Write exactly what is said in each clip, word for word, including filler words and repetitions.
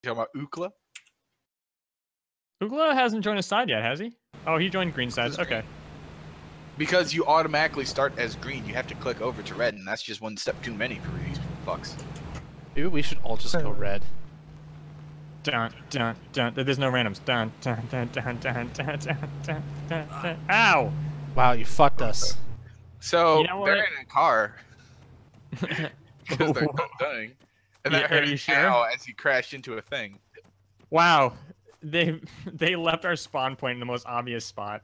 You talking about Ookla? Ookla hasn't joined a side yet, has he? Oh, he joined green side. Okay. Because you automatically start as green, you have to click over to red, and that's just one step too many for these fucks. Maybe we should all just go red. Dun dun dun. There's no randoms. Dun dun dun dun dun dun dun dun dun dun. Ow! Wow, you fucked us. So You know they're what? in a car because they're dying, and Yeah, that are hurt you him sure? now as he crashed into a thing. Wow, they they left our spawn point in the most obvious spot.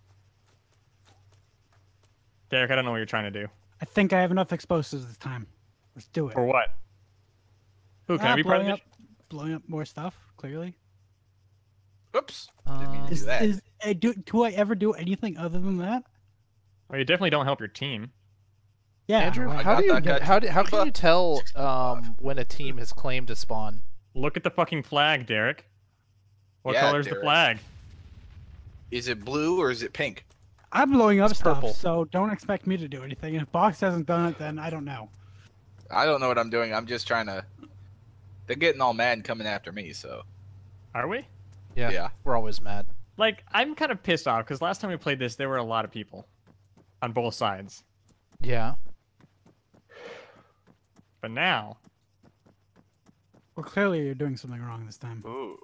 Derek, I don't know what you're trying to do. I think I have enough explosives this time. Let's do it. For what? Who can Ah, I be part of blowing it? up, blowing up more stuff. Clearly. Oops. Didn't mean to Um, do Is, that. is uh, do do I ever do anything other than that? Well, you definitely don't help your team. Yeah. Andrew, well, I how got do you that guy. how do, how can you tell Six um when a team has claimed a spawn? Look at the fucking flag, Derek. What Yeah, color is the Derek. flag? Is it blue or is it pink? I'm blowing up It's stuff, purple. so don't expect me to do anything. If Box hasn't done it, then I don't know. I don't know what I'm doing. I'm just trying to. They're getting all mad and coming after me. So Are we? Yeah, Yeah. we're always mad. Like, I'm kind of pissed off because last time we played this, there were a lot of people on both sides. Yeah. But now, Well, clearly you're doing something wrong this time. ooh.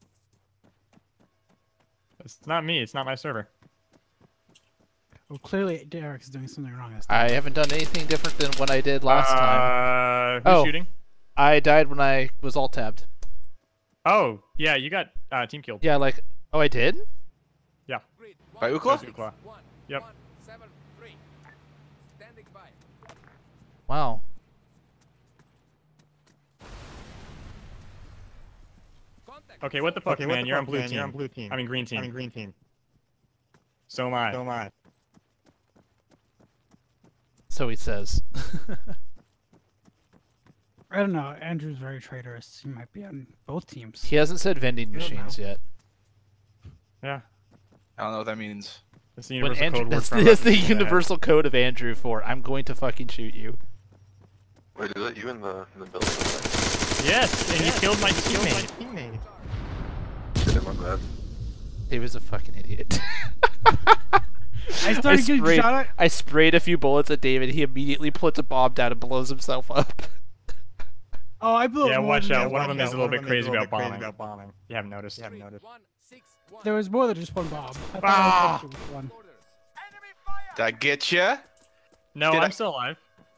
it's not me. It's not my server. Well, clearly Derek's doing something wrong this time. I haven't done anything different than what I did last time. Uh, who's Oh. shooting? I died when I was alt tabbed. Oh, yeah, you got uh, team killed. Yeah, like oh I did? Yeah. By That was Ookla? Ookla. Yep. Wow. Okay, what the fuck, Okay, man? what the You're fuck, on blue man? team. You're on blue team. I mean green team. I mean green team. So am I. So am I. So he says. I don't know. Andrew's very traitorous. He might be on both teams. He hasn't said vending don't machines yet. Yeah. I don't know what that means. That's the When universal Andrew, code word that's, for that's the yeah. universal code of Andrew for I'm going to fucking shoot you. Wait, is that you in the in the building? Yes, and you killed my Killed my teammate. teammate. Shit, my bad. He was a fucking idiot. I started getting sprayed, shot at. I sprayed a few bullets at David. He immediately puts a bomb down and blows himself up. Oh, I blew. Yeah, up more watch than out. that. One of them is a little bit crazy about crazy bombing. about bombing. You haven't noticed. You haven't noticed. There was more than just one bomb. I thought Ah! I was one. Did I get ya? No, Did I'm I- still alive.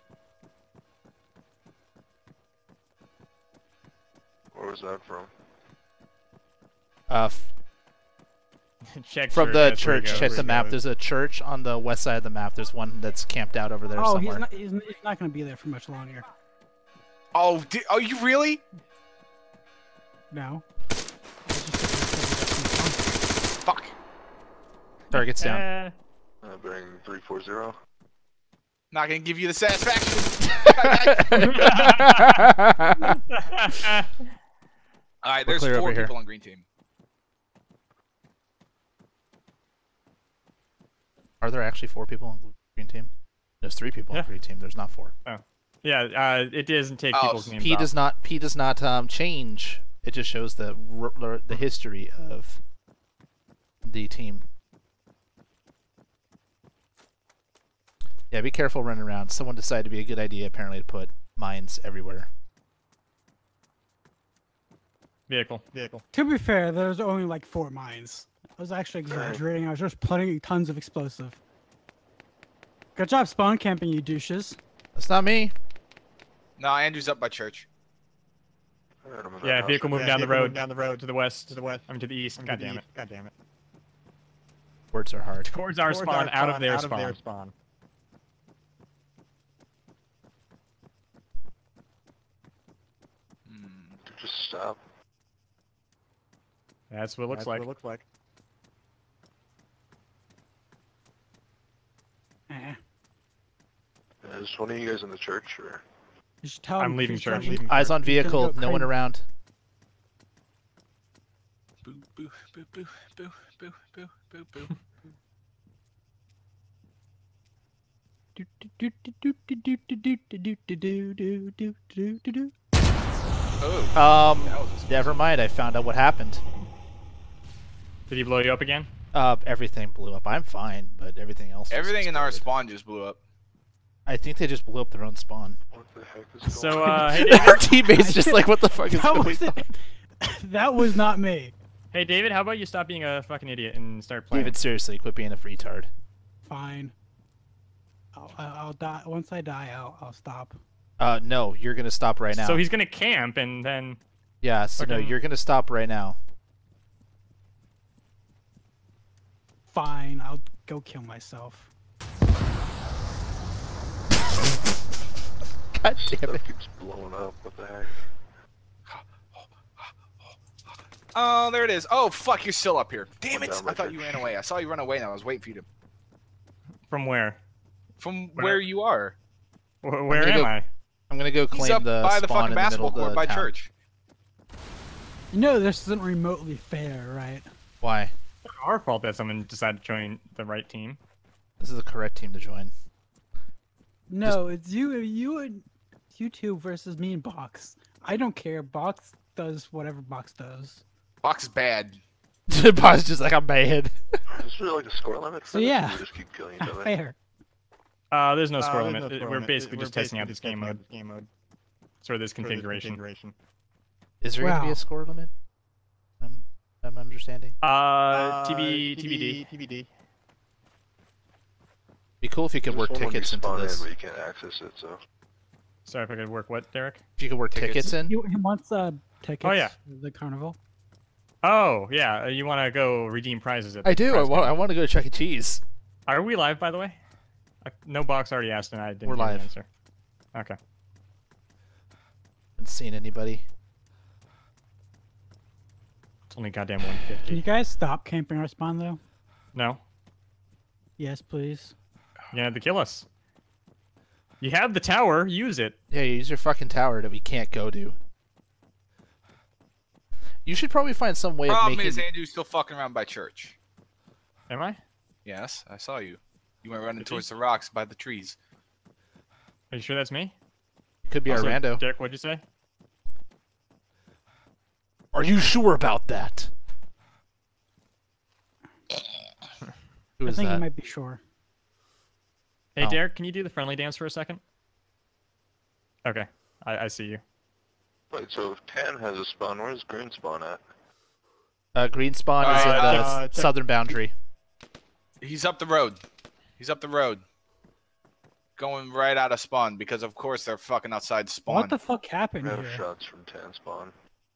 Where was that from? Uh, f- Check from church, the that's where he church, goes. check the map. Goes. There's a church on the west side of the map. There's one that's camped out over there Oh, somewhere. he's not. He's, he's not going to be there for much longer. Oh, di are you really? No. Fuck. Target's down. Eh, Uh, bearing three four zero. Not gonna give you the satisfaction. All right, We're there's clear four over here. people on green team. Are there actually four people on the green team? There's three people Yeah. on green team. There's not four. yeah, uh, it doesn't take Oh, people's names P off. does not. P does not um, change. It just shows the r- r- the history of the team. Yeah, be careful running around. Someone decided to be a good idea apparently to put mines everywhere. Vehicle. Vehicle. To be fair, there's only like four mines. I was actually exaggerating. I was just putting tons of explosive. Good job spawn camping, you douches. That's not me. No, Andrew's up by church. Alright, I'm in that Yeah, house vehicle right moving Yeah, down the vehicle road. moving down the road to the west. to the west. I mean to the east. I'm God to the damn it. east. God damn it. Words are hard. Towards our Towards spawn, our out of spawn, their out spawn. Of their spawn. Hmm. Just stop. That's what it looks That's like. What it looks like. Eh. Is one of you guys in the church or? You should tell I'm him leaving he's church. driving- Eyes on He's gonna vehicle. go No one crazy. around. Boo, boo, boo, boo, boo, boo, boo, boo, boo. Do, do, do, do, do, do, do, do, do, do, do, do, do, do, do, do. Oh. Um, that was- never mind. I found out what happened. Did he blow you up again? Uh, everything blew up. I'm fine, but everything else. was Everything in our exploded. spawn just blew up. I think they just blew up their own spawn. What the heck is going So, on? uh, hey Our David. teammates just like, what the fuck is That going was on? that was not me. Hey David, how about you stop being a fucking idiot and start playing? David, seriously, quit being a retard. Fine. I'll, I'll I'll die. Once I die, I'll I'll stop. Uh, no, you're gonna stop right now. So he's gonna camp and then. Yeah, so no, fucking- you're gonna stop right now. Fine. I'll go kill myself. God damn it. Stuff keeps blowing up. What the heck? Oh, there it is. Oh, fuck, you're still up here. Damn I'm it! down by I thought you church. ran away. I saw you run away and I was waiting for you to... From where? From Where? where you are. Wh- Where gonna am go- I? I'm gonna go He's claim up the by the spawn fucking in the middle basketball of court the by town. church. You know this isn't remotely fair, right? Why? It's our fault that someone decided to join the right team. This is the correct team to join. No, it's you, you and you two versus me and Box. I don't care. Box does whatever Box does. Box is bad. Bob's just like, I'm bad. Is there like a score limit? For So this, or yeah. we just keep killing each Not other. fair. Uh, there's no Uh, score there's limit. no score We're limit. basically We're just testing out basically this just game testing out mode. this game mode. Sort of this For this configuration. configuration. Is there gonna be Wow. a score limit? Um, I'm understanding. Uh, T B T B D. T B D. Be cool if you could There's work one when you tickets into spawn in, this. but you can't access it, so. Sorry if I could work what, Derek? If you could work Tickets. tickets in. He, he wants uh tickets. Oh, yeah. for the carnival. Oh, yeah. uh, You want to go redeem prizes at I do. I prize want. game. I want to go to Chuck E. Cheese. Are we live, by the way? I, no box already asked and I didn't We're get an live. answer. Okay. Haven't seen anybody. It's only goddamn one Can you fifty. guys stop camping our spawn though? No. Yes, please. You're gonna have to kill us. You have the tower. Use it. Yeah, use your fucking tower that we can't go to. You should probably find some way of Problem making. is, Andrew's still fucking around by church. Am I? Yes, I saw you. You went running Did towards you? the rocks by the trees. Are you sure that's me? Could be Also, our rando. Derek, what'd you say? Are you sure about that? Who I is think that? he might be sure. Hey, Oh. Derek, can you do the friendly dance for a second? Okay, I, I see you. Wait, so if tan has a spawn, where's green spawn at? Uh, green spawn is Uh, in the uh, s- southern boundary. He's up the road. He's up the road. Going right out of spawn because of course they're fucking outside spawn. What the fuck We happened have here? shots from tan spawn.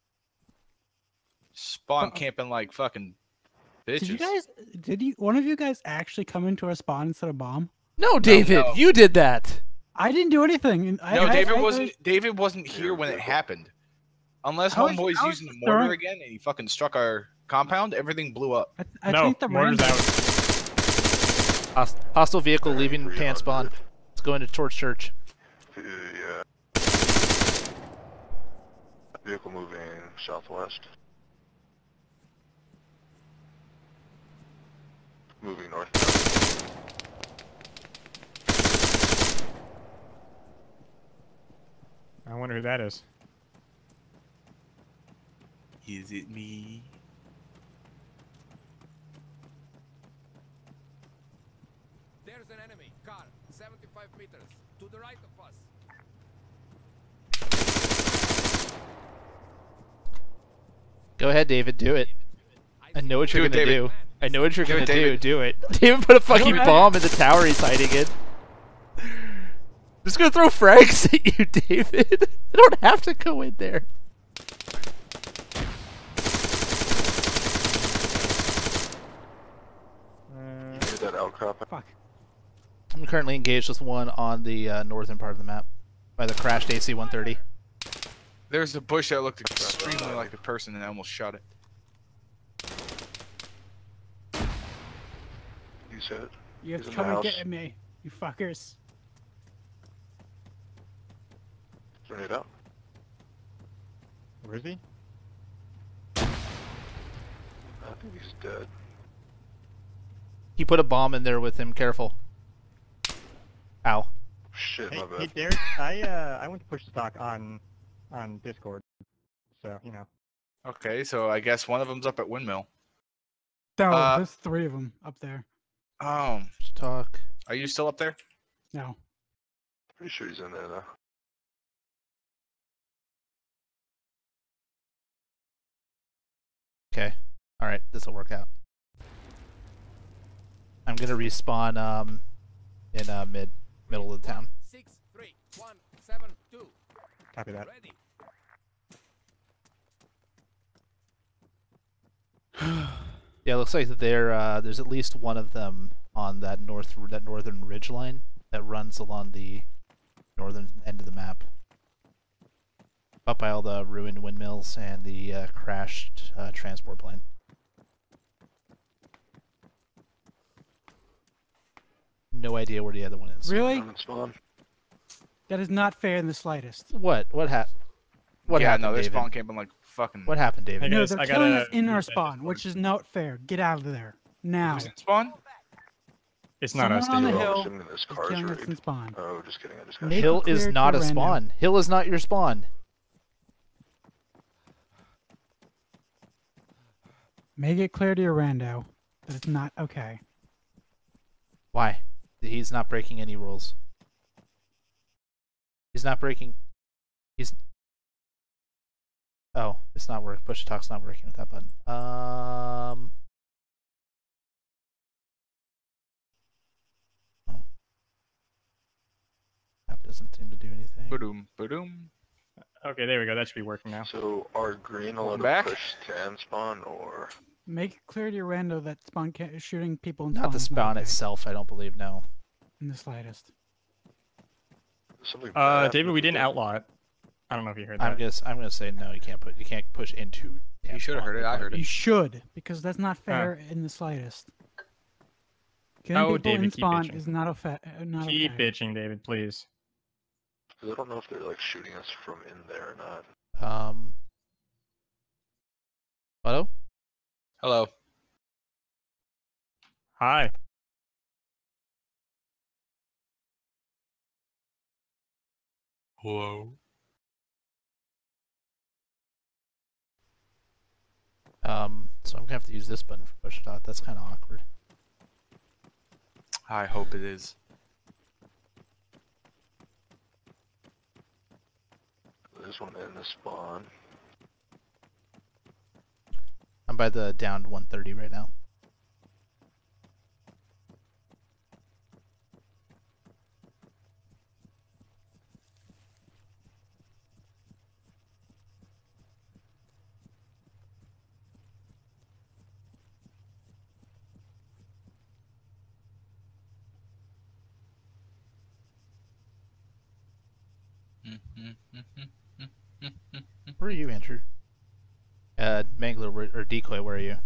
Spawn Uh-uh. camping like fucking bitches. Did you guys? Did you? One of you guys actually come into our spawn instead of bomb? No, David, no. you did that. I didn't do anything. and I, No, I- David I- I- wasn't. David wasn't here when it happened. Unless I was- Homeboy's I was using the just mortar throwing- again and he fucking struck our compound, everything blew up. I, I no, think the mortar's random- out. Host- hostile vehicle leaving three tan spawn. hundred. It's going to towards church. Yeah. Vehicle moving southwest. Moving north. I wonder who that is. Is it me? There's an enemy car, seventy-five meters to the right of us. Go ahead, David. Do it. I know what you're Do it, gonna David. do. I know what you're Do gonna it, do. David. Do it. David put a fucking ahead. bomb in the tower he's hiding in. Just gonna throw frags at you, David. I don't have to go in there. Uh, You hear that outcrop? Fuck. I'm currently engaged with one on the uh, northern part of the map by the crashed A C one thirty. There's a bush that looked extremely like a person and I almost shot it. You said it? You have He's to in the come and house. get me, you fuckers. Turn it out. Where is he? I think he's dead. He put a bomb in there with him. Careful. Ow. Shit, Hey, my bad. hey Derek, I uh I went to push stock on on Discord. so you know. Okay, so I guess one of them's up at Windmill. No, Uh, there's three of them up there. Um, Talk. are you still up there? No. Pretty sure he's in there though. Okay. All right. This will work out. I'm gonna respawn um in uh mid middle of the town. Six, three, one, seven, two. Copy that. Ready. Yeah, it looks like there uh there's at least one of them on that north that northern ridge line that runs along the northern end of the map. Up by all the ruined windmills and the uh, crashed uh, transport plane. No idea where the other one is. Really? Down and spawn. That is not fair in the slightest. What? What happened? What yeah, happened, no, their David? spawn camping like fucking. What happened, David? Hey, No, guys, they're I killing gotta us in our reset spawn, this which is not fair. Get out of there. Now. Who's in spawn? It's not us, Someone on David. the Well, I'm hill assuming this is car's killing us rigged. in spawn. Oh, just kidding. I just got Make Hill it is clear not to a Rando. spawn. Hill is not your spawn. Make it clear to your rando that it's not okay. Why? He's not breaking any rules. He's not breaking. He's. Oh, it's not work. Push to talk's not working with that button. Um. Oh. App doesn't seem to do anything. Boom, boom. Okay, there we go. That should be working now. So are green allowed to back? push to end spawn or? Make it clear to your rando that spawn ca- shooting people in Not spawn the is spawn okay itself, I don't believe. No. in the slightest. Something Uh, bad David, we with didn't the- outlaw it. I don't know if you heard I'm that. gonna. s- I'm gonna say no. You can't put. You can't push into. You should have heard it. I heard You it. should, because that's not fair in the slightest. Killing Oh, people David, in keep spawn bitching. is not, ofa- uh, not Keep okay. bitching, David, please. 'Cause I don't know if they're like shooting us from in there or not. Um. Hello. Hello. Hi. Hello. Um. So I'm gonna have to use this button for push dot. That's kind of awkward. I hope it is. There's one in the spawn. I'm by the down to one thirty right now. Where are you, Andrew? Uh, Mangler where, or Decoy, where are you?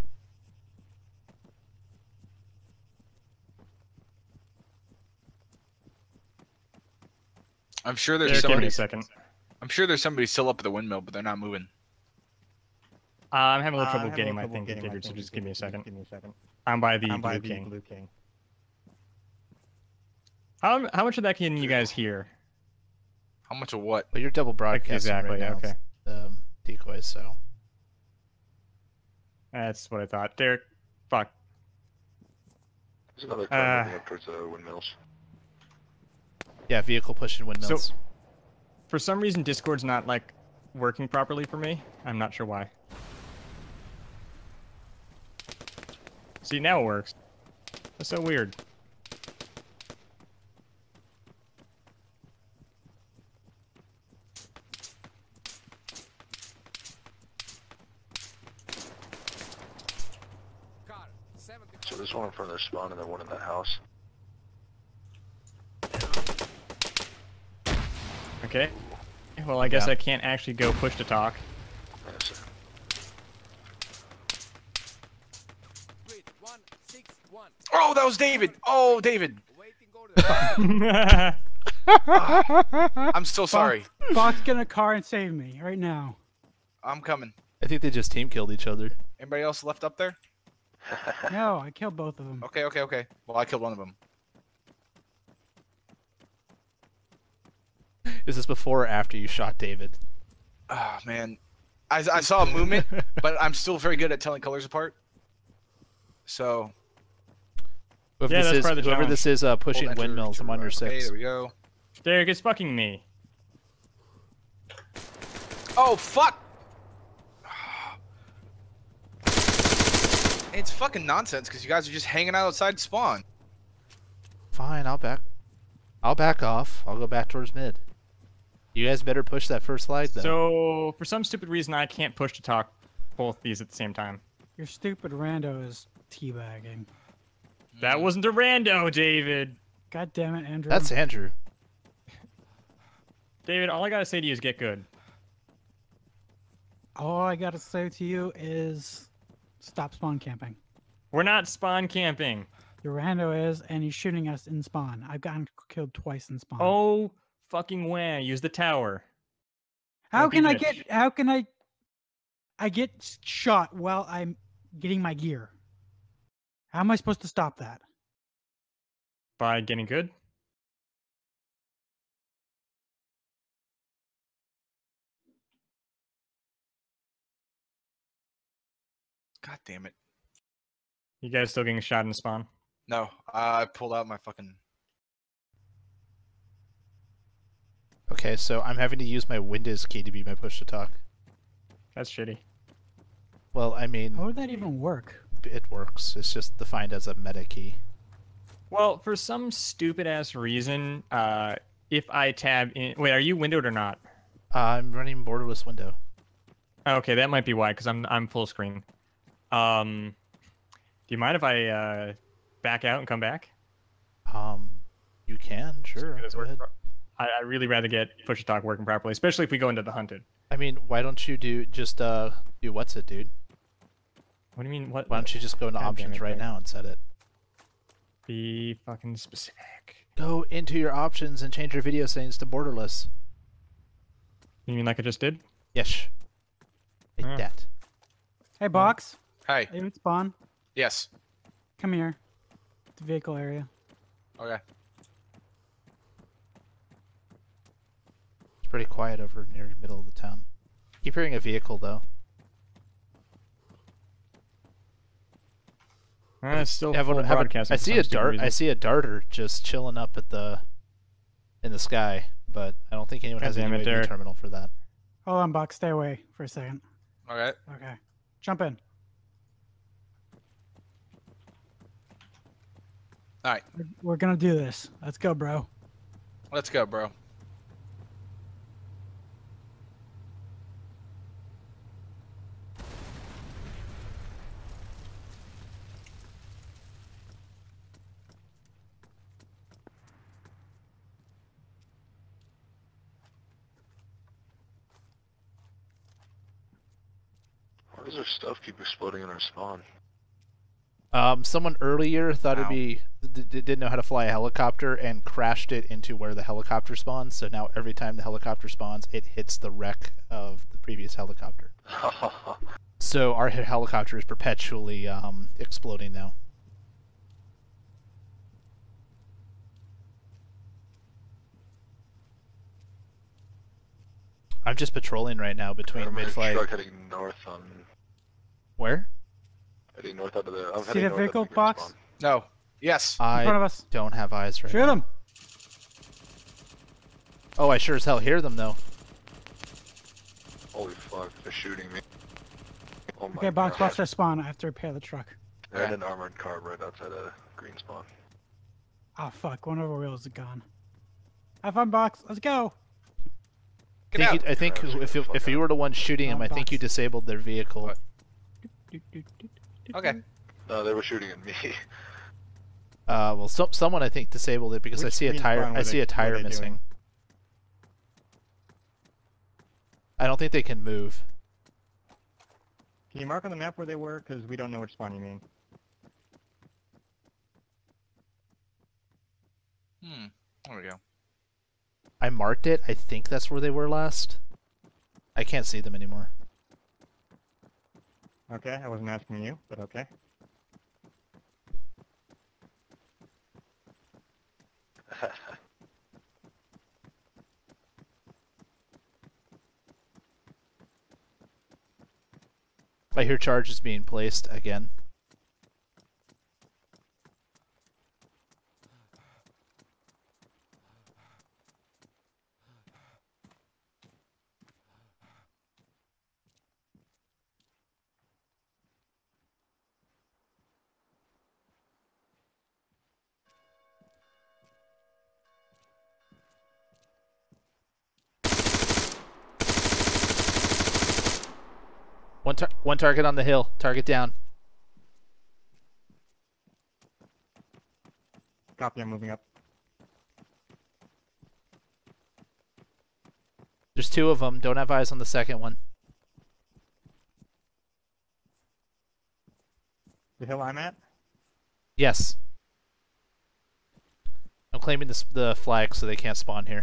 I'm sure there's Derek, give me somebody. a second. I'm sure there's somebody still up at the windmill, but they're not moving. Uh, I'm having a little Uh, trouble I'm getting my having thing trouble getting configured, so my just thing give me a configured, second. Give me a second. I'm by the I'm by Blue the King. Blue King. How, how much of that can you guys hear? How much of what? Well, you're double broadcasting exactly, right now. okay. Um, decoys, so. That's what I thought. Derek, fuck. There's another car Uh, moving up towards the windmills. Yeah, vehicle pushing windmills. So, for some reason, Discord's not, like, working properly for me. I'm not sure why. See, now it works. That's so weird. Car, seventy-five. So there's one in front of their spawn and then one in that house. Okay. Well, I guess Yeah. I can't actually go push to talk. Yes. Three, one, six, one. Oh, that was David. Oh, David. Waiting order. I'm so sorry. Fox, get in a car and save me right now. I'm coming. I think they just team killed each other. Anybody else left up there? No, I killed both of them. Okay, okay, okay. Well, I killed one of them. Is this before or after you shot David? Ah, man. I, I saw a movement, but I'm still very good at telling colors apart. So. Whoever Yeah, this that's is, part of the whoever challenge. this is uh, hold pushing enter windmills, to I'm on your run. Okay, six. there we go. Derek is fucking me. Oh fuck! It's fucking nonsense because you guys are just hanging out outside spawn. Fine, I'll back. I'll back off. I'll go back towards mid. You guys better push that first flag though. So for some stupid reason, I can't push to talk both these at the same time. Your stupid rando is teabagging. That wasn't a rando, David. God damn it, Andrew. That's Andrew. David, all I gotta say to you is get good. All I gotta say to you is stop spawn camping. We're not spawn camping. Your rando is, and he's shooting us in spawn. I've gotten killed twice in spawn. Oh, fucking way. Use the tower. how don't be can I bitch. get? How can I? I get shot while I'm getting my gear. How am I supposed to stop that? By getting good. God damn it. You guys still getting shot in spawn? No, uh, I pulled out my fucking. Okay, so I'm having to use my Windows key to be my push to talk. That's shitty. Well, I mean, How would that even work? it works. It's just defined as a meta key. Well, for some stupid ass reason, uh, if I tab in, wait, are you windowed or not? Uh, I'm running borderless window. Okay, that might be why, because I'm I'm full screen. Um, do you mind if I uh, back out and come back? Um, you can, sure. Get this Go working ahead. pro- I I really rather get push to talk working properly, especially if we go into the hunted. I mean, why don't you do just uh do what's it, dude? What do you mean? What? Why don't you just go into God damn options it, right Greg. now and set it? Be fucking specific. Go into your options and change your video settings to borderless. You mean like I just did? Yes. Like Yeah. that. Hey, box. Hey. Hey, it's spawn. Yes. Come here. The vehicle area. Okay. It's pretty quiet over near the middle of the town. Keep hearing a vehicle though. Uh, it's still Have full a- have a- broadcasting I for see some a stupid dart. reason. I see a darter just chilling up at the in the sky, but I don't think anyone God has any damn it, U A V Derek. terminal for that. Hold on, box. Stay away for a second. Okay. Okay. Jump in. All right. We're, we're gonna do this. Let's go, bro. Let's go, bro. Why does our stuff keep exploding in our spawn? Um, someone earlier thought Ow. it'd be d- d- didn't know how to fly a helicopter and crashed it into where the helicopter spawns. So now every time the helicopter spawns, it hits the wreck of the previous helicopter. So our he- helicopter is perpetually um, exploding now. I'm just patrolling right now between I'm in a mid-flight. truck heading north on Where? heading north out of the. I'm See heading the north out of vehicle green box? spawn. No. Yes. In front I of us. don't have eyes right Shoot now. him. Oh, I sure as hell hear them though. Holy fuck! They're shooting me. Oh my Okay, box. god. Watch their spawn. I have to repair the truck. They're in an armored car right outside of green spawn. Oh fuck! One of our wheels is gone. Have fun, box. Let's go. Get I out. think, you- I think Crash, if get you, the if fuck you out. were the one shooting him, Oh, I think you box. disabled their vehicle. What? Do, do, do, do, do, Okay. do. No, they were shooting at me. Uh, well, some someone I think disabled it because I Which see a green tire. spawn I were see they- a were tire they missing. doing? I don't think they can move. Can you mark on the map where they were? Because we don't know which spawn you mean. Hmm. There we go. I marked it. I think that's where they were last. I can't see them anymore. Okay, I wasn't asking you, but okay. I hear charges being placed again. One tar one target on the hill. Target down. Copy, I'm moving up. There's two of them. Don't have eyes on the second one. The hill I'm at? Yes. I'm claiming this, the flag so they can't spawn here.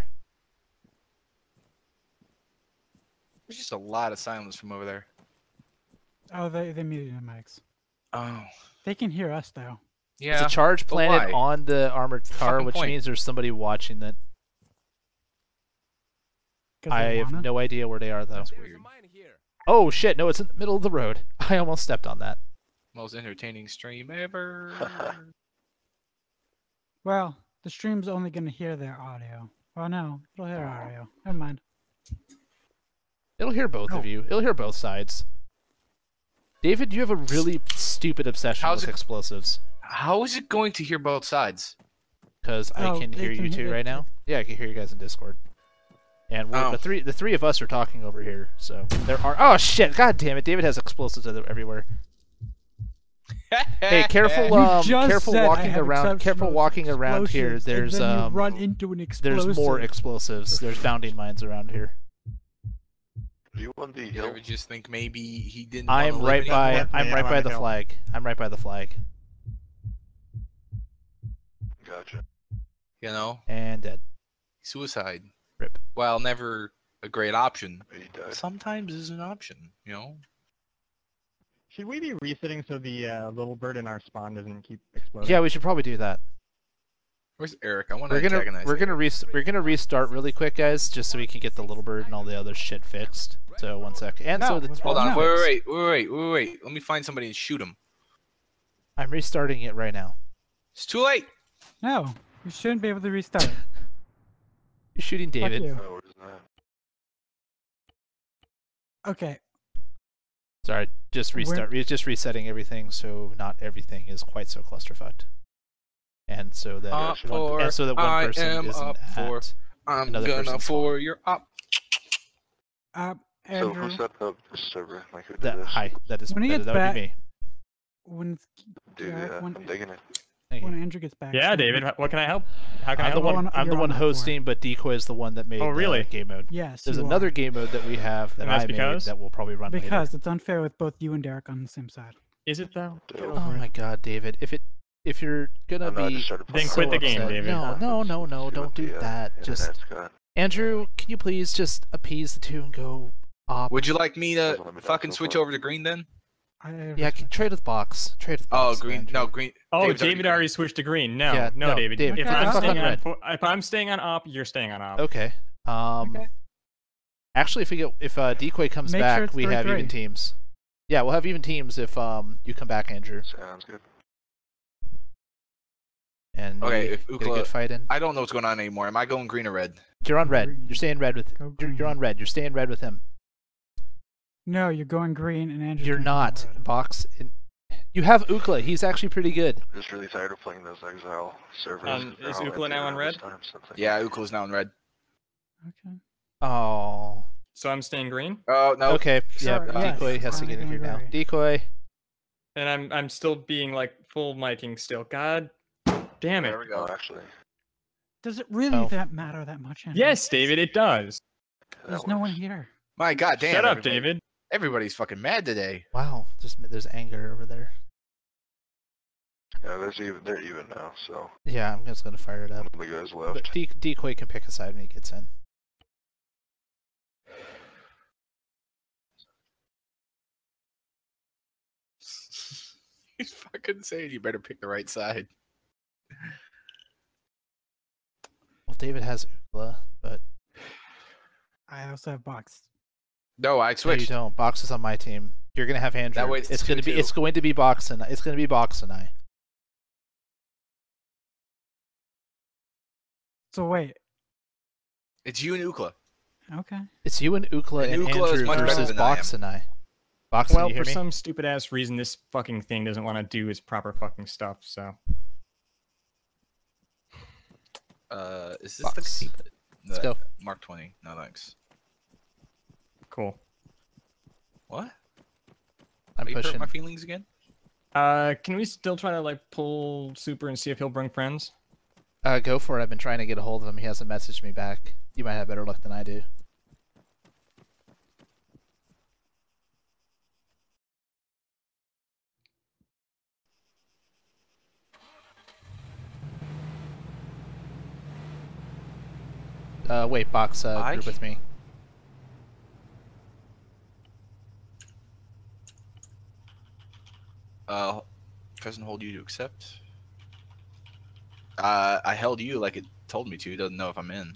There's just a lot of silence from over there. Oh, they they muted the mics. Oh. They can hear us though. Yeah. There's a charge but planted why? on the armored car, fucking which point? means there's somebody watching that. 'Cause I they have wanna. no idea where they are, though. That's There's weird. a mine here. Oh shit, no, it's in the middle of the road. I almost stepped on that. Most entertaining stream ever. Well, the stream's only gonna hear their audio. Oh no, it'll hear our audio. Never mind. It'll hear both No. of you. It'll hear both sides. David, you have a really stupid obsession How's with it- explosives. How is it going to hear both sides? Because I Oh, can they hear can you hear two it right too. now. Yeah, I can hear you guys in Discord. And we're, Oh. the three the three of us are talking over here, so there are. Oh shit! God damn it! David has explosives other- everywhere. Hey, careful! You Um, just careful said I walking have around. exceptional Careful walking around here. explosives, There's and then you um. run into an explosive. There's more explosives. There's bounding mines around here. Do you want the You hill? ever just think maybe he didn't I'm wanna live right by. anymore? I'm Yeah, right I'm by on the the hill. flag. I'm right by the flag. Gotcha. You know? And dead. Suicide. Rip. While never a great option, He died. sometimes is an option, you know? Should we be resetting so the uh, little bird in our spawn doesn't keep exploding? Yeah, we should probably do that. Where's Eric? I want to We're gonna antagonize we're gonna Eric. res we're gonna restart really quick, guys, just so we can get the little bird and all the other shit fixed. So one sec. And so No, the what's Hold wrong on, now? wait, wait, wait, wait, wait, wait. Let me find somebody and shoot him. I'm restarting it right now. It's too late. No, you shouldn't be able to restart. You're shooting Fuck David. you. Oh, what is that? Okay. Sorry, just We're- restart. We're just resetting everything so not everything is quite so clusterfucked. And so that Up one, for, and so that one I person am isn't up at. for. I'm another gonna person's for your up. Uh, So Andrew, who set up this server? Like who did That, this? hi, that is When he that, gets that would back- be me. when it's, Dude, yeah, yeah, when- I'm digging it. Thank you. when Andrew gets back. Yeah, so- David. wh- What can I help? How can I I'm the help? one. on- I'm the you're one on that for it. hosting, but Decoy is the one that made Oh, really? the game mode. Yes. There's you are. another game mode that we have that And that's I because? made that will probably run later. Because it's unfair with both you and Derek on the same side. Is it though? Get Oh over Oh it. my god, David! If it if you're gonna Oh, no, I be just started Then playing. quit the game, upset- David. No, no, no, no! See Don't what do the, uh, that. Just internet's got. Andrew, can you please just appease the two and go op? Would you like me Doesn't to let me down fucking so switch far. over to green then? I Yeah, respect trade with box. Trade with Oh, box. green. Andrew. No, green. Oh, David's David already switched to green. No, Yeah, no, no, David. David, If put the I'm fuck staying on on, red. fo- if I'm staying on op, you're staying on op. Okay. Um. Okay. Actually, if we get if uh, Decoy comes Make sure back, it's we three have even three. teams. Yeah, we'll have even teams if um you come back, Andrew, Sounds good. and Okay, we if get a Ukla- good fight in. I don't know what's going on anymore. Am I going green or red? You're on red. Green. You're staying red with. Go You're, you're on green. red. You're staying red with him. No, you're going green and Andrew's You're going not. red. Box. In, you have Ukla. He's actually pretty good. I'm just really tired of playing those Exile servers. Um, They're is all Ukla empty now on around red? this time, so it's like- Yeah, Ukla's now in red. Okay. Oh. So I'm staying green, Oh no. Okay. Yeah. Sorry, yes, Decoy has to I'm get in here now. gonna Decoy. and I'm I'm still being like full miking still. God damn it. There we Oh, go. actually, Does it really Oh. that matter that much? Andrew? Yes, David, it does. that There's no one works. here. My God, damn. Shut up, everybody- David. Everybody's fucking mad today. Wow. There's there's anger over there. Yeah, there's even they're even now, so Yeah, I'm just gonna fire it up. one of the guys But left. De- Decoy can pick a side when he gets in. He's fucking saying you better pick the right side. Well, David has Ukla, but I also have box. No, I no, you switched. don't. Box is on my team. You're gonna have Andrew. That way it's it's gonna be two-two. it's going to be Box and it's gonna be Box and I. So wait. It's you and Ukla. Okay. It's you and Ukla And and, Ukla is Andrew much better versus than I Box am. and I. Box, Well, can you hear for me? some stupid ass reason, this fucking thing doesn't want to do its proper fucking stuff. So Uh, is this Box. the, Let's the go. Mark twenty? No thanks. cool. What? I'm Are you hurt pushing. my feelings again? Uh, can we still try to like pull Super and see if he'll bring friends? Uh, go for it. I've been trying to get a hold of him. He hasn't messaged me back. You might have better luck than I do. Uh, wait, Box, uh, I- group with me. Uh, doesn't hold you to accept. Uh, I held you like it told me to. Doesn't know if I'm in.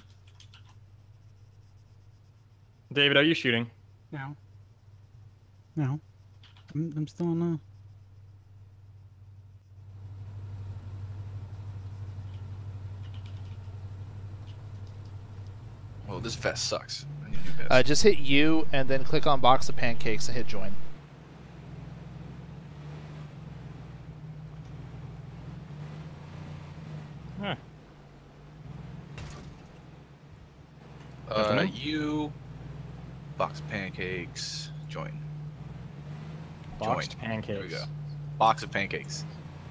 David, are you shooting? No. No. I'm, I'm still on. Uh... Well, this fest sucks. I need a new fest. Uh, just hit U and then click on Box of Pancakes and hit join. Huh. uh, afternoon. you, box of pancakes, join. Boxed Join. pancakes. There we go. Box of pancakes.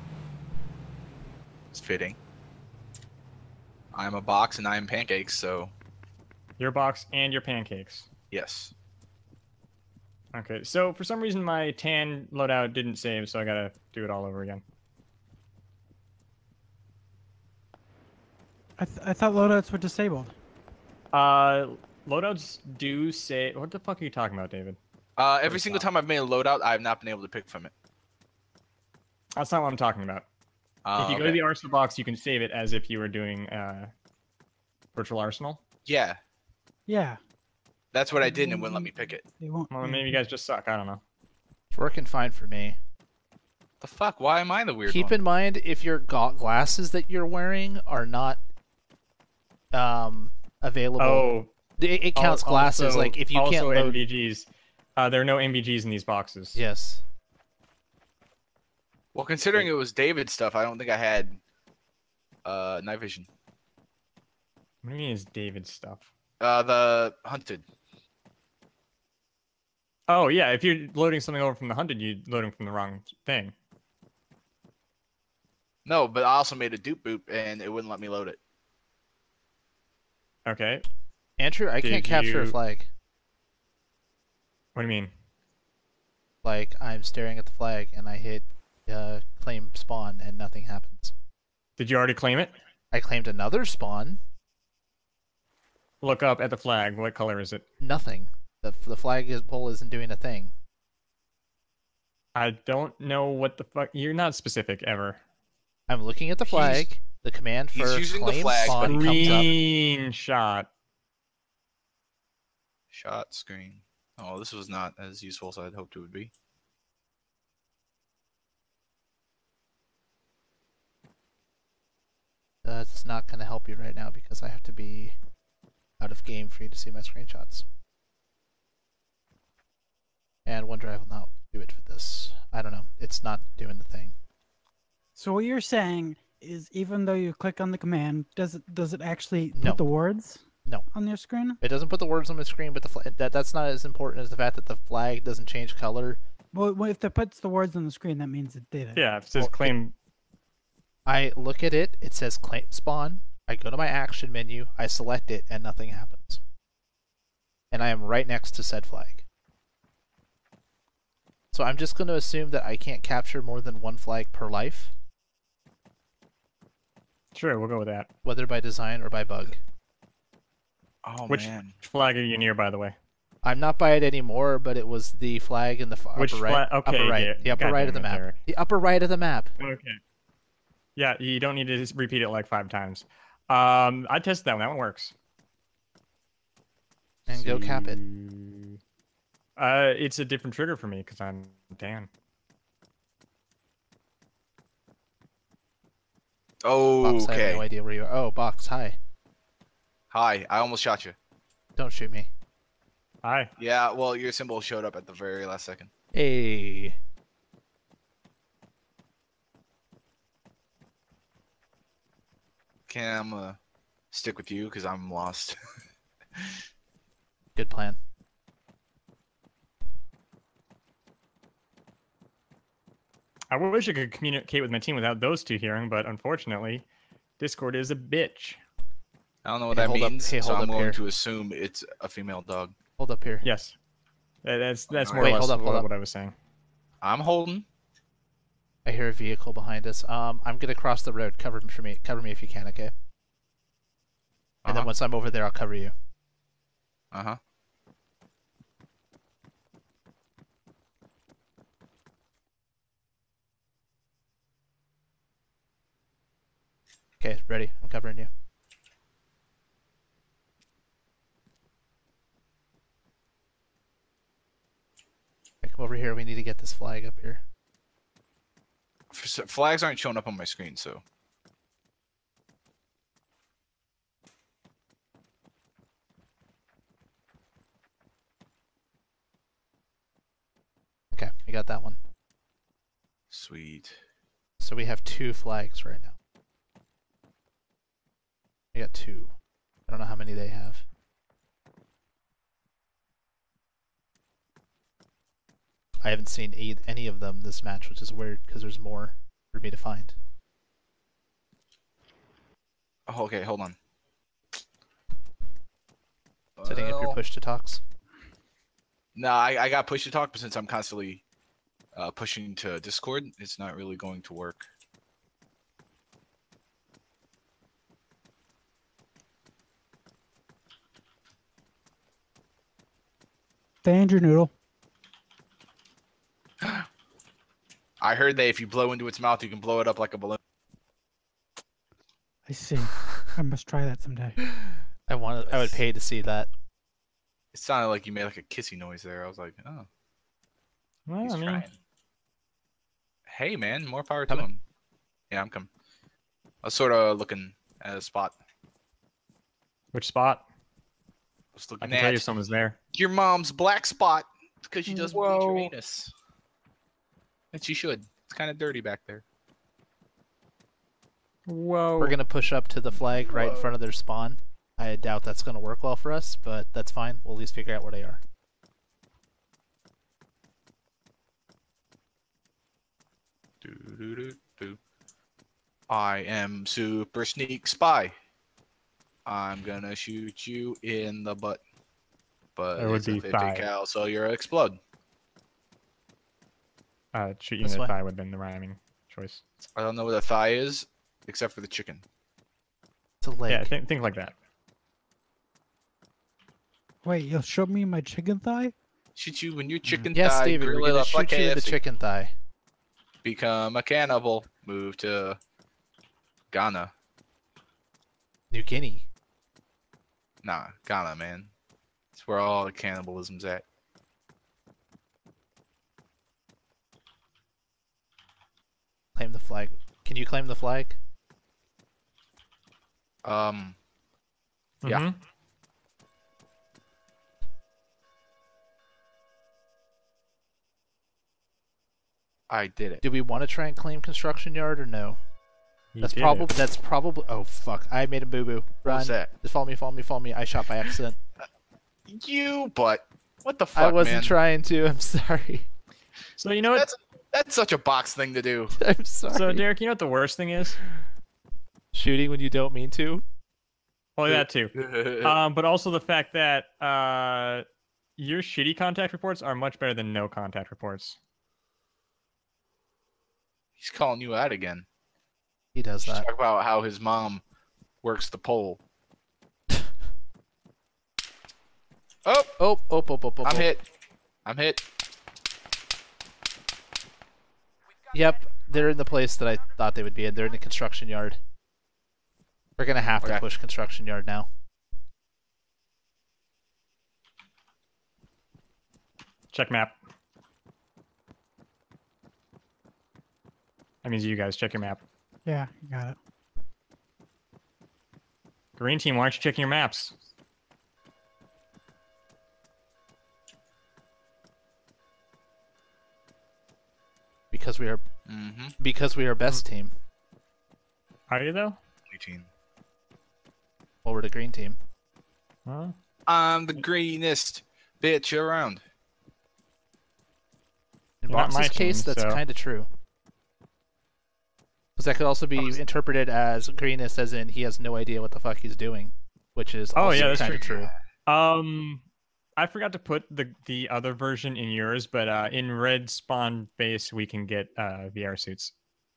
It's fitting. I'm a box and I am pancakes, so Your box and your pancakes. yes. Okay, so for some reason my tan loadout didn't save, so I gotta do it all over again. I, th- I thought loadouts were disabled. Uh, loadouts do say. What the fuck are you talking about, David? Uh, every Please single stop. time I've made a loadout, I've not been able to pick from it. That's not what I'm talking about. Uh, if you go to okay. the Arsenal box, you can save it as if you were doing uh, Virtual Arsenal. Yeah, Yeah. that's what I did and it wouldn't let me pick it. They won't. Well, yeah. maybe you guys just suck. I don't know. It's working fine for me. The fuck? Why am I the weird Keep one? in mind if your ga- glasses that you're wearing are not um available. Oh, it, it counts al- glasses also- like if you also can't load. M V Gs. Uh, there are no M V Gs in these boxes. Yes. Well, considering it was David's stuff, I don't think I had uh, night vision. What do you mean is David's stuff? Uh, the hunted. Oh yeah, if you're loading something over from the hunted, you're loading from the wrong thing. No, but I also made a dupe boop and it wouldn't let me load it. Okay. Andrew, I Did can't capture a you- flag. What do you mean? Like I'm staring at the flag and I hit uh, claim spawn and nothing happens. Did you already claim it? I claimed another spawn. Look up at the flag. What color is it? Nothing. The the flag is, pole isn't doing a thing. I don't know what the fuck. You're not specific ever. I'm looking at the He's- flag. The command for he's using the claim flag, but spawn he comes up. Green shot. Shot screen. Oh, this was not as useful as I'd hoped it would be. That's not going to help you right now because I have to be out of game for you to see my screenshots. And OneDrive will not do it for this. I don't know. It's not doing the thing. So what you're saying is, even though you click on the command, does it does it actually No. put the words? No. On your screen? It doesn't put the words on the screen, but the fl that that's not as important as the fact that the flag doesn't change color. Well, well, if it puts the words on the screen, that means it did it. Yeah, it says Well, claim. I look at it, it says claim spawn. I go to my action menu, I select it, and nothing happens. And I am right next to said flag. So I'm just going to assume that I can't capture more than one flag per life, Sure, we'll go with that. whether by design or by bug. Oh Which man. which flag are you near, by the way? I'm not by it anymore, but it was the flag in the f- Which upper right. flag? Okay, upper right. yeah, The upper God right of damn the it, map. Derek. The upper right of the map. Okay. Yeah, you don't need to just repeat it like five times. Um, I tested that one. That one works. And go cap it. Uh, it's a different trigger for me because I'm Dan. Box, I have Okay. no idea where you are. Oh, Box, hi. Hi. I almost shot you. Don't shoot me. Hi. Yeah. Well, your symbol showed up at the very last second. Hey. Okay, I'm gonna stick with you because I'm lost. Good plan. I wish I could communicate with my team without those two hearing, but unfortunately, Discord is a bitch. I don't know what Hey, that hold up- means, hey, so hold I'm up going here. to assume it's a female dog. Hold up here. Yes. That- That's that's Wait, more or less hold up, hold what, up. what I was saying. I'm holding. I hear a vehicle behind us. Um, I'm gonna cross the road. Cover for me. Cover me if you can, okay? And then Uh-huh. once I'm over there, I'll cover you. Uh huh. Okay, ready. I'm covering you. Okay, come over here. We need to get this flag up here. Flags aren't showing up on my screen, so. Okay, we got that one. Sweet. So we have two flags right now. We got two. I don't know how many they have. I haven't seen e- any of them this match, which is weird because there's more for me to find. Oh, okay, hold on. Setting up your Well, push to talks. No, I, I got push to talk, but since I'm constantly uh, pushing to Discord, it's not really going to work. Danger noodle. I heard that if you blow into its mouth, you can blow it up like a balloon. I see. I must try that someday. I want. I would pay to see that. It sounded like you made like a kissy noise there. I was like, oh, Well, he's I mean, trying. Hey, man, more power Coming. to him. Yeah, I'm coming. I was sort of looking at a spot. which spot? I was I looking can tell you at someone's there. your mom's black spot because she doesn't bleach her Whoa. anus. And she should. It's kind of dirty back there. Whoa. We're gonna push up to the flag right in front of their spawn. I doubt that's gonna work well for us, but that's fine. We'll at least figure out where they are. Do, do, do, do. I am super sneak spy. I'm gonna shoot you in the butt. But That would it's a be fifty thigh. cal, so you'll explode. Uh, shoot you This in the way? thigh would have been the rhyming choice. I don't know what a thigh is, except for the chicken. It's a leg. Yeah, think think like that. Wait, you'll show me my chicken thigh? Shoot you when your chicken yes, thigh, David. We're grill it gonna up shoot like you in the K F C. chicken thigh. Become a cannibal. Move to Ghana. New Guinea. Nah, Ghana, man. That's where all the cannibalism's at. Claim the flag. Can you claim the flag? Um, Yeah. Mhm. I did it. Do we want to try and claim construction yard or no? He That's did probably. it. That's probably. Oh fuck! I made a boo boo. What was Run! that? Just follow me! Follow me! Follow me! I shot by accident. You, but what the fuck, I wasn't man? trying to. I'm sorry. So you know what? That's that's such a box thing to do. I'm sorry. So Derek, you know what the worst thing is? Shooting when you don't mean to. Well, that too. Um, but also the fact that uh, your shitty contact reports are much better than no contact reports. He's calling you out again. He does Just that. talk about how his mom works the pole. Oh, Oh, oh, oh, oh, oh, I'm oh. hit. I'm hit. Yep, they're in the place that I thought they would be in. They're in the construction yard. We're gonna have Okay. to push construction yard now. Check map. That means you guys check your map. Yeah, you got it. Green team, why aren't you checking your maps? Because we are Mm-hmm. because we are best team. Are you though? eighteen. Over to green team. Huh? I'm the greenest bitch around. In You're not my Box's case, team, that's so- kind of true. Because that could also be interpreted as greenest, as in he has no idea what the fuck he's doing, which is Oh, also yeah, that's kind of true. true. Um, I forgot to put the the other version in yours, but uh, in red spawn base we can get uh, V R suits.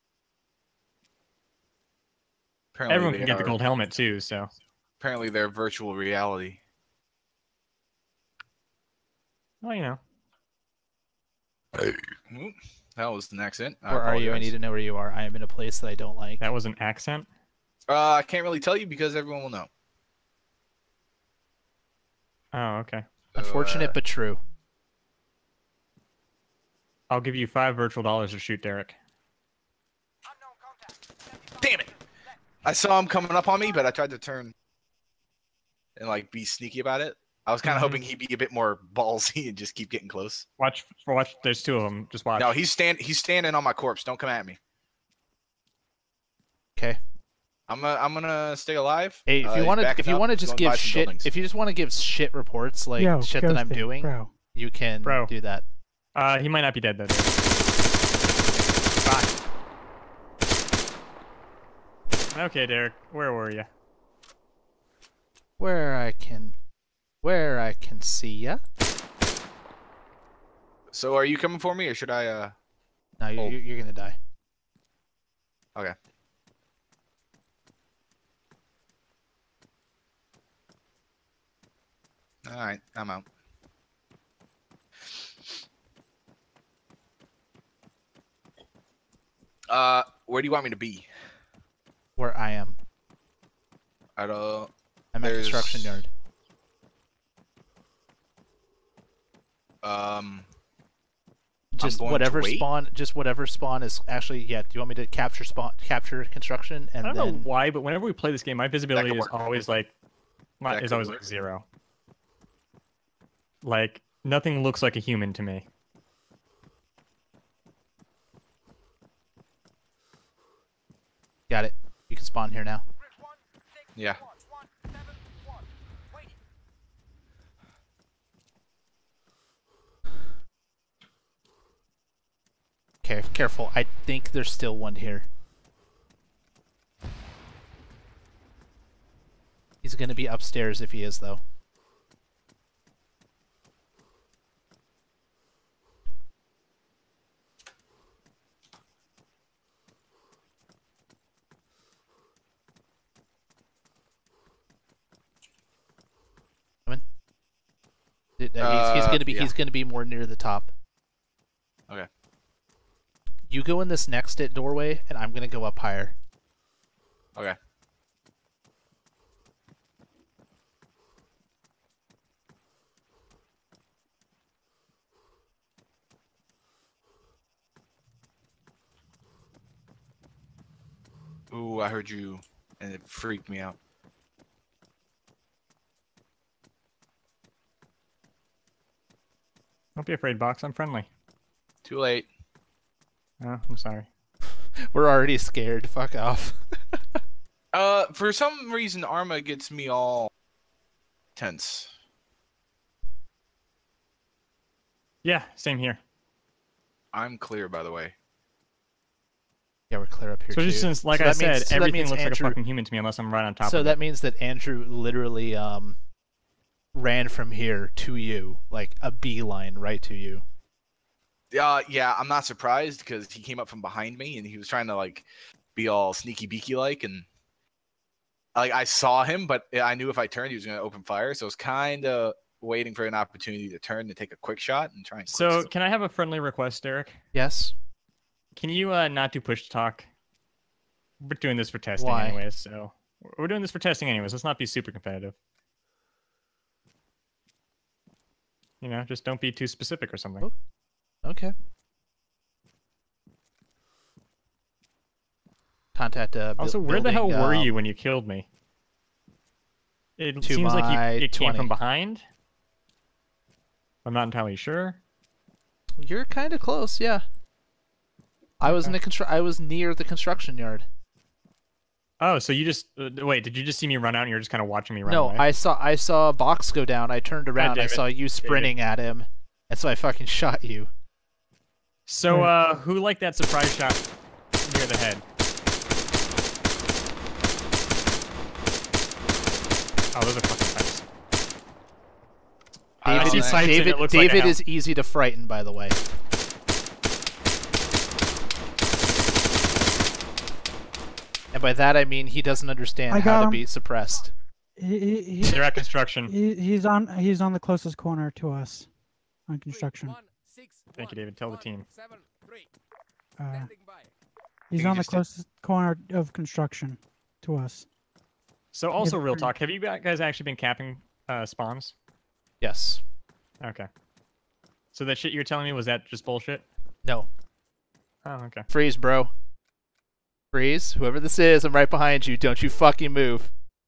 Apparently Everyone they can get the are- gold helmet too. So Apparently they're virtual reality. well, you know. Oop, that was an accident. I Where are you? I apologize. need to know where you are. I am in a place that I don't like. That was an accent. Uh, I can't really tell you because everyone will know. Oh, okay. Unfortunate, Uh, but true. I'll give you five virtual dollars to shoot Derek. Damn it! I saw him coming up on me, but I tried to turn and like be sneaky about it. I was kind of Mhm. hoping he'd be a bit more ballsy and just keep getting close. Watch, watch. There's two of them. Just watch. No, he's stand he's standing on my corpse. Don't come at me. Okay. I'm gonna I'm gonna stay alive. Hey, if Uh, you he's want to, backing if you up, want to he's just going by give some shit, buildings. if you just want to give shit reports like Yo, shit that I'm ghosting, doing, bro. you can Bro. do that. Uh, he might not be dead though. Derek. Bye. Okay, Derek. Where were you? Where I can, where I can see ya. So are you coming for me or should I uh No, you, Oh. you- you're gonna die. okay. Alright, I'm out. Uh where do you want me to be? Where I am. At uh I'm at There's- construction yard. um Just going to whatever wait? spawn, just whatever spawn is actually. Yeah. Do you want me to capture spawn, capture construction, and I don't then know why, but whenever we play this game, my visibility could is work. always like, my, That is could always work. like zero. Like nothing looks like a human to me. got it? You can spawn here now. yeah. Okay, careful. I think there's still one here. He's gonna be upstairs if he is, though. Coming. Did- uh, he's, he's Uh, gonna be. yeah. He's gonna be more near the top. Okay. You go in this next doorway, and I'm gonna go up higher. Okay. Ooh, I heard you and it freaked me out. Don't be afraid, Box. I'm friendly. Too late. Oh, I'm sorry. We're already scared. Fuck off. Uh, for some reason, Arma gets me all tense. Yeah, same here. I'm clear, by the way. Yeah, we're clear up here Especially too. since, like So I that said, means- so that everything means looks Andrew- like a fucking human to me unless I'm right on top So of that it. means that Andrew literally um ran from here to you, like a beeline right to you. Uh, yeah, I'm not surprised because he came up from behind me and he was trying to like be all sneaky beaky like, and like I saw him, but I knew if I turned, he was going to open fire. So I was kind of waiting for an opportunity to turn and take a quick shot and try and. So, quick- can I have a friendly request, Derek? Yes. Can you uh, not do push to talk? We're doing this for testing Why? anyways, so we're doing this for testing anyways. Let's not be super competitive. You know, just don't be too specific or something. Okay. Contact. Uh, Also, bu- where the hell building, were um, you when you killed me? It to seems like my you it came twenty. from behind. I'm not entirely sure. You're kind of close, yeah. I was in the constru- I was near the construction yard. Oh, so you just uh, wait? Did you just see me run out and you're just kind of watching me run No, away? I saw I saw a box go down. I turned around. I David. saw you sprinting at him, and so I fucking shot you. So, Wait. uh, who liked that surprise shot near the head? Oh, those are fucking pipes. I David, don't is, know. Sights and it David, looks like a David hell. is easy to frighten, by the way. And by that I mean he doesn't understand I how got to him. be suppressed. He, he, he, They're at construction. he, he's on he's on the closest corner to us on construction. One, six, Thank you, one, David. Tell the one, team. seven, three. Uh, Standing by. he's you on the just did- closest corner of construction to us. So, also, Yeah, real pretty- talk. Have you guys actually been capping uh, spawns? Yes. Okay. So that shit you were telling me, was that just bullshit? No. Oh, okay. Freeze, bro. Freeze. Whoever this is, I'm right behind you. Don't you fucking move.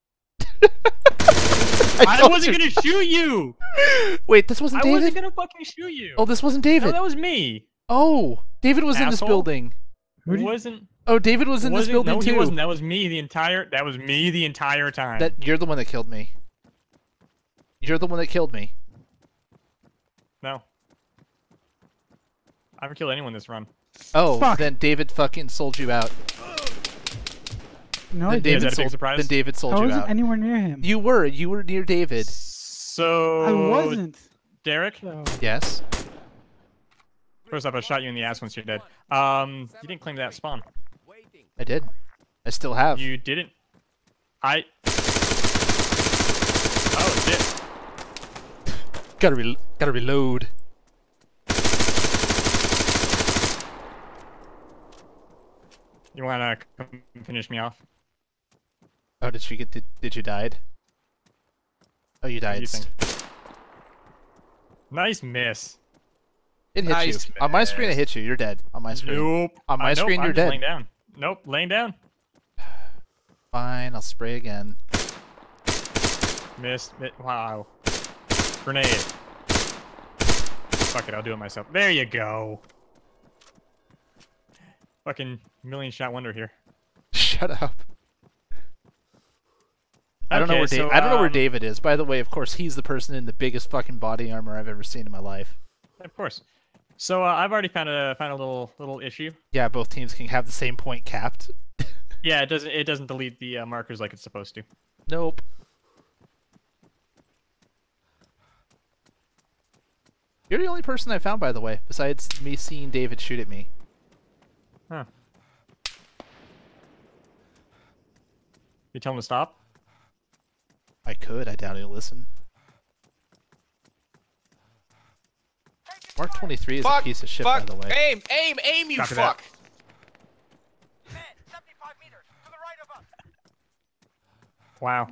I, told wasn't you. gonna shoot you. Wait, this wasn't I David? wasn't gonna fucking shoot you. Oh, this wasn't no, David. that was me. Oh, David was in this Asshole. building. Who It did- wasn't. Oh, David was in this wasn't- building no, too. he wasn't. That was me the entire. That was me the entire time. That you're the one that killed me. You're the one that killed me. No. I haven't killed anyone this run. Oh, Fuck. then David fucking sold you out. No, then I Is David that a big sold. surprise? Then David sold I you wasn't out. anywhere near him. You were. You were near David. So. I wasn't. Derek. So. Yes. First off, I shot you in the ass once you're dead. Um, you didn't claim that spawn. Waiting. I did. I still have. You didn't. I. Oh shit. Gotta re gotta reload. You wanna come finish me off? Oh, did you get? Did, did you died? Oh, you What do died. you think? Nice miss. It hit Nice you. On my screen, it miss. hit you. You're dead. On my screen. Nope. On my Uh, nope, screen, I'm you're just dead. Laying down. Nope, laying down. Fine, I'll spray again. Missed. Mi- wow. Grenade. Fuck it, I'll do it myself. There you go. Fucking million shot wonder here. Shut up. I don't know Okay, where Dave so, I don't know where um, David is. By the way, of course, he's the person in the biggest fucking body armor I've ever seen in my life. Of course. So uh, I've already found a found a little little issue. Yeah, both teams can have the same point capped. Yeah, it doesn't it doesn't delete the uh, markers like it's supposed to. Nope. You're the only person I found, by the way, besides me seeing David shoot at me. Huh. You tell him to stop? I could. I doubt he'll listen. Mark twenty-three is Fuck, a piece of shit, fuck, by the way. Aim, aim, aim, you Copy that. fuck. Wow.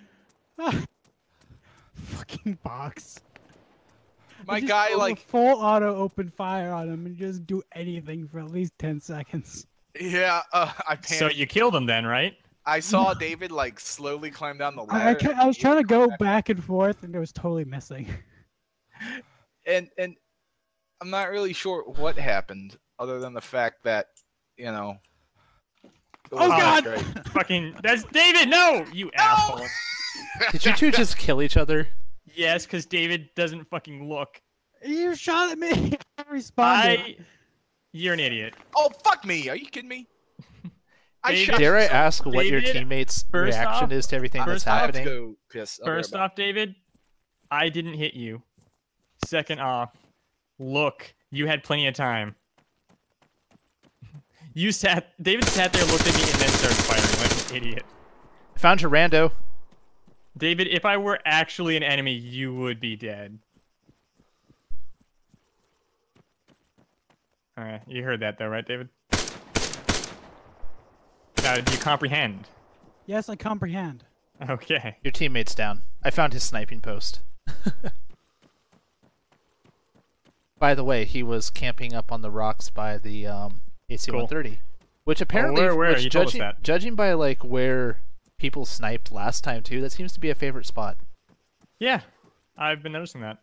Fucking box. My I just guy, go like, full auto open fire on him and just do anything for at least ten seconds. yeah, uh, I panicked. So you killed him then, right? I saw David, like, slowly climb down the I, I, ladder. ca- I was trying to go back and forth and it was totally missing. and and I'm not really sure what happened, other than the fact that, you know. it Oh, was God! great. Fucking that's David, no! You asshole. Did you two just kill each other? Yes, because David doesn't fucking look. You shot at me. I responded. I You're an idiot. Oh, fuck me! Are you kidding me? I David- shot Dare I you, so- ask what your David, teammates' first reaction off- is to everything that's first I off- have to happening? go piss. I'll be right First back. off, David, I didn't hit you. Second off, look, you had plenty of time. You sat. David sat there, looked at me, and then started firing like an idiot. I found your rando. David, if I were actually an enemy, you would be dead. Alright, you heard that though, right, David? Now, do you comprehend? Yes, I comprehend. Okay. Your teammate's down. I found his sniping post. By the way, he was camping up on the rocks by the um, A C one thirty, which apparently, where- where? which You told us judging that. judging by like where people sniped last time too, that seems to be a favorite spot. Yeah, I've been noticing that.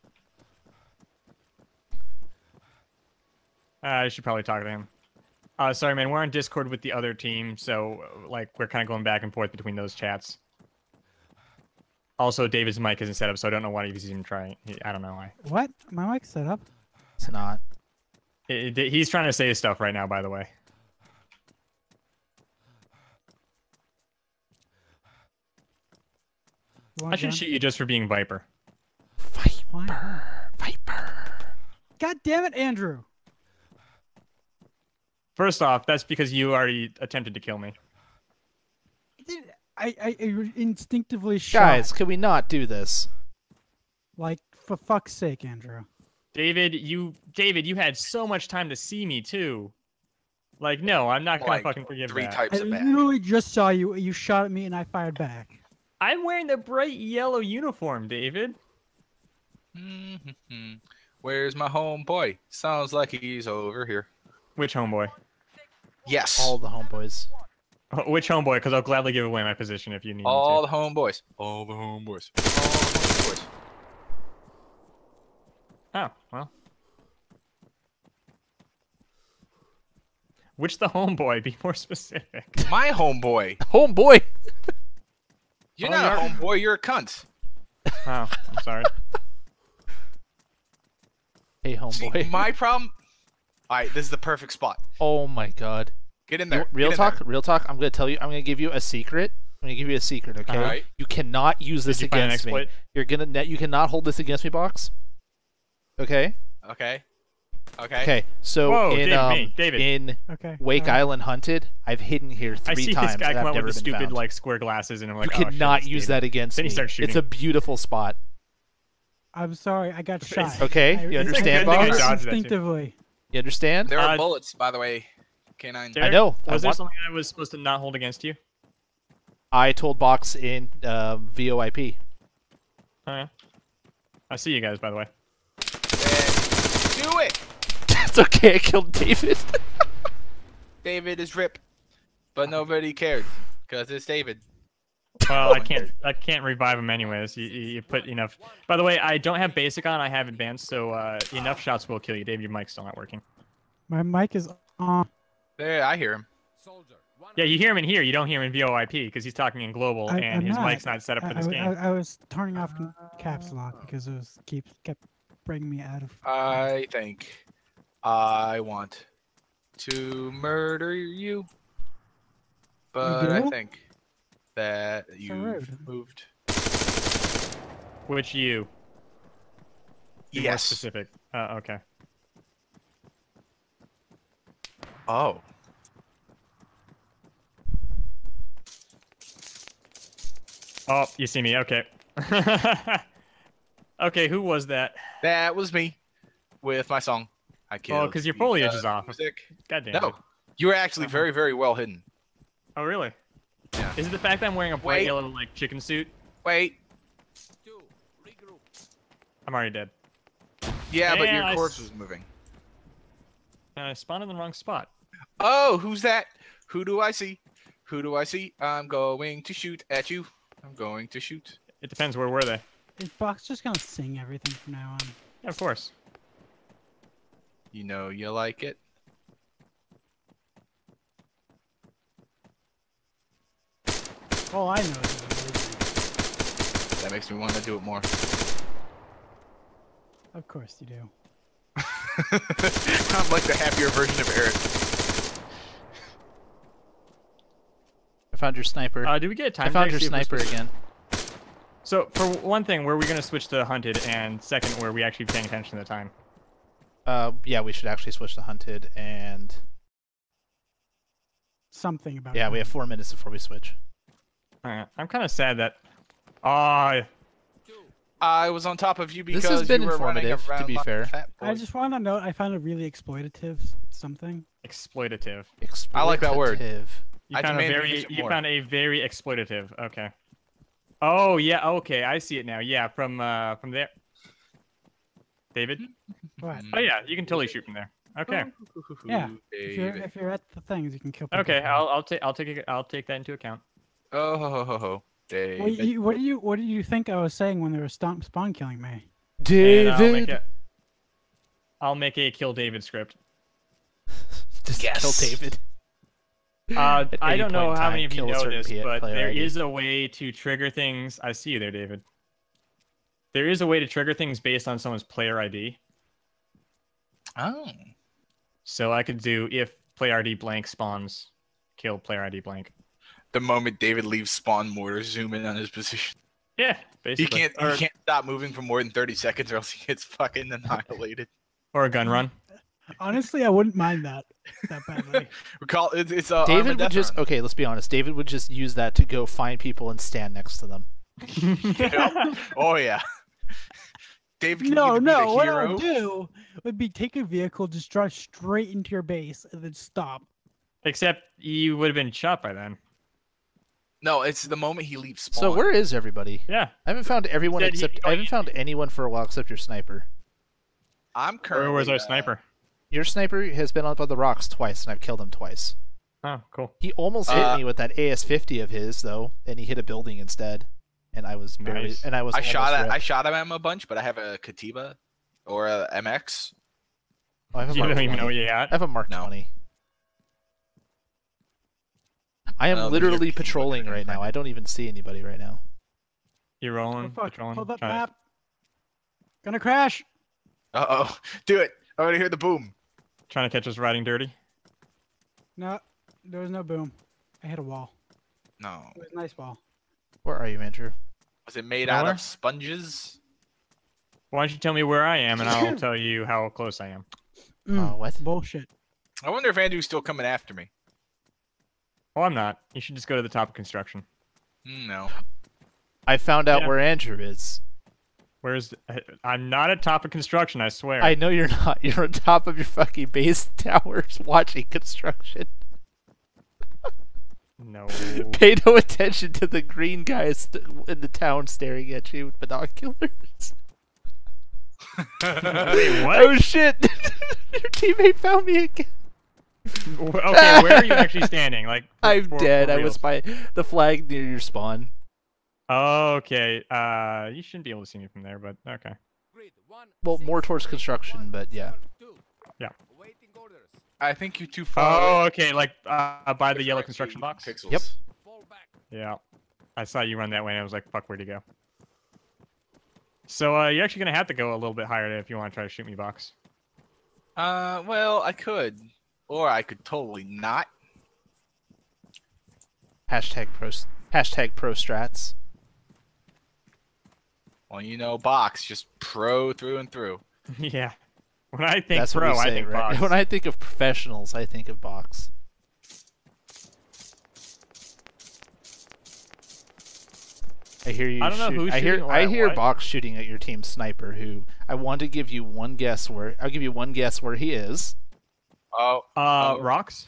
Uh, I should probably talk to him. Uh, sorry, man. We're on Discord with the other team, so like we're kind of going back and forth between those chats. Also, David's mic isn't set up, so I don't know why he's even trying. He, I don't know why. What? My mic's set up. It's not. It, it, he's trying to say stuff right now, by the way. You I want should gun? shoot you just for being Viper. Why? Viper, Viper. God damn it, Andrew! First off, that's because you already attempted to kill me. Did- I, I, I instinctively shot. Guys, can we not do this? Like, for fuck's sake, Andrew. David, you David, you had so much time to see me too. Like, no, I'm not gonna Like, fucking forgive Three that. types I of bad. literally just saw you. You shot at me and I fired back. I'm wearing the bright yellow uniform, David. Mhm. Where's my homeboy? Sounds like he's over here. Which homeboy? Yes. All the homeboys. Which homeboy? Because I'll gladly give away my position if you need All me the homeboys. All the homeboys. All the homeboys. to. Oh, well. Which the homeboy? Be more specific. My homeboy. Homeboy. You're Oh, not a you're- homeboy. You're a cunt. Oh, I'm sorry. Hey, See, homeboy. my problem. All right, this is the perfect spot. Oh my god. Get in You- there. real Get in talk, there. real talk. I'm gonna tell you. I'm gonna give you a secret. I'm gonna give you a secret. Okay. Alright. You cannot use this Did you find an against me. exploit? You're gonna. net- You cannot hold this against me, box. Okay. Okay. Okay. Okay. So Whoa, in David, um me, David. in Okay. Wake alright. Island Hunted, I've hidden here I three see times this guy and come I've out never with the been stupid found. like square glasses, and I'm like, you oh, shit, cannot it's use David. that against Then he me. starts It's shooting. a beautiful spot. I'm sorry, I got shot. Okay, I- you it's understand, like I Bob? did it I dodged that too. instinctively. You understand? There are Uh, bullets, by the way. K nine. Derek, know, I Was there want- something I was supposed to not hold against you? I told Box in uh, V O I P. Oh, yeah. I see you guys, by the way. Do it. It's okay. I killed David. David is rip, but nobody cared because it's David. Well, I can't. I can't revive him anyways. You, you you put enough. By the way, I don't have basic on. I have advanced, so uh, enough shots will kill you. Dave, your mic's still not working. My mic is on. There, I hear him. Soldier. One Yeah, you hear him in here. You don't hear him in V O I P because he's talking in global, I- and I'm his not. mic's not set up I, for I, this I, game. I was turning off caps lock because it was keep kept bringing me out of. I think I want to murder you, but I do? think that So you've rude. moved. Which you? Be more Yes. specific. Uh, okay. Oh. Oh, you see me. Okay. Okay, who was that? That was me with my song. I killed. Oh, 'cause your the, foliage uh, is off. Music. God damn No, it. you were actually Uh-huh. very, very well hidden. Oh, really? Yeah. Is it the fact that I'm wearing a bright Wait. yellow like chicken suit? Wait. two. Regroup. I'm already dead. Yeah, but Yeah, your I corpse s- was moving. And I spawned in the wrong spot. Oh, who's that? Who do I see? Who do I see? I'm going to shoot at you. I'm going to shoot. It depends. Where were they? Is Box just gonna sing everything from now on? Yeah, of course. You know you like it. All I know is it's amazing. That makes me want to do it more. Of course you do. I'm like the happier version of Eric. I found your sniper. Uh, do we get a time I found check your to see if we're sniper supposed to- again. So, for one thing, were we going to switch to hunted? And second, were we actually paying attention to the time? Uh, yeah, we should actually switch to hunted, and Something about. yeah, we have that. four minutes before we switch. Alright, I'm kind of sad that. Ah, I was on top of you because This has been you were running informative, to around be like a fair. fat boy. I just want to note I found a really exploitative something. exploitative. I like that word. Exploitative. You I found a demand to very, use it you more. found a very exploitative. Okay. Oh yeah, okay, I see it now. Yeah, from uh, from there. David? What? Oh yeah, you can totally shoot from there. Okay. Yeah. If you're, David. if you're at the things, you can kill people. Okay, from I'll I'll take I'll take it I'll take that into account. Oh, ho, ho, ho, ho. there. What, David. you, what do you What do you think I was saying when they were stomp spawn killing me? And I'll make David. a, I'll make a kill David script. Just Yes. kill David. Uh, At I any don't know point in how time, many of you kill a know certain this, P- but player there I D. is a way to trigger things. I see you there, David. There is a way to trigger things based on someone's player I D. Oh. So I could do if player I D blank spawns, kill player I D blank. The moment David leaves spawn, mortars zoom in on his position. Yeah, He basically. can't. or, He can't stop moving for more than thirty seconds, or else he gets fucking annihilated. or a gun run. Honestly, I wouldn't mind that that badly. We call it's it's uh, David armored would death just run. okay. Let's be honest. David would just use that to go find people and stand next to them. Yep. Oh yeah. David can no, either be no. the What I hero. would do would be take a vehicle, just drive straight into your base, and then stop. Except you would have been shot by then. No, it's the moment he leaves spawn. So where is everybody? Yeah. I haven't found everyone said he- except oh, I haven't you- found anyone for a while except your sniper. I'm Where currently. was our uh, sniper? Your sniper has been up on the rocks twice, and I've killed him twice. Oh, cool. He almost hit Uh, me with that A S fifty of his though, and he hit a building instead. And I was barely, Nice. and I was. I shot almost at. I ripped. shot at him a bunch, but I have a Katiba or a M X. Oh, I have a You Mark don't even know twenty. what you I had. have a Mark No. twenty. I am Well, then literally you're keep patrolling looking right and now. find I don't even see anybody right now. You're Oh, rolling, fuck. patrolling. Hold that trying to- map. Gonna crash. Uh oh. Do it. I want to hear the boom. Trying to catch us riding dirty. No, there was no boom. I hit a wall. No. It was a nice wall. Where are you, Andrew? Was it made out Nowhere? of sponges? Why don't you tell me where I am, and I'll tell you how close I am. Mm, Oh, what? bullshit. I wonder if Andrew's still coming after me. Oh, I'm not. You should just go to the top of construction. Mm, no. I found out Yeah. where Andrew is. Where's? I'm not at top of construction. I swear. I know you're not. You're on top of your fucking base towers watching construction. No. Pay no attention to the green guys st- in the town staring at you with binoculars. Wait, what? Oh shit! Your teammate found me again. Okay, where are you actually standing? Like, for- I'm for- dead. for I reals. was by the flag near your spawn. Okay. Uh, you shouldn't be able to see me from there, but okay. Grid one, Well, six, more towards eight, construction, one, but yeah. seven, two. Yeah. Awaiting orders. I think you're too far. Oh, away. okay. Like, uh, by the yellow Correct construction the box. Pixels. Yep. Fall back. Yeah. I saw you run that way, and I was like, "Fuck, where'd he go?" So, uh, you're actually gonna have to go a little bit higher if you want to try to shoot me, box. Uh, well, I could, or I could totally not. Hashtag pro. Hashtag pro strats. Well, you know, box just pro through and through. Yeah. When I think That's pro, what we I say, think right? box. When I think of professionals, I think of box. I hear you. I don't know shoot- who's I hear. shooting or I at hear what. box shooting at your team sniper. Who I want to give you one guess where. I'll give you one guess where he is. Oh, Uh, Oh. rocks.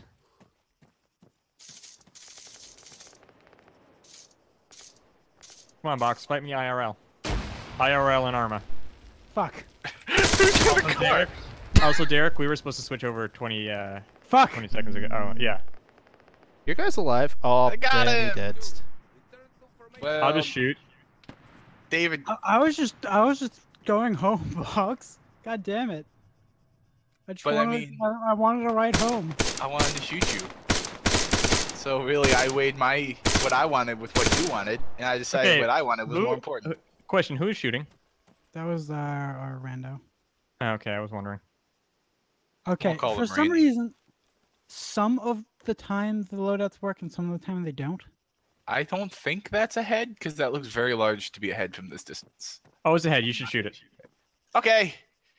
Come on, box. Fight me I R L. I R L and Arma. Fuck. Also, Derek. Also, Derek, we were supposed to switch over twenty, uh, Fuck. twenty seconds ago. Oh, yeah. Your guy's alive. Oh, I got dead. him. He dead. Return to formation. well, I'll just shoot. David. I, I was just, I was just going home, box. God damn it. I just But I wanted, mean- I, I wanted to ride home. I wanted to shoot you. So really, I weighed my what I wanted with what you wanted, and I decided Okay, what I wanted was who- more important. uh, Question: Who is shooting? That was uh, our rando. Oh, okay, I was wondering. Okay, call for him some Randy. reason, some of the time the loadouts work and some of the time they don't. I don't think that's ahead because that looks very large to be ahead from this distance. Oh, it's ahead. You should shoot it. Okay.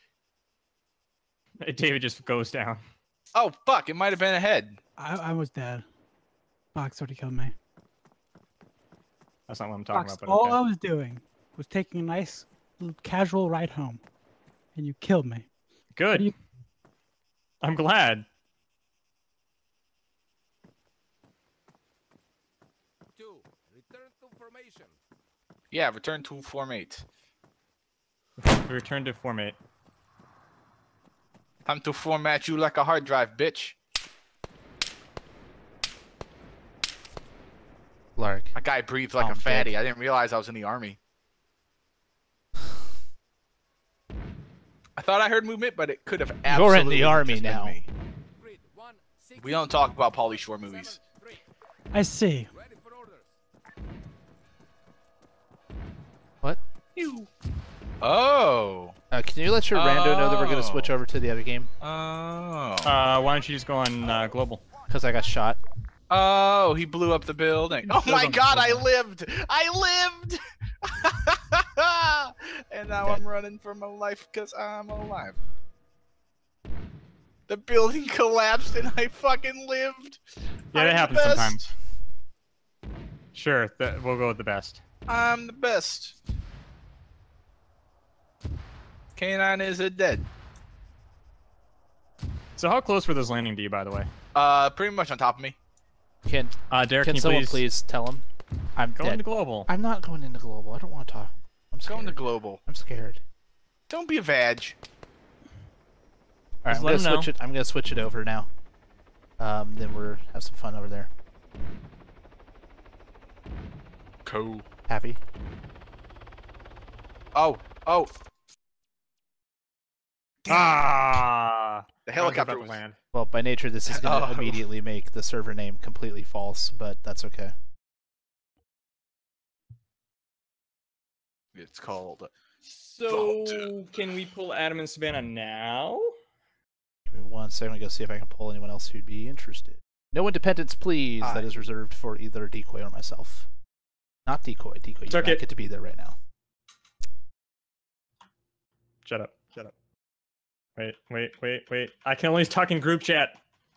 David just goes down. Oh fuck! It might have been ahead. I, I was dead. Box already killed me. That's not what I'm talking Box, about. But all okay. I was doing was taking a nice l- casual ride home, and you killed me. Good. you- I'm glad. Two. Return to formation. Yeah, return to formate. We returned to formate. Time to format you like a hard drive, bitch. Lark. That guy breathed like Oh, a I'm fatty. dead. I didn't realize I was in the army. I thought I heard movement, but it could have You're absolutely in the army just been now. me. Grid one, six, We don't talk about Pauly Shore movies. seven, three. I see. Ready for orders. What? Oh. Uh, can you let your rando know that we're gonna switch Oh. over to the other game? Oh. Uh, why don't you just go on uh, global? Because I got shot. Oh, he blew up the building. Oh my god, I lived! I lived! And now I'm running for my life because I'm alive. The building collapsed and I fucking lived. Yeah, I'm that the happens best. sometimes. Sure, th we'll go with the best. I'm the best. K nine is a dead. So how close were those landing to you, by the way? Uh, pretty much on top of me. Can Uh, Derek, can can you someone please, please tell him? I'm go dead. into global? I'm not going into global. I don't want to talk. I'm scared. Going to global. I'm scared. Don't be a vag. All right, Just I'm let gonna him switch it. I'm gonna switch it over now. Um, then we're have some fun over there. Cool. Happy? Oh, oh, Ah! the I was helicopter about was. to land. Well, by nature, this is gonna Oh. immediately make the server name completely false, but that's okay. It's called. So, can we pull Adam and Savannah now? Give me one second. I go see if I can pull anyone else who'd be interested. No independence, please. Aye. That is reserved for either Decoy or myself. Not Decoy. Decoy, you do Took not it. get to be there right now. Shut up. Shut up. Wait, wait, wait, wait. I can only talk in group chat.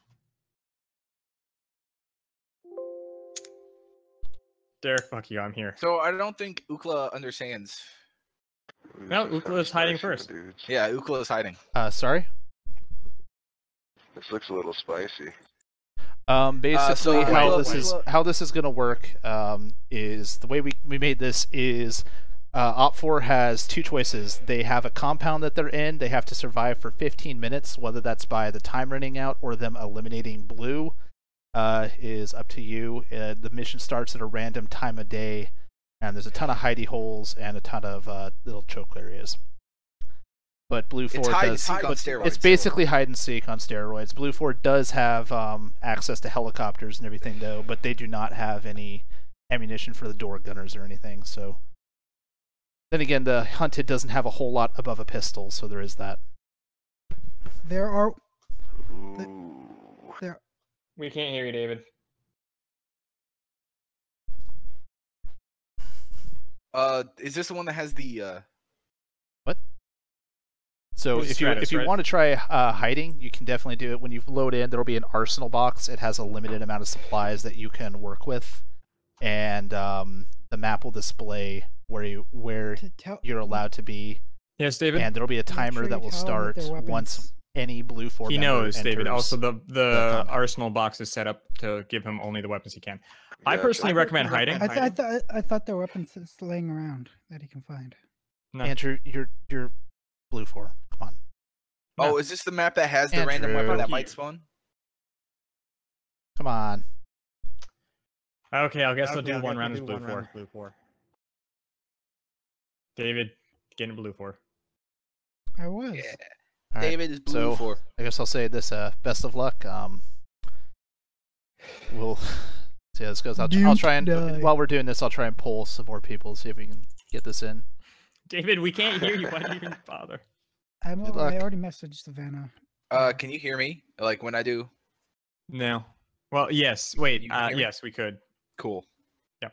Derek, fuck you, I'm here. So I don't think Ookla understands. No, Ukla's hiding first. Dudes. Yeah, Ookla is hiding. Uh, sorry. This looks a little spicy. Um, basically, so how wait, this wait, is wait. how this is gonna work um, is the way we we made this is uh, Op four has two choices. They have a compound that they're in. They have to survive for fifteen minutes, whether that's by the time running out or them eliminating blue. Uh, is up to you. Uh, the mission starts at a random time of day, and there's a ton of hidey holes and a ton of uh, little choke areas. But Blue It's four hide and does. seek on but steroids. It's basically hide and seek on steroids. Blue four does have um, access to helicopters and everything, though, but they do not have any ammunition for the door gunners or anything. So, then again, the Hunted doesn't have a whole lot above a pistol, so there is that. There are Ooh. there We can't hear you, David. Uh, is this the one that has the uh? So This is if you Stratus, if you right? want to try uh, hiding, you can definitely do it. When you load in, there will be an arsenal box. It has a limited amount of supplies that you can work with, and um, the map will display where you where to tell you're allowed to be, Yes, David? and there will be a make timer sure that you will tell them start that their once weapons- any blue four he member knows, David. enters. Also, the, the compound. arsenal box is set up to give him only the weapons he can. I Yeah, personally I recommend personally hiding. I, th- I, th- I thought there were weapons that's laying around that he can find. No. Andrew, you're you're blue four. Come on. Oh, is this the map that has the random Andrew. weapon that Here. might spawn? Come on. Okay, I guess I'll Okay, do I'll one guess round we'll as do blue one round four. as blue four. David, get in blue four. I was. Yeah. All right. David is blue so- for. I guess I'll say this. Uh, best of luck. Um, we'll see how this goes. I'll, I'll try and Duke die. while we're doing this, I'll try and pull some more people, see if we can get this in. David, we can't hear you. Why do you even bother? I'm, Good al- I luck. already messaged Savannah. Uh, can you hear me? Like when I do? No. Well, yes. Wait. You Uh, hear me? yes, we could. Cool. Yep.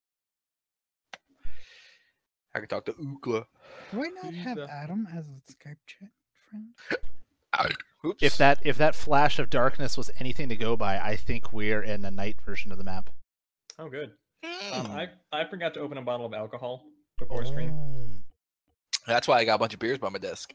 I can talk to Ookla. Do I not have Lisa. Adam as a Skype chat friend? Oops. If that if that flash of darkness was anything to go by, I think we're in the night version of the map. Oh, good. Hmm. Um, I, I forgot to open a bottle of alcohol before stream. Oh. That's why I got a bunch of beers by my desk.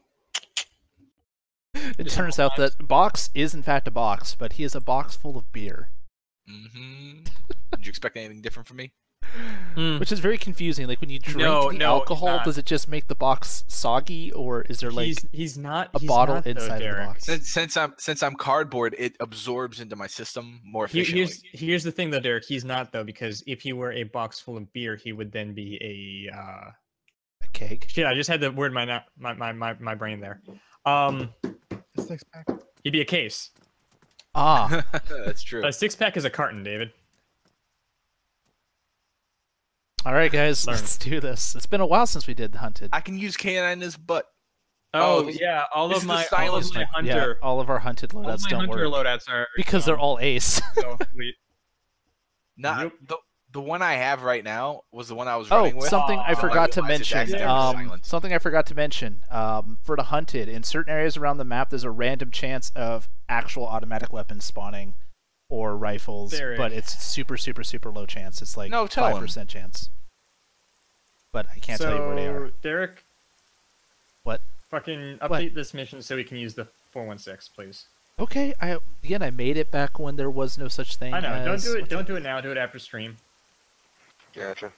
It turns out that box is in fact a box, but he is a box full of beer. Mm-hmm. Did you expect anything different from me? Mm. which is very confusing. Like when you drink No, the no, alcohol, not. does it just make the box soggy, or is there like he's he's not a he's bottle not, though, inside of the Derek. box? Since, since I'm since I'm cardboard, it absorbs into my system more He- efficiently. here's here's the thing though, Derek. He's not though, because if he were a box full of beer, he would then be a uh... a keg? shit. I just had the word in my na- my my my, my brain there. Um, A six pack. he'd be a case. Ah, That's true. A six pack is a carton, David. all right, guys, Learn. let's do this. It's been a while since we did Hunted. I can use K nine in his butt. Oh, Oh, yeah, all this of is the my all silence of my type. Yeah, hunter all of our Hunted all of loadouts my don't hunter work loadouts are because they're gone. all ace. So sweet. Not Yep. the the one I have right now was the one I was Oh, running with. something I Oh, forgot to realized it's mention. accidentally Um, silent. something I forgot to mention. Um, for the Hunted, in certain areas around the map, there's a random chance of actual automatic weapons spawning or rifles, There but is. it's super, super, super low chance. It's like No, tell five him. percent chance. But I can't so, tell you where they are. Derek, What? fucking update What? this mission so we can use the four one six, please. Okay, I again I made it back when there was no such thing. I know. Don't as- do it. Don't do it now. Do it after stream. Gotcha.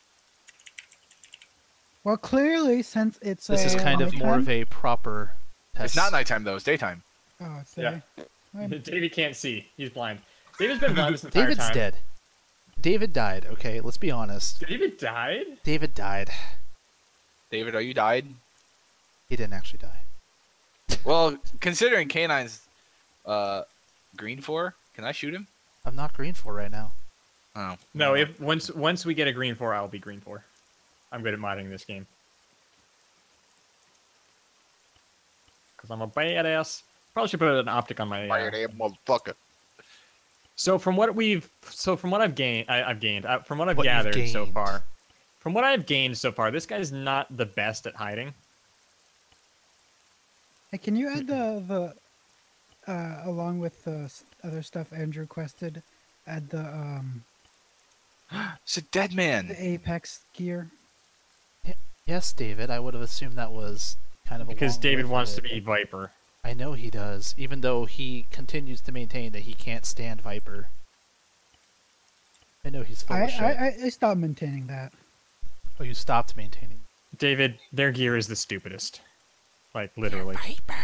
Well, clearly, since it's This is a kind of more of nighttime- a proper test. It's not nighttime though; it's daytime. Oh, it's Yeah. there. I'm- David can't see. He's blind. David's been blind this entire David's time. dead. David died. Okay, let's be honest. David died? David died. David, are you died? He didn't actually die. Well, considering K nine's uh, green for, can I shoot him? I'm not green for right now. Oh No, if once once we get a green four, I'll be green four. I'm good at modding this game. Cause I'm a badass. Probably should put an optic on my. fire Uh... damn motherfucker. So from what we've, so from what I've gained, I, I've gained. Uh, from what I've What you've gathered so gained. far, from what I've gained so far, this guy's not the best at hiding. Hey, can you add the the uh, along with the s- other stuff Andrew requested, add the um It's a dead man. the Apex gear? Yes, David. I would have assumed that was kind of Because along David with wants it. to be Viper. I know he does, even though he continues to maintain that he can't stand Viper. I know he's full I, of shit. I I I stopped maintaining that. Oh, you stopped maintaining. David, their gear is the stupidest. Like literally. Viper.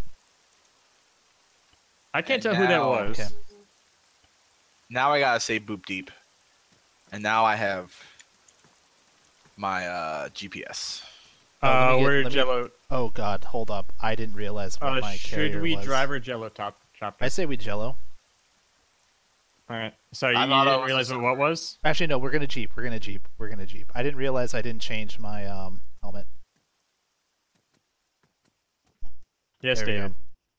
I can't And tell who that now- was. Okay. Now I gotta say boop deep, and now I have my uh, G P S. Oh, let Uh, me get- we're let me- Jello. Oh God, hold up! I didn't realize what Uh, my should carrier we was. drive or Jello top chopper? I say we Jello. All right. So you, I you thought I didn't was realize what what was? Actually, no. We're gonna Jeep. We're gonna Jeep. We're gonna Jeep. I didn't realize I didn't change my um helmet. Yes, There we David.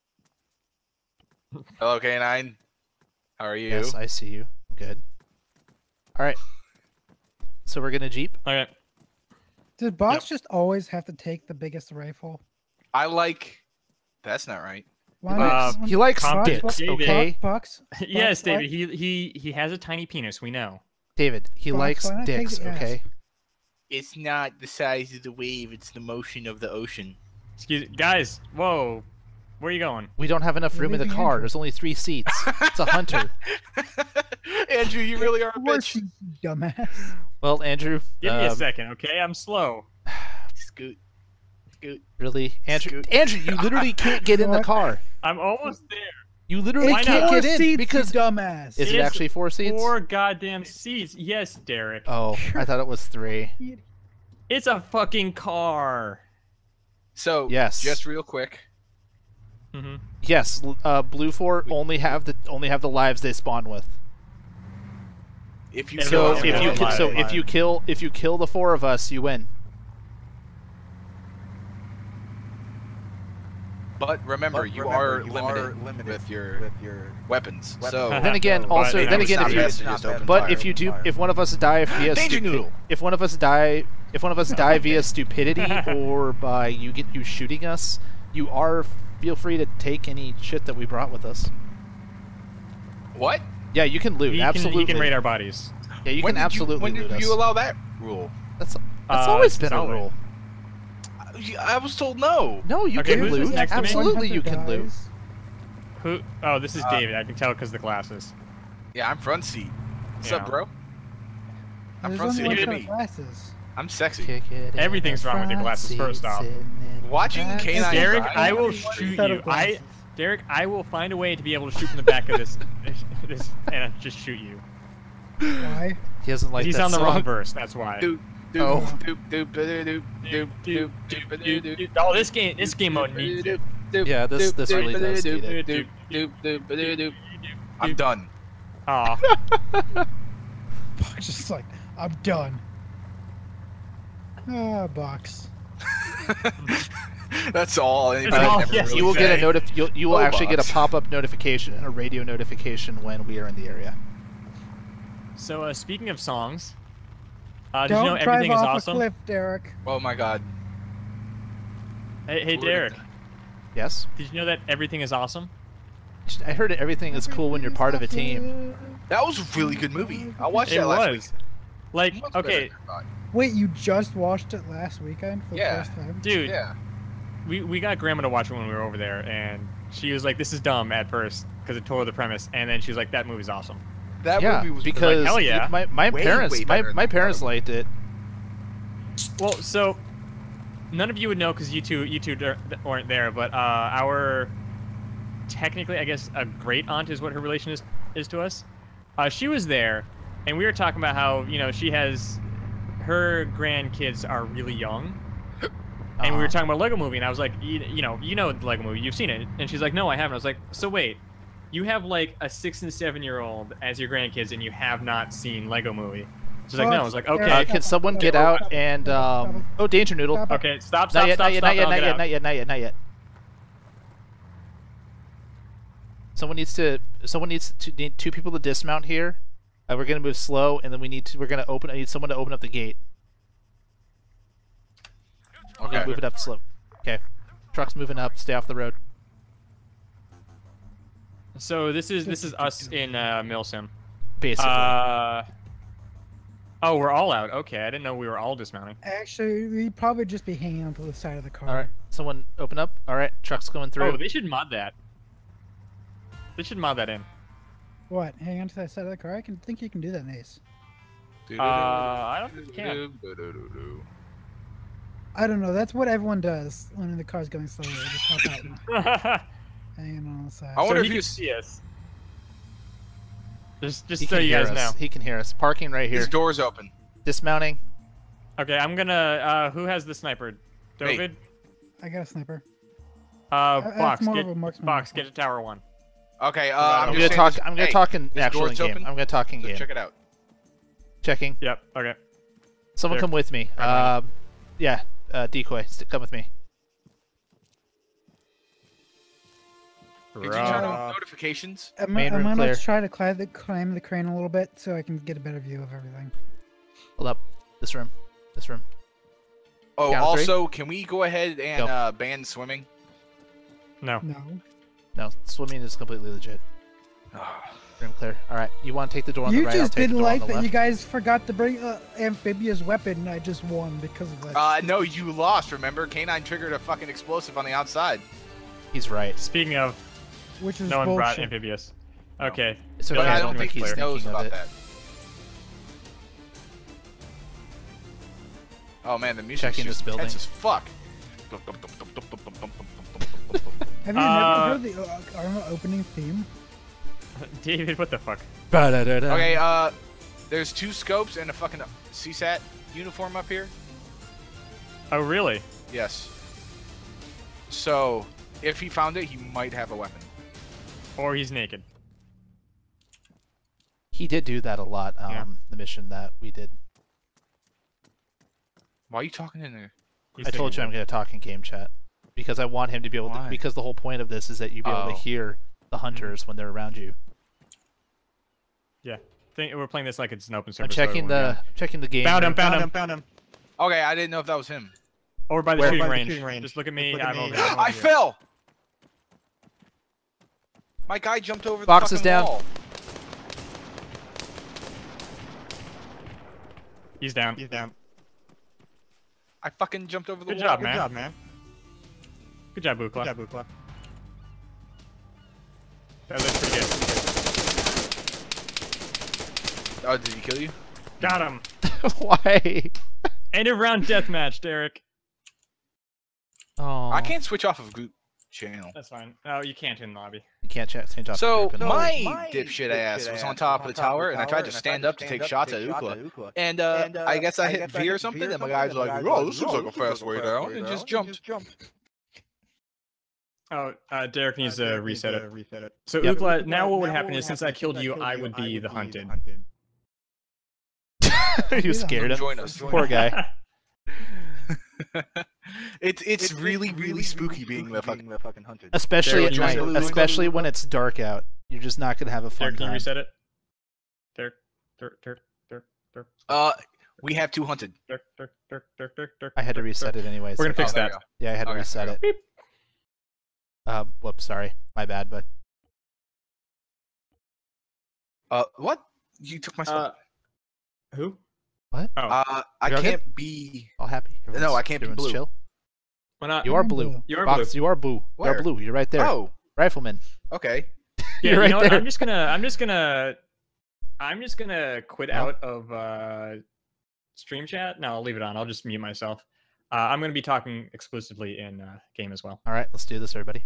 Hello, K nine. How are you? Yes, I see you. I'm good. All right. So we're gonna Jeep. Okay. Does boss just always have to take the biggest rifle? I like. That's not right. Why Uh, not? He likes Calm down, dicks. David. Okay, Bucks. yes, Bucks, why- David. He he he has a tiny penis. We know. David. He Fox, likes why not take dicks. the ass? Okay. It's not the size of the wave; it's the motion of the ocean. Excuse guys. Whoa. Where are you going? We don't have enough You're room in the leaving car. Andrew. There's only three seats. It's a hunter. Andrew, you really are a Four bitch. seats, you dumbass. Well, Andrew. Give me a um, second, okay? I'm slow. Scoot, scoot. Really, Andrew? Scoot. Andrew, you literally can't get in the What? car. I'm almost there. You literally Why can't not? get Four in seats, because you dumbass. is it It's actually four seats? Four goddamn seats. Yes, Derek. Oh, I thought it was three. It's a fucking car. So, Yes. just real quick. Mm-hmm. Yes, l- uh, Blue Four only have the only have the lives they spawn with. If you And So Everyone if has you a ki- live so if live. you kill if you kill the four of us, you win. But remember, But you remember, are you limited, are limited with your with your weapons. weapons. So, Then again, But also it then was again, not if you best to just open but fire. if you do if one of us die via Danger stupi- noodle. if one of us die if one of us die via stupidity or by you get you shooting us, you are feel free to take any shit that we brought with us. what? Yeah, you can loot. He can, absolutely. he can raid our bodies. Yeah, you when can did absolutely You, when loot did us. you allow that rule? That's that's Uh, always since been a always. rule. I was told no. No, you Okay, can who's this loot. next to me? Absolutely, you can loot. Dies. Who? Oh, this is Uh, David. I can tell because the glasses. Yeah, I'm front seat. What's Yeah. up, bro? I'm There's front only seat. one Look at pair of me. glasses. I'm sexy. Kick it in Everything's the wrong with your front glasses, seat, first off. sitting in the Watching back K nine seat. Derek, drive. I will One shoot set of you. I, glasses. Derek, I will find a way to be able to shoot from the back of this, this, and just shoot you. Why? He doesn't like He's that on the song. wrong verse. That's why. Doop, doop, Oh. doop, doop, doop, doop, doop, doop, doop, doop, doop, Oh, this game, this game mode needs it. Yeah, this- this really does need it. Doop, doop, doop, doop, doop. I'm done. Aw. Box just like, I'm done. Ah, box. That's all anybody That's all- can ever yes, really You will get a say. notif- you'll, you will Oh, actually get box. a pop-up notification and a radio notification when we are in the area. So, uh, speaking of songs, uh, did Don't you know drive everything is off awesome? a cliff, Derek. Oh my god. Hey, hey, We're Derek, gonna- Yes? did you know that everything is awesome? I heard everything is cool when you're part of a team. That was a really good movie. I watched It that last was. Like, week. Much better okay, than I thought. Wait, you just watched it last weekend for Yeah. the first time? dude, Yeah. we, we got Grandma to watch it when we were over there, and she was like, this is dumb at first, because it told her the premise, and then she was like, that movie's awesome. That yeah, movie was because hell yeah. my, my Way, parents way my, better my than parents Bottom. liked it. Well, so, none of you would know, because you two, you two der- weren't there, but uh, our, technically, I guess, a great aunt is what her relation is, is to us. Uh, she was there, and we were talking about how, you know, she has, her grandkids are really young, and we were Uh-huh. talking about Lego Movie, and I was like, you, you know, you know the Lego Movie, you've seen it, and she's like, no, I haven't. I was like, so wait, you have like a six and seven year old as your grandkids, and you have not seen Lego Movie. She's like, no. I was like, Uh, okay, can someone get out and um? Oh, Danger Noodle. Stop. okay, stop, Not stop, yet, stop, not yet, stop, not yet, I'll not get yet, out. not yet, not yet, not yet. Someone needs to. Someone needs to need two people to dismount here. Uh, we're gonna move slow, and then we need to. We're gonna open. I need someone to open up the gate. Okay. Yeah, move it up slow. Okay. Truck's moving up. Stay off the road. So this is this is us in uh, Milsim. Basically. Uh, oh, we're all out. Okay, I didn't know we were all dismounting. Actually, we'd probably just be hanging onto the side of the car. All right. Someone open up. All right. Truck's going through. Oh, they should mod that. They should mod that in. What? Hang on to that side of the car? I can think you can do that, Ace. Uh, I don't think you can. I don't know. That's what everyone does when the car's going slowly. They just hop out and hanging on the side. I wonder so if he you can see us. Just, just he so can you hear guys us. know. He can hear us. Parking right here. His door's open. Dismounting. Okay, I'm gonna. Uh, who has the sniper? Me. David. I got a sniper. Uh, that's Box. more Get, of a marksman Box. rifle. Get to tower one. Okay, uh, I'm I'm, I'm just gonna saying talk. this- I'm gonna hey, talk in his actual in door's game. open, I'm gonna talk in so game. check it out. Checking. Yep. Okay. Someone There. come with me. Right behind Um, yeah. Uh, decoy. St- come with me. Did you turn Uh, on notifications? I'm, Main I'm room gonna clear. try to climb the, climb the crane a little bit so I can get a better view of everything. Hold up. This room. This room. Oh, Count of three? also, can we go ahead and Go. uh, ban swimming? No. No. No, swimming is completely legit. Room clear. All right. You want to take the door on You the right? I'll just take the didn't door on like the that left. you guys forgot to bring uh, amphibious weapon and I just won because of that. Uh, no, you lost. Remember, K nine triggered a fucking explosive on the outside. He's right. Speaking of, which is no one brought bullshit. amphibious. Okay. It's But okay. I I don't think he's he knows thinking of about it. that. Oh man, the music's Checking just this building. tense as fuck. Have you Uh, never heard the uh, Arma opening theme? David, what the fuck? Ba-da-da-da. Okay, uh, there's two scopes and a fucking C SAT uniform up here. Oh, really? Yes. So, if he found it, he might have a weapon. Or he's naked. He did do that a lot. Um, Yeah. the mission that we did. Why are you talking in there? He's I told you I'm naked. going to talk in game chat because I want him to be able to. Why? Because the whole point of this is that you be able Oh. to hear the hunters when they're around you. Yeah. Think, we're playing this like it's an open server. I'm so checking everyone the can- checking the game. Found him, room. found Found him. him, found him. Okay, I didn't know if that was him. Over by the, Where? shooting, By the range. shooting range. Just look at me. Just look at I'm me. over Yeah. here. I yeah. fell. My guy jumped over the Box fucking is down. wall. He's down. He's down. I fucking jumped over the Good wall. job, Good man. job, man. Good job, Good Bukla. job, Bukla. That looks pretty good. Oh, did he kill you? Got him. Why? End of round deathmatch, Derek. Oh. I can't switch off of group channel. That's fine. Oh, you can't in lobby. You can't ch change off. So the group and- my, my dipshit dipshit ass ass was on top of the tower, and I tried to stand up to take shots at Ukla. And uh, And, uh, I guess I I hit guess I V or hit something, V or and my something, guys and were my like, guys "Oh, were this like, looks "Oh, like a this looks fast way like a fast down," way and down," just and jumped. just jumped. Oh, uh, Derek needs to reset it. Reset it. So Yep. Ukla, now what would happen is since I killed you, I would be the hunted. You scared him. Join us. Poor guy. it's it's really really spooky being the fucking. the fucking hunted. Especially at Derek, night. you wanna- Especially when it's dark out. You're just not gonna have a fun Derek, can you time. reset it? Derek, Derek, Derek, Derek, Derek, Uh, we have two hunted. Derek, Derek, Derek, Derek, Derek, Derek. I had to reset it anyways. We're gonna so- fix Oh, there that. you go. Yeah, I had to Okay, reset there it. you Uh, whoops, sorry. My bad, but Uh, what? You took my spot. Uh, who? What? Oh, Uh, I You're can't good? be. all happy. No, Everyone's- I can't be everyone's blue. Chill. why not? You are I'm blue. blue. You are Box, blue. you are blue. You Where? are blue. You're right there. Oh, Rifleman. okay. Yeah, You're you right know what? there. I'm just gonna, I'm just gonna, I'm just gonna quit No. out of uh, stream chat. No, I'll leave it on. I'll just mute myself. Uh, I'm gonna be talking exclusively in uh, game as well. All right, let's do this, everybody.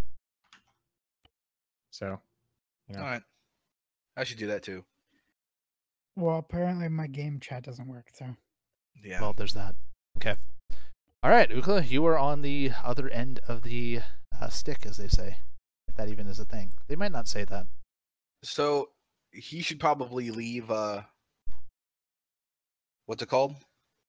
So, you know. All right. I should do that too. Well, apparently my game chat doesn't work, so. Yeah. Well, there's that. Okay. All right, Ukla, you are on the other end of the uh, stick, as they say. If that even is a thing. They might not say that. So he should probably leave. Uh, what's it called?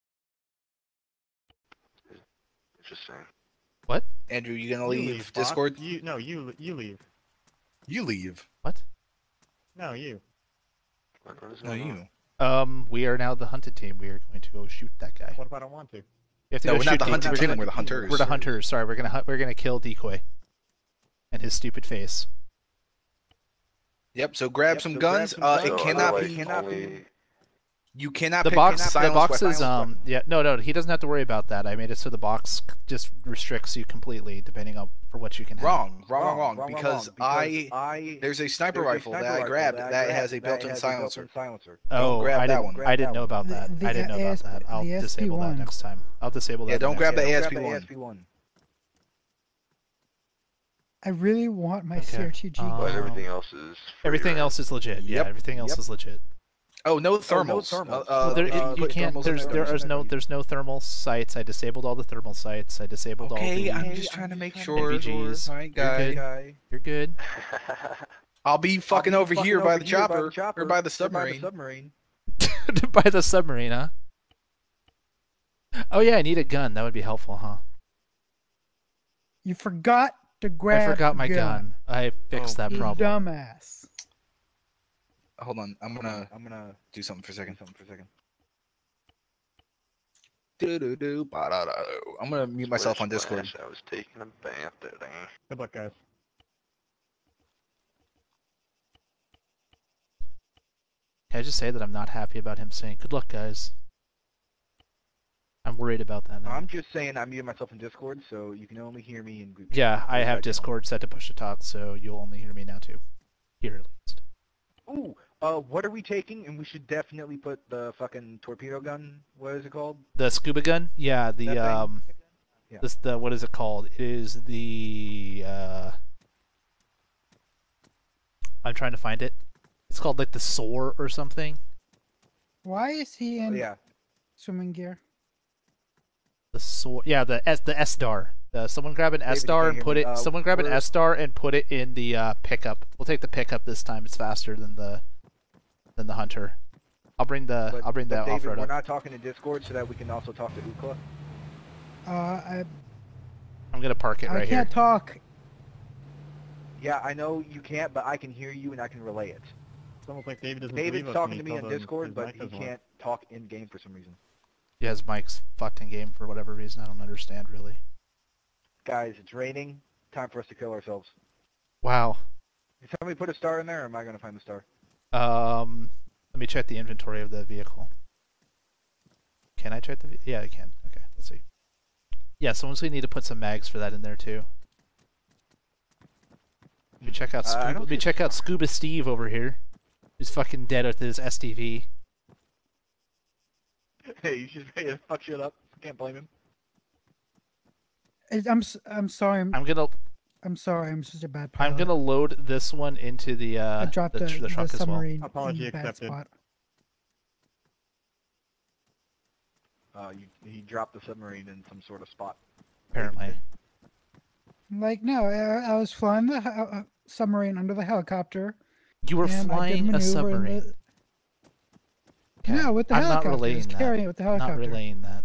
Just saying. What? Andrew, you gonna You leave leave, boss. Discord? You no, you you leave. You leave. What? No, you. What- what is No, going on? you. Um, we are now the hunted team. We are going to go shoot that guy. What if I don't want to? We have to No, go we're not shoot the De- hunted we're team. gonna- We're the hunters. We're the hunters. Sorry, we're gonna hunt, we're gonna kill Decoy. And his stupid face. Yep. So grab Yep, some so grab guns. some uh, guns. it So cannot otherwise be. cannot be- You cannot. The pick box, the silence box weapon. is um, yeah, no, no, he doesn't have to worry about that. I made it so the box just restricts you completely, depending on for what you can have. Wrong, wrong, wrong, wrong. Because I I there's a sniper there's a rifle sniper that I rifle grabbed that I that grabbed has a that built-in has a silencer. built-in silencer. Oh, grab I that didn't, one. I Grab didn't that know one. about that. The- the I didn't know about A S that. I'll the disable that S P one. next time. I'll disable that. Yeah, don't next grab the time. A S Grab P the one. A S P one. I really want my Okay. C R T G. Um, But everything else is. free, Everything right? else is legit. Yeah, Yep. everything else Yep. is legit. Oh, no no thermals. thermals. Uh, Well, uh, there, if you, you you put can't. thermals in There's there, there there's is no no- there's no thermal sights. I disabled all the thermal sights. I disabled all Okay, the. I'm Okay, just trying to I'm make just sure. N V Gs. Alright, You're guy. good. Guy. You're good. I'll be fucking I'll be over fucking here by over the here chopper, or by the or by the submarine. submarine. By the submarine, huh? Oh yeah, I need a gun. That would be helpful, huh? You forgot to grab I forgot the my gun. gun. I fixed Oh, that You problem. dumbass. Hold on, I'm gonna I'm gonna do something for a do second. something for a second. Do do do ba da da do. I'm gonna mute myself on Discord. Splash, I was taking a bath today. Good luck, guys. Can I just say that I'm not happy about him saying "Good luck, guys"? I'm worried about that now. I'm just saying I'm muting myself in Discord, so you can only hear me in group. Yeah, I Group have chat. Discord set to push to talk, so you'll only hear me now too. Here at least. Ooh, uh, what are we taking? And we should definitely put the fucking torpedo gun. What is it called? The scuba gun? Yeah, the That thing? um, Yeah. this the what is it called? It is the uh, I'm trying to find it. It's called like the Soar or something. Why is he Oh, in yeah. swimming gear? The Soar. Yeah, the S the S-Star. Uh, someone grab an David, you S-Star can't and hear put me. it. Uh, someone grab an we're- S-Star and put it in the uh, pickup. We'll take the pickup this time. It's faster than the than the Hunter. I'll bring the But, I'll bring but the David, off-road we're up. not talking to Discord so that we can also talk to Ookla. Uh, I, I'm gonna park it I right can't here. talk. Yeah, I know you can't, but I can hear you and I can relay it. It's almost like David doesn't David's believe us talking when to he me on tells him Discord, his but mic he doesn't work. can't talk in game for some reason. Yeah, his mic's fucked in game for whatever reason. I don't understand really. Guys, it's raining. Time for us to kill ourselves. Wow. Can somebody put a star in there, or am I going to find the star? Um, let me check the inventory of the vehicle. Can I check the? ve- Yeah, I can. Okay, let's see. Yeah, someone's gonna need to put some mags for that in there too. Let me check out. Uh, I Scuba, don't let me see a check out star. Scuba Steve over here. He's fucking dead with his S T V. Hey, he's just ready to fuck shit up. Can't blame him. I- I'm s- I'm sorry. I'm, I'm gonna I'm sorry. I'm such a bad pilot. I'm gonna load this one into the uh I dropped the, the, tr- the the truck as well. submarine Apology in a bad accepted. spot. Uh, you, he dropped the submarine in some sort of spot. Apparently. Like no, I, I was flying the hel- uh, submarine under the helicopter. You were and I did flying a maneuver in submarine. the- Okay. No, with the I'm not helicopter. I was relaying that. carrying it with the helicopter. Not relaying that.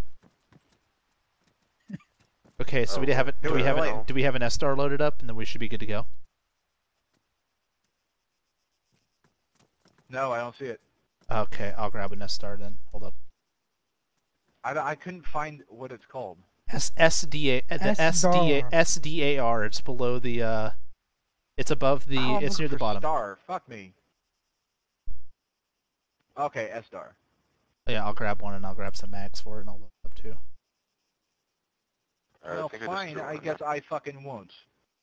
Okay, so Oh, we do have it. it Do we was have relaying. it? Do we have an S star loaded up, and then we should be good to go? No, I don't see it. Okay, I'll grab an S star then. Hold up. I, I couldn't find what it's called. S S D A uh, the S D A S-dar. S D A R. It's below the. uh It's above the. Oh, I'm it's looking near the for bottom. Star. Fuck me. Okay, S star. Yeah, I'll grab one and I'll grab some mags for it and I'll load it up too. Alright, Well, I think I just fine. threw I one guess in. I fucking won't.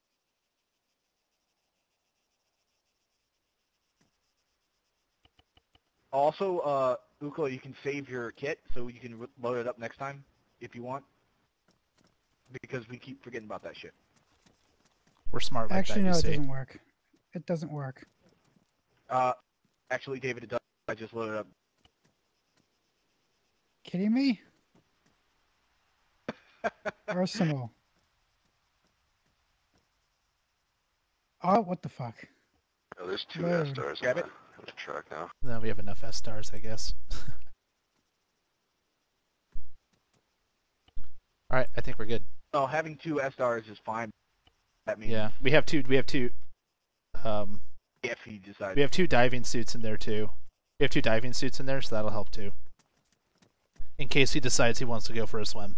Also, uh, Ukla, you can save your kit so you can re- load it up next time if you want. Because we keep forgetting about that shit. We're smart like Actually, that, no, you it see. doesn't work. It doesn't work. Uh, actually, David, it does. I just loaded up. Kidding me? Arsenal. Oh, what the fuck? Oh, there's two Load. S stars in Grab the, it. in the truck now. No, we have enough S stars, I guess. All right, I think we're good. Oh, having two S stars is fine. That means Yeah, we have two. We have two. Um, if he decides. we have two diving suits in there too. We have two diving suits in there, so that'll help too. In case he decides he wants to go for a swim.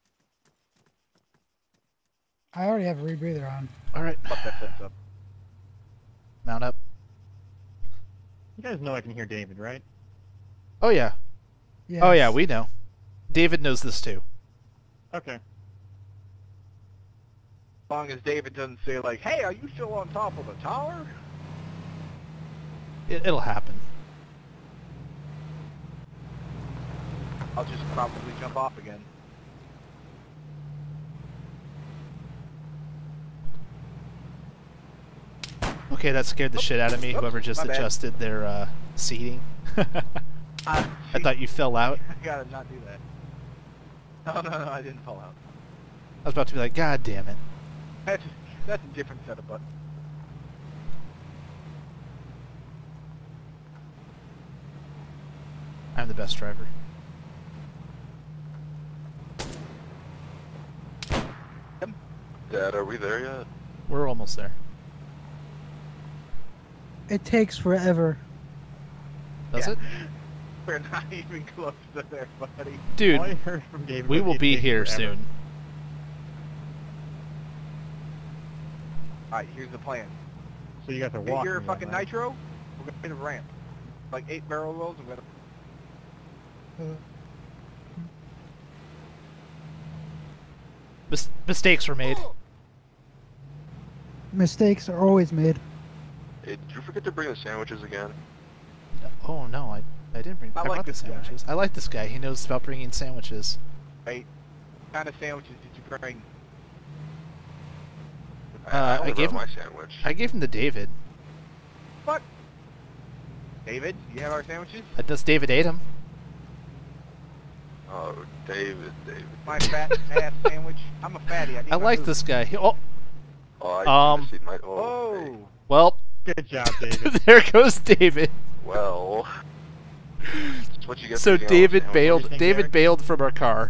I already have a rebreather on. All right, Fuck that sense up. mount up. You guys know I can hear David, right? Oh yeah. Yes. Oh yeah, we know. David knows this too. Okay. As long as David doesn't say like, "Hey, are you still on top of the tower?" It, it'll happen. I'll just probably jump off again. Okay, that scared the shit out of me. Oops, Whoever just my bad. adjusted their uh, seating. Uh, I thought you fell out. I gotta not do that. No, no, no, I didn't fall out. I was about to be like, God damn it. That's that's a different set of buttons. I'm the best driver. Dad, are we there yet? We're almost there. It takes forever. Does Yeah. it? We're not even close to there, buddy. Dude, All I heard from David we was will it be takes here forever. soon. Alright, here's the plan. So you guys are Get walking. your then, fucking right? nitro, we're gonna hit a ramp. Like eight barrel rolls, and we're gonna... Uh, Mis- mistakes were made. mistakes are always made. Hey, did you forget to bring the sandwiches again? Oh no, I I didn't bring. I I, like brought the this guy. sandwiches. I like this guy. He knows about bringing sandwiches. Right? What kind of sandwiches did you bring? Uh, I, I only gave brought him- my sandwich. I gave him to David. What? David, you have our sandwiches? Uh, Does David ate him? Oh, David, David. My fat ass sandwich. I'm a fatty. I, need I my like food. this guy. He, oh, Oh, I Um, um, see my. Oh, Oh. hey. well, Good job, David. there goes David. Well. That's what you get. So for eating all those David sandwiches. bailed. Everything David there? bailed from our car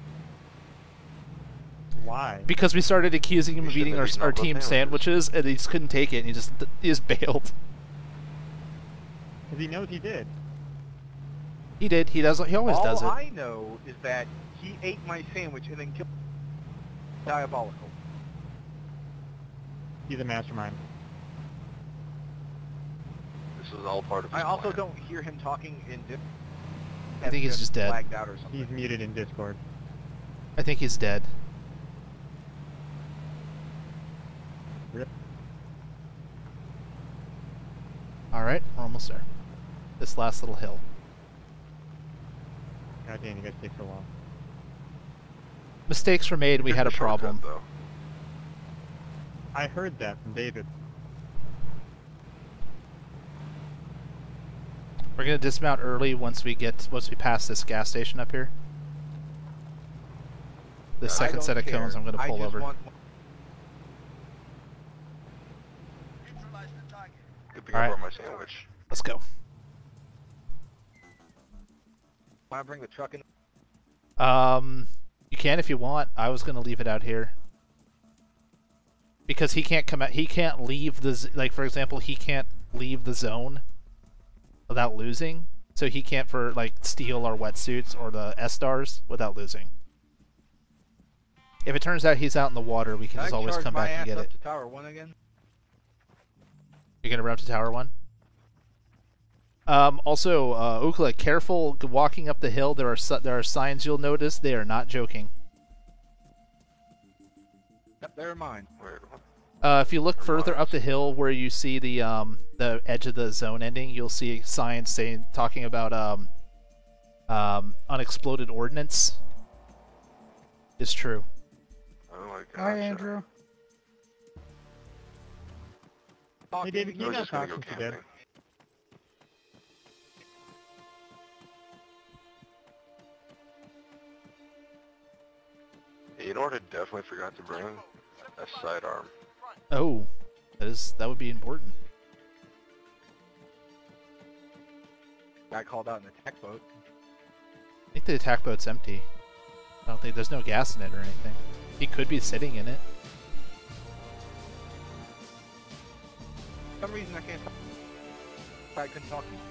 Why? because we started accusing him You of eating shouldn't our have eaten our all those team sandwiches. sandwiches, and he just couldn't take it, and he just he just bailed. Because he knows he did. He did. He does. He always All does it. I know is that he ate my sandwich and then killed. Diabolical. He's a mastermind. This is all part of his I also plan. don't hear him talking in. Di- I think he's just dead. Lagged out or something. He's muted in Discord. I think he's dead. Rip. All right, we're almost there. This last little hill. God damn, you guys take so long. Mistakes were made. We Here's had a the shortcut, problem. though. I heard that from David. We're gonna dismount early once we get once we pass this gas station up here. The I second don't set of cones, care. I'm gonna I pull just over. want- Good to All right. go for my sandwich. Let's go. Want to bring the truck in? Um, you can if you want. I was gonna leave it out here because he can't come out. He can't leave the z- like for example, he can't leave the zone without losing. So he can't for like steal our wetsuits or the S-Stars without losing. If it turns out he's out in the water, we can Can just I always charge come my back and ass get up it. to Tower One again? You're gonna run up to Tower One. Um, also, uh, Ookla, careful walking up the hill. There are su there are signs you'll notice. They are not joking. Yep, they're mine. Wait, what? Uh, if you look further up the hill where you see the um the edge of the zone ending, you'll see signs saying talking about um um unexploded ordnance. It's true. Oh my gosh. Hi, Andrew. Talk Hey, to David, me. I you was not just gonna talk go since you did. camping. You know what I definitely forgot to bring? A sidearm. Oh, that is that would be important. Got called out in the tech boat. I think the attack boat's empty. I don't think there's no gas in it or anything. He could be sitting in it. For some reason I can't talk. I couldn't talk to you.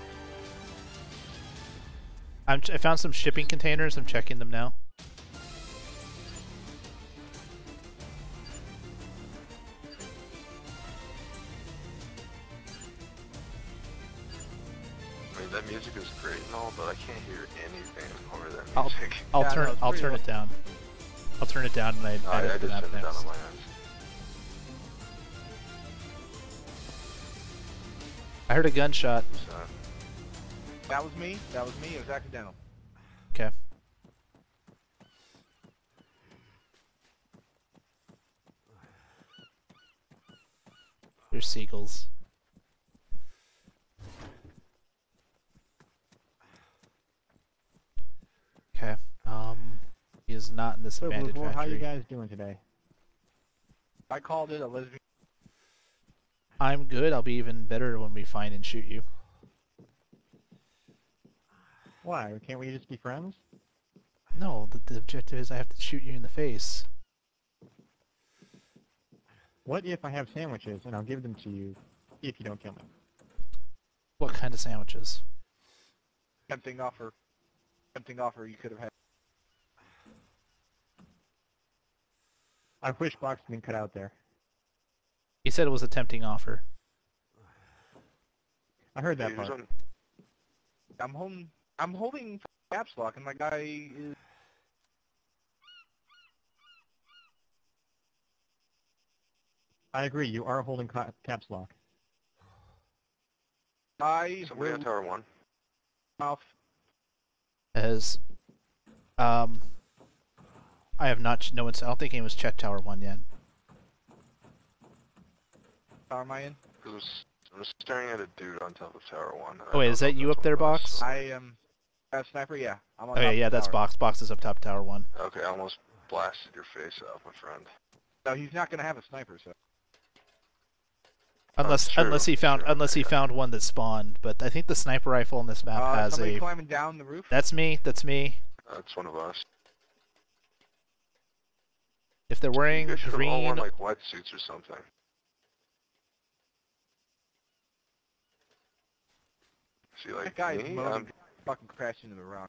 I'm ch I found some shipping containers. I'm checking them now. I mean, that music is great and all, but I can't hear anything over that I'll music. I'll Yeah, no, turn it's I'll pretty turn low. it down. I'll turn it down and I I, I edit just the map turned it down next. on my hands. I heard a gunshot. So, That was me. That was me. It was accidental. Okay. There's seagulls. Okay. Um, he is not in this So, abandoned Blue Boar, how you factory. guys doing today? I called it a lesbian. I'm good. I'll be even better when we find and shoot you. Why? Can't we just be friends? No, the, the objective is I have to shoot you in the face. What if I have sandwiches and I'll give them to you if you don't kill me? What kind of sandwiches? Tempting offer. Tempting offer you could have had. I wish box had been cut out there. He said it was a tempting offer. I heard that he was part. on- I'm holding. I'm holding caps lock, and my guy is. I agree, you are holding ca- caps lock. I somebody will on Tower One. mouth. As, um, I have not. ch- No one's. I don't think anyone's checked Tower One yet. Tower am I in? Cause I'm, s- I'm staring at a dude on top of Tower One. I Oh, wait, don't is know that if you that's up there, one of us. Box? I am. A sniper. Yeah. I'm on Oh top yeah, of yeah, the that's tower. Box. Box is up top Tower One. Okay, I almost blasted your face off, my friend. No, he's not gonna have a sniper. So. Unless true, unless he found true, unless he yeah. found one that spawned. But I think the sniper rifle on this map Uh, has somebody a. climbing down the roof. That's me. That's me. That's one of us. If they're wearing you guys should have all green, worn like wetsuits or something. See, like That guy's me, moaning, I'm- fucking crashed into the rock.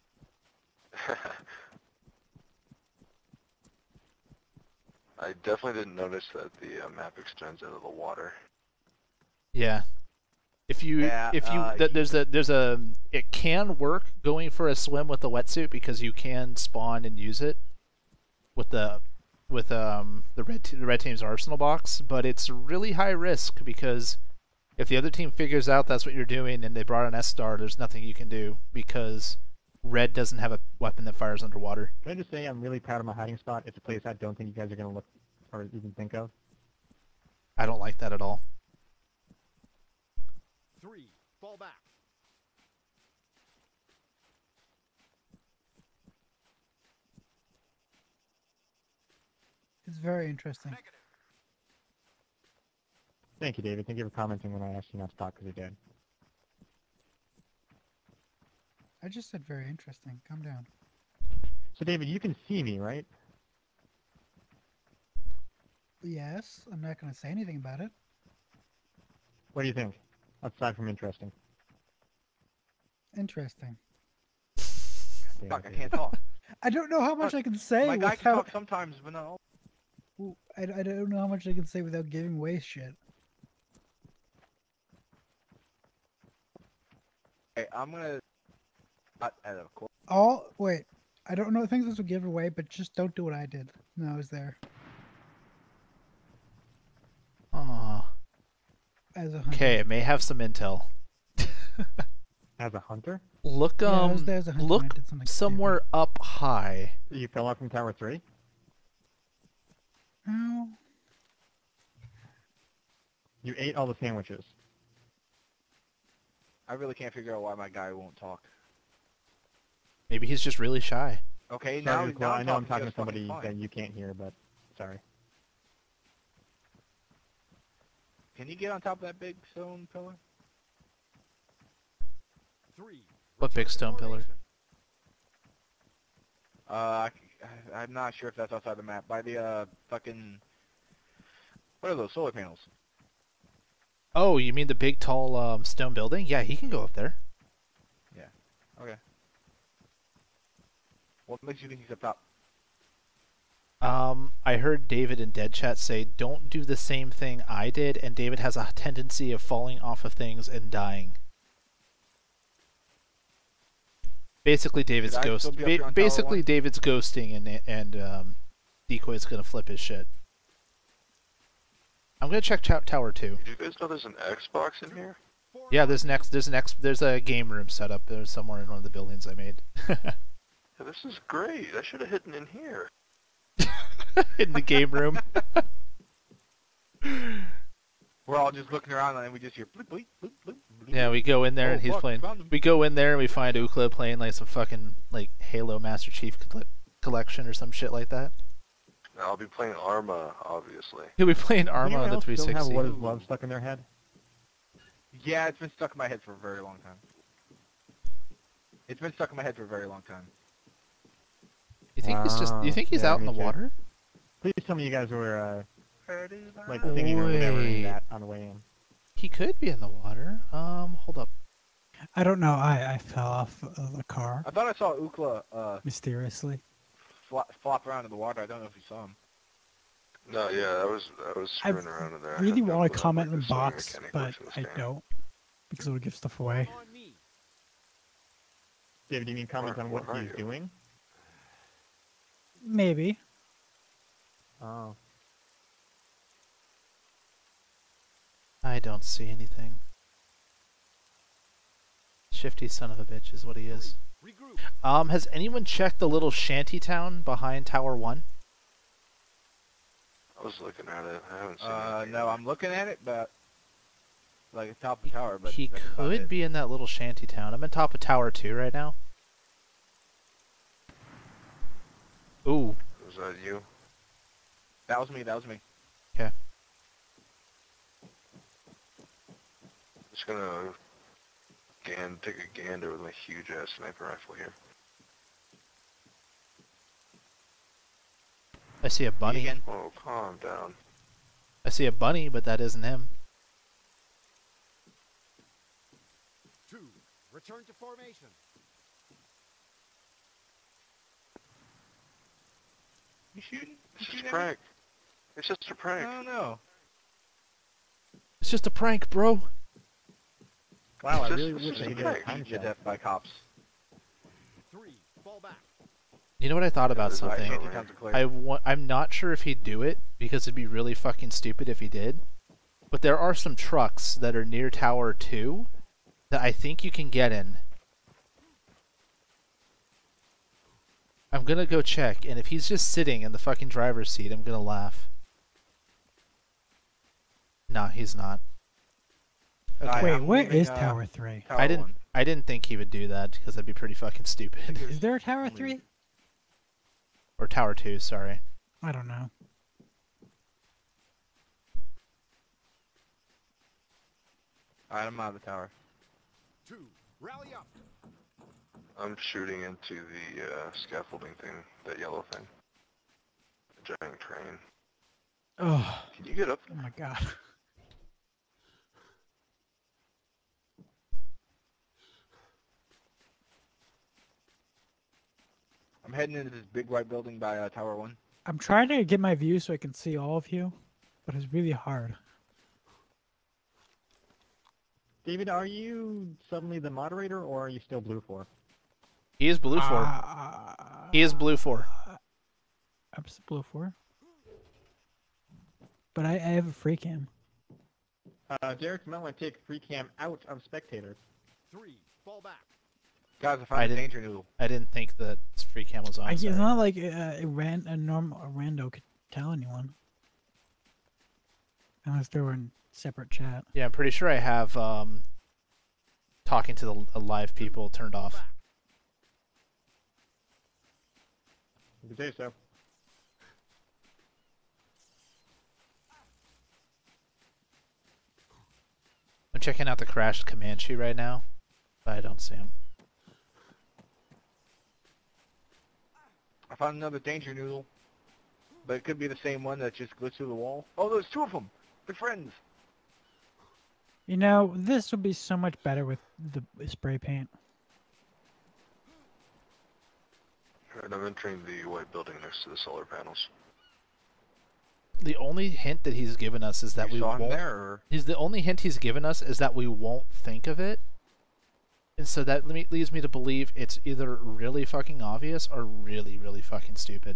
I definitely didn't notice that the uh, map extends out of the water. yeah. If you Yeah, if you uh, th- there's a there's a it can work going for a swim with the wetsuit because you can spawn and use it with the with um the red te- the red team's arsenal box, but it's really high risk because if the other team figures out that's what you're doing and they brought an S-Star, there's nothing you can do because red doesn't have a weapon that fires underwater. Can I just say I'm really proud of my hiding spot? It's a place I don't think you guys are gonna look or even think of. I don't like that at all. Three, fall back. It's very interesting. Thank you, David. Thank you for commenting when I asked you not to talk because you're dead. I just said very interesting. Calm down. So, David, you can see me, right? Yes, I'm not going to say anything about it. What do you think? Aside from interesting. Interesting. Damn Fuck, it, I David. can't talk. I don't know how much Look, I can say My guy can without. talk sometimes, but not all. I, I don't know how much I can say without giving away shit. Okay, I'm gonna. Not at a court. All wait, I don't know. I think this will give away, but just don't do what I did when I was there Aw. as a hunter. Okay, it may have some intel. As a hunter? Look, Yeah, I was um, there as a hunter when look I did something somewhere up high. You fell out from Tower three? No. You ate all the sandwiches. I really can't figure out why my guy won't talk. Maybe he's just really shy. Okay, now, Sorry, now well, I know I'm talking just to somebody fucking that fine. you can't hear, but sorry. Can you get on top of that big stone pillar? Three. What big stone pillar? Uh, I, I, I'm not sure if that's outside the map. By the uh fucking. What are those solar panels? Oh, you mean the big tall um, stone building? Yeah, he can go up there. Okay. What makes you think he's up top? Um, I heard David in Dead Chat say, "Don't do the same thing I did," and David has a tendency of falling off of things and dying. Basically, David's Should I ghost. still be up Ba- here on tower basically, one? David's ghosting, and and um, Decoy's gonna flip his shit. I'm gonna check ch- tower two. Do you guys know there's an Xbox in here? Yeah, there's an X, there's an X, there's a game room set up there somewhere in one of the buildings I made. Yeah, this is great. I should have hidden in here. In the game room. We're all just looking around and then we just hear bleep bleep bleep bleep. bleep, Yeah, bleep. we go in there Oh, and he's fuck, playing. found him. We go in there and we find Ookla playing like some fucking like Halo Master Chief coll- Collection or some shit like that. I'll be playing Arma, obviously. He'll be playing Does Arma anyone on the else three still sixty. have What Is Love stuck in their head? Yeah, it's been stuck in my head for a very long time. It's been stuck in my head for a very long time. You think he's just? You Wow. think he's Yeah, out in me the too. water? Please tell me you guys were uh, like Oh, singing or whatever wait. in that on the way in. He could be in the water. Um, hold up. I don't know. I, I fell off of the car I thought I saw Ookla uh, mysteriously. flop, flop around in the water. I don't know if you saw him. No, yeah, I was I was I screwing around in there. I really had no want clue to how, comment like, in the the swimming box, mechanic but works in this I game. don't because it would give stuff away. On me. David, do you mean comment Where- on what where are he's you? doing? Maybe. Oh. I don't see anything. Shifty son of a bitch is what he is. Regroup. Um, has anyone checked the little shanty town behind Tower One? I was looking at it. I haven't seen Uh, anything no, yet. I'm looking at it, but like at top of the tower. But He that's about could it. be in that little shanty town. I'm on top of Tower Two right now. Ooh, Was that you? That was me. That was me. Just gonna gan take a gander with my huge ass sniper rifle here. I see a Me bunny. again. Oh, calm down. I see a bunny, but that isn't him. Two. Return to formation. You shooting? You It's just shooting a at me? prank. It's just a prank. I don't know. It's just a prank, bro. Wow, I It's really just- wish it's that he just did a a prank. time Beat to check. death by cops. Three. Fall back. You know what I thought about There's Alright, something? no- shanty towns are clear. I wa- I'm not sure if he'd do it because it'd be really fucking stupid if he did. But there are some trucks that are near Tower Two that I think you can get in. I'm gonna go check, and if he's just sitting in the fucking driver's seat, I'm gonna laugh. Nah, he's not. Okay. Alright, Wait, I'm where leaving, is uh, Tower three? Tower I didn't. one. I didn't think he would do that because that'd be pretty fucking stupid. Is there a Tower I'm three? leaving. Or Tower Two, sorry. I don't know. Alright, I'm out of the tower. Two, rally up. I'm shooting into the uh, scaffolding thing, that yellow thing. The giant train. Oh, Can you get up? oh my god. I'm heading into this big white building by uh, Tower one. I'm trying to get my view so I can see all of you, but it's really hard. David, are you suddenly the moderator, or are you still blue four? He is blue four. Uh, He is blue four. I'm s- blue four. But I, I have a free cam. Uh, Derek might want to take free cam out of spectator. Three, fall back. Guys, I I found a didn't- danger noodle. I didn't think that free cam was on. I, it's sorry. not like uh, a, ran, a normal a rando could tell anyone. Unless they were in separate chat. Yeah, I'm pretty sure I have um, talking to the uh, live people turned off. You can say so. I'm checking out the crashed Comanche right now, but I don't see him. I found another danger noodle. But it could be the same one that just glitched through the wall. Oh, there's two of them. They're friends. You know, this would be so much better with the spray paint. Alright, I'm entering the white building next to the solar panels. The only hint that he's given us is that you we saw him won't. there, or? He's the only hint he's given us is that we won't think of it, and so that le- leads me to believe it's either really fucking obvious or really, really fucking stupid.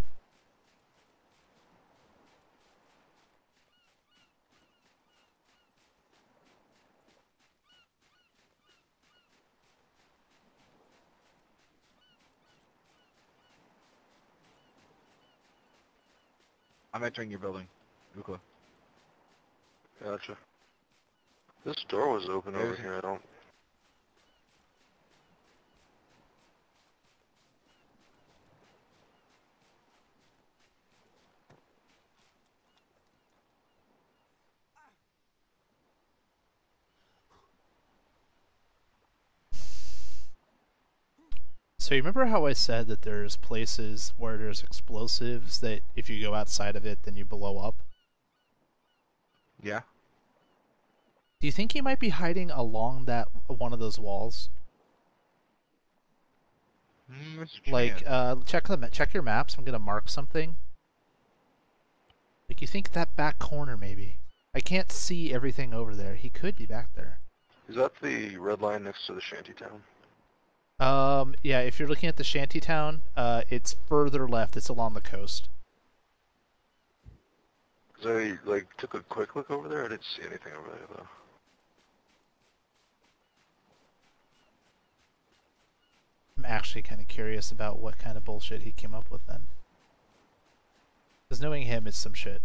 I'm entering your building. Ukla. Gotcha. This door was open over There's- here, I don't... So you remember how I said that there's places where there's explosives that if you go outside of it, then you blow up? Yeah. Do you think he might be hiding along that one of those walls? Mm, Mister Like, Chan. uh, check the ma- check your maps. I'm gonna mark something. Like, you think that back corner maybe? I can't see everything over there. He could be back there. Is that the red line next to the shantytown? Um, yeah. If you're looking at the shantytown, uh, it's further left. It's along the coast. Cause I, like, took a quick look over there, I didn't see anything over there, though. I'm actually kind of curious about what kind of bullshit he came up with then. Because knowing him, it's some shit.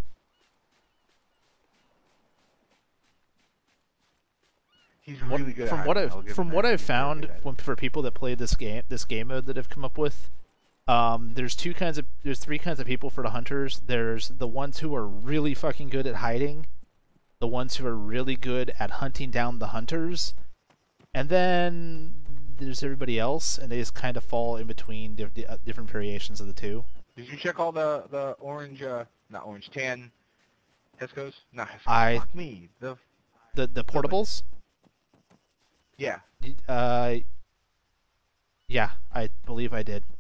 He's What- really good from at what hiding, I'll I've give from him what that. I've He's really found good at it. when, for people that play this game this game mode that I've come up with, um, there's two kinds of there's three kinds of people for the hunters. There's the ones who are really fucking good at hiding, the ones who are really good at hunting down the hunters, and then there's everybody else, and they just kind of fall in between diff- di- uh, different variations of the two. Did you check all the the orange, uh, not orange, tan Hescos? Not Hescos. I- Fuck me. The The the portables, yeah. Y- uh, yeah, I believe I did.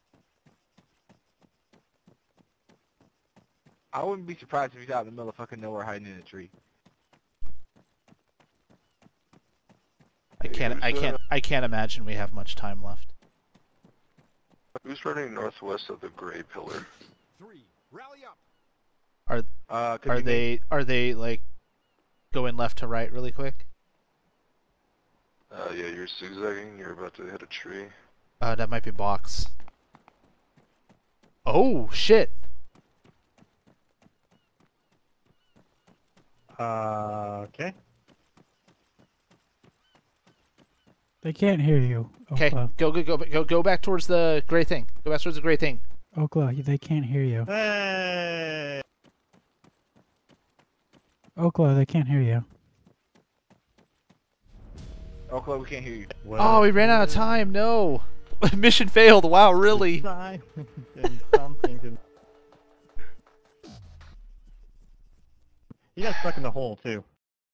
I wouldn't be surprised if he's out in the middle of fucking nowhere hiding in a tree. I can't I Who's, uh, can't I can't imagine we have much time left. Who's running northwest of the gray pillar? Three, rally up. Uh, could Are be me. they are they like going left to right really quick? Uh, yeah, you're zigzagging, you're about to hit a tree. Uh, that might be box. Oh shit! Uh, okay. They can't hear you. Okay, Okla. go go go go go back towards the gray thing. Go back towards the gray thing. Okla, they can't hear you. Hey! Okla, they can't hear you. Okla, we can't hear you. Oh, we ran out of time. No, mission failed. Wow, really? Time and something to... He got stuck in the hole too.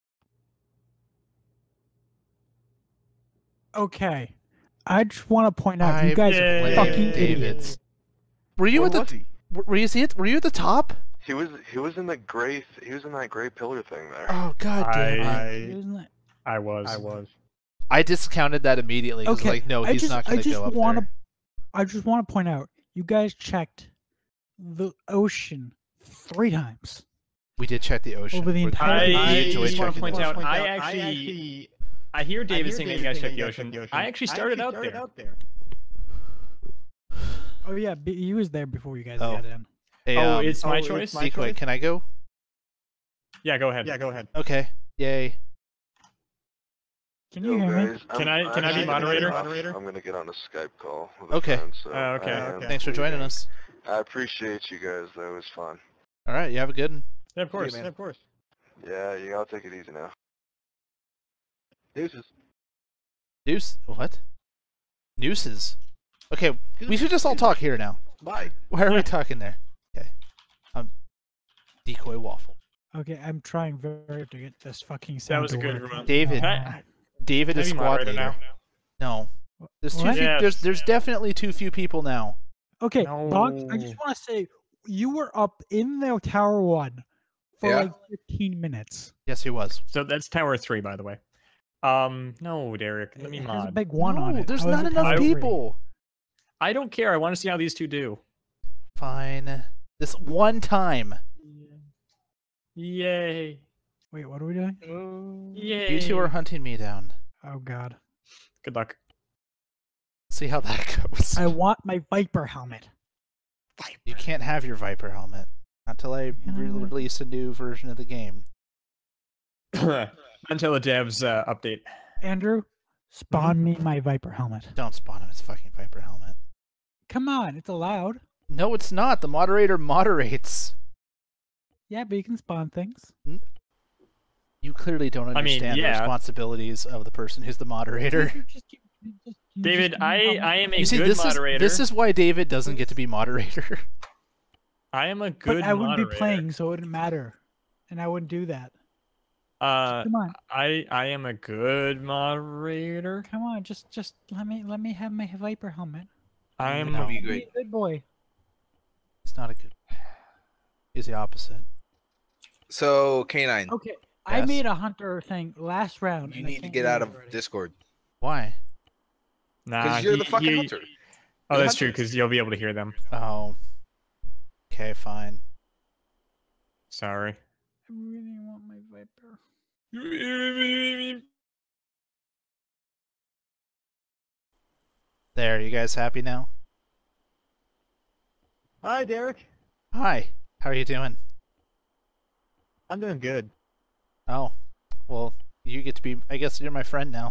Okay. I just want to point out, I you guys blame are fucking David. idiots. Were you Where at the? was he? Were you see it? Were you at the top? He was he was in the gray th- he was in that gray pillar thing there. Oh god damn it! I, Isn't it? I was. I was. I discounted that immediately. 'Cause, Okay, like, no, I he's just, not I gonna just go up wanna, there. I just want to point out, you guys checked the ocean three times. We did check the ocean. Over the We're- entire- we I enjoyed just want to checking point the out, ocean. I actually, I hear David saying that you guys checked the ocean. I actually started out there. Oh yeah, b- he was there before you guys Oh. got in. Hey, Oh, um, it's my oh, it's choice. my Decoy, choice? can I go? Yeah, go ahead. Yeah, go ahead. Okay. Yay. Can Yo, you hear me? guys, Can I'm I- can I be actually gonna moderator? get off. Moderator? I'm gonna get on a Skype call with a Okay. friend, so Uh, okay. I am Okay. Thanks for joining leaving. us. I appreciate you guys. That was fun. All right, you have a good one. Yeah, of course. man. Yeah, of course. Yeah, you gotta take it easy now. Deuces. Deuce? What? Nooses. Okay, we should just all talk here now. Bye. Why are we Yeah. talking there? Okay. Um, Decoy Waffle. Okay, I'm trying very hard to get this fucking That sound was a to good work. remote. David. Can I, David can I is be squad moderator leader. now? No. There's too What? few, Yes. there's there's definitely too few people now. Okay, Boggs, I No. just want to say, you were up in the Tower one for Yeah. like fifteen minutes. Yes, he was. So that's Tower Three, by the way. Um, no, Derek, let me It has a mod. big one on No, it. there's How is not it enough Tower three? people. I don't care. I want to see how these two do. Fine. This one time. Yay! Wait, what are we doing? Yay! You two are hunting me down. Oh god. Good luck. See how that goes. I want my Viper helmet. You can't have your Viper helmet until I re- know. release a new version of the game. Until the devs uh, update. Andrew, spawn Mm-hmm. me my Viper helmet. Don't spawn him. It's fucking Viper helmet. Come on, it's allowed. No, it's not. The moderator moderates. Yeah, but you can spawn things. You clearly don't I mean, understand the yeah. responsibilities of the person who's the moderator. You just keep- you just- you David, just- I I am a You see, good this moderator. is this is why David doesn't get to be moderator. I am a good But I wouldn't moderator. be playing, so it wouldn't matter, and I wouldn't do that. Uh, Come on, I I am a good moderator. come on, just just let me let me have my Viper helmet. I'm No. Be Be great. a good boy. He's not a good. He's the opposite. So Canine, Okay, I Yes. made a hunter thing last round. you and I need to can't get do out it of already. Discord Why? nah. because you're the he- fucking he- hunter. Oh, You're the that's true. hunters. Because you'll be able to hear them. Oh. Okay, fine. Sorry. I really want my Viper. There, you guys happy now? Hi, Derek. Hi. How are you doing? I'm doing good. Oh, well, you get to be. I guess you're my friend now.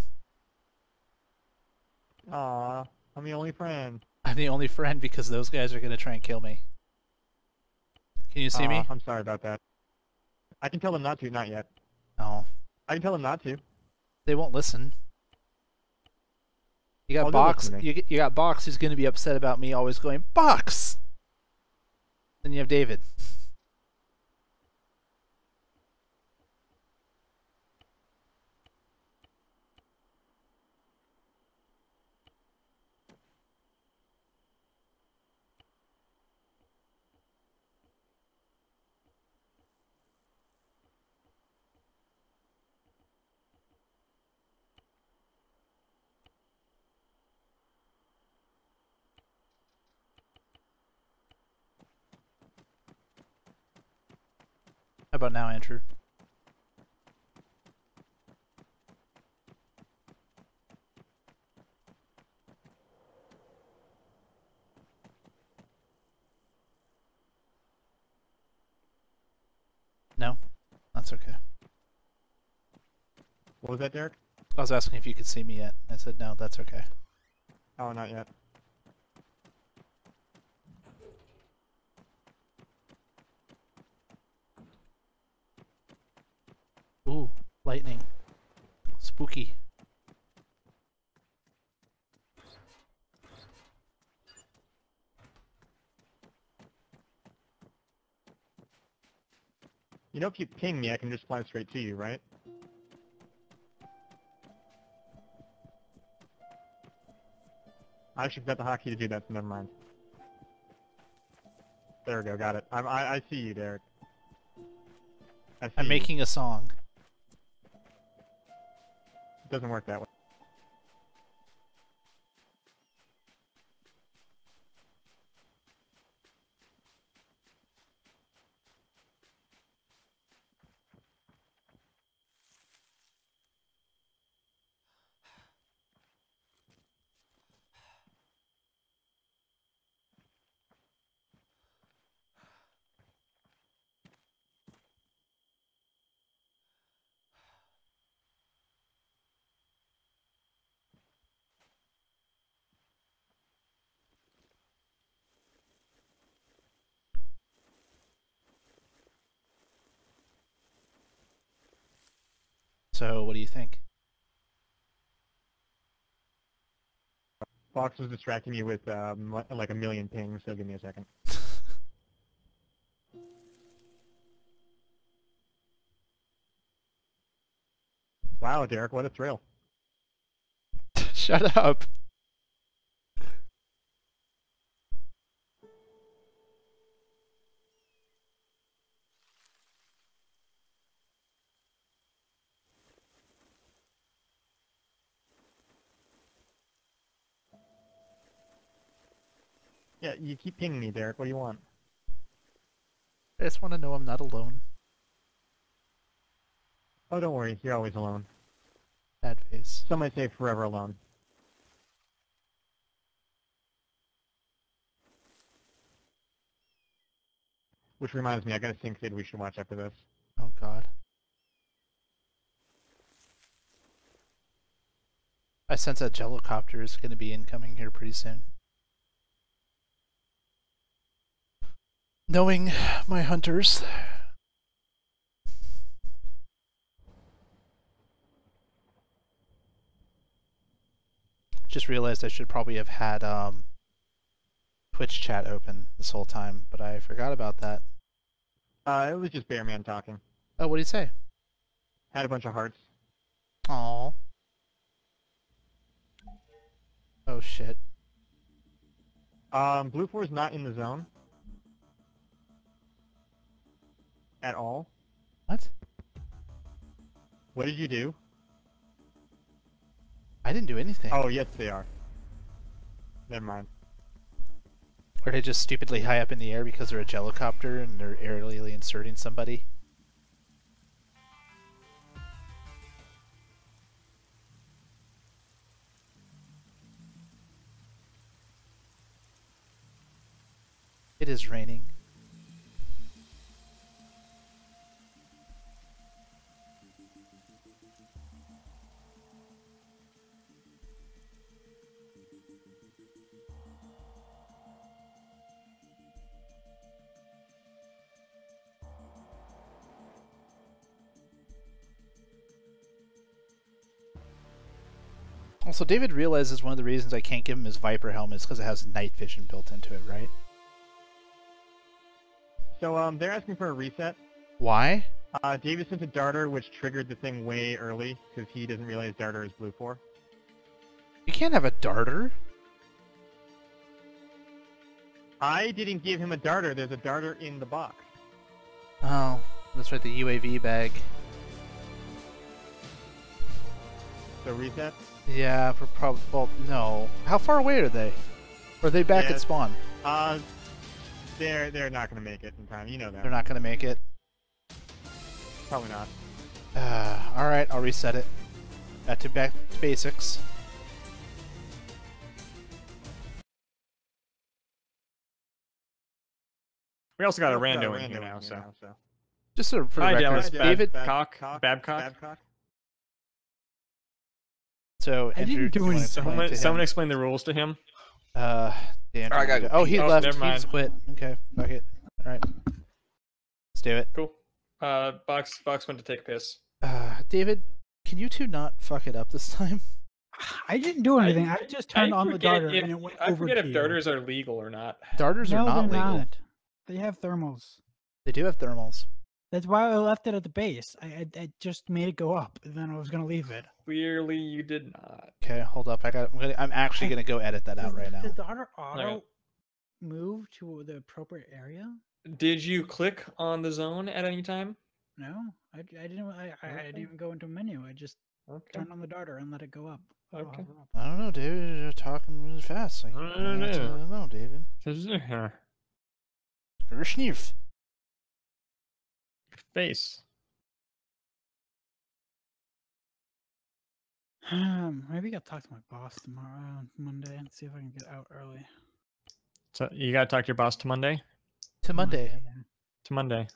Aw, I'm the only friend. I'm the only friend because those guys are gonna try and kill me. Can you see Aw, me? I'm sorry about that. I can tell them not to, not yet. Oh, I can tell them not to. they won't listen. You got Oh, they'll Box. listen to me. You get- you got Box who's gonna be upset about me always going Box. Then you have David. How about now, Andrew? that's okay. What was that, Derek? I was asking if you could see me yet. I said no, that's okay. Oh, not yet. Ooh, lightning. Spooky. You know, if you ping me, I can just fly straight to you, right? I actually got the hotkey to do that, so never mind. There we go, got it. I'm, I, I see you, Derek. I see I'm you. making a song. It doesn't work that way. So, what do you think? Fox was distracting me with um, like a million pings, so give me a second. Wow, Derek, what a thrill. Shut up. Yeah, you keep pinging me, Derek. What do you want? I just want to know I'm not alone. Oh, don't worry. You're always alone. Bad face. Some might say forever alone. Which reminds me, I got a sync vid we should watch after this. Oh god. I sense that Jellocopter is going to be incoming here pretty soon. Knowing my hunters. Just realized I should probably have had um, Twitch chat open this whole time, but I forgot about that. Uh, it was just Bearman talking. Oh, what did he say? Had a bunch of hearts. Aww. Oh shit. Um, Blue four is not in the zone. At all. What? What did you do? I didn't do anything. Oh, yes, they are. Never mind. Or they just stupidly high up in the air because they're a Jellocopter and they're aerially inserting somebody. It is raining. Also, David realizes one of the reasons I can't give him his Viper helmet is because it has night vision built into it, right? So, um, they're asking for a reset. Why? Uh, David sent a darter, which triggered the thing way early, because he doesn't realize darter is blue four. You can't have a darter. I didn't give him a darter. There's a darter in the box. Oh, that's right, the U A V bag. So reset? Yeah, for prob- well, no. How far away are they? Or are they back Yeah. at spawn? Uh, they're they're not going to make it in time. You know that. They're not gonna make it. Probably not. Uh, alright, I'll reset it. Back to back to basics. We also got a We also rando got in here now, so. so. Just so for the Hi, record, Dallas. David. Babcock. Babcock. Babcock. So I Andrew, didn't do you wanna anything. explain Someone, to him? someone explain the rules to him. Uh, Dan. I gotta go Oh, pee. he Oh, left. never He mind. just quit. Okay, fuck it. All right, let's do it. Cool. Uh, Box Box went to take a piss. Uh, David, can you two not fuck it up this time? I didn't do anything. I, just turned I on the forget darter if- and it went I over forget to if you. darters are legal or not. Darters No, are not they're legal. not. They have thermals. They do have thermals. That's why I left it at the base. I, I, I just made it go up, and then I was gonna leave it. Clearly, you did not. Okay, hold up. I got. I'm, gonna, I'm actually gonna go edit that out right now. Does the darter auto Okay. move to the appropriate area? Did you click on the zone at any time? No, I, I didn't. I, I, I didn't Okay. even go into a menu. I just Okay. turned on the darter and let it go up. Oh, Okay. hover up. I don't know, David. You're talking really fast. Like, I don't I know. don't know, David. Rishneef. Face. Um, maybe I'll talk to my boss tomorrow on Monday and see if I can get out early. So you gotta talk to your boss to Monday. To Monday. yeah. To Monday.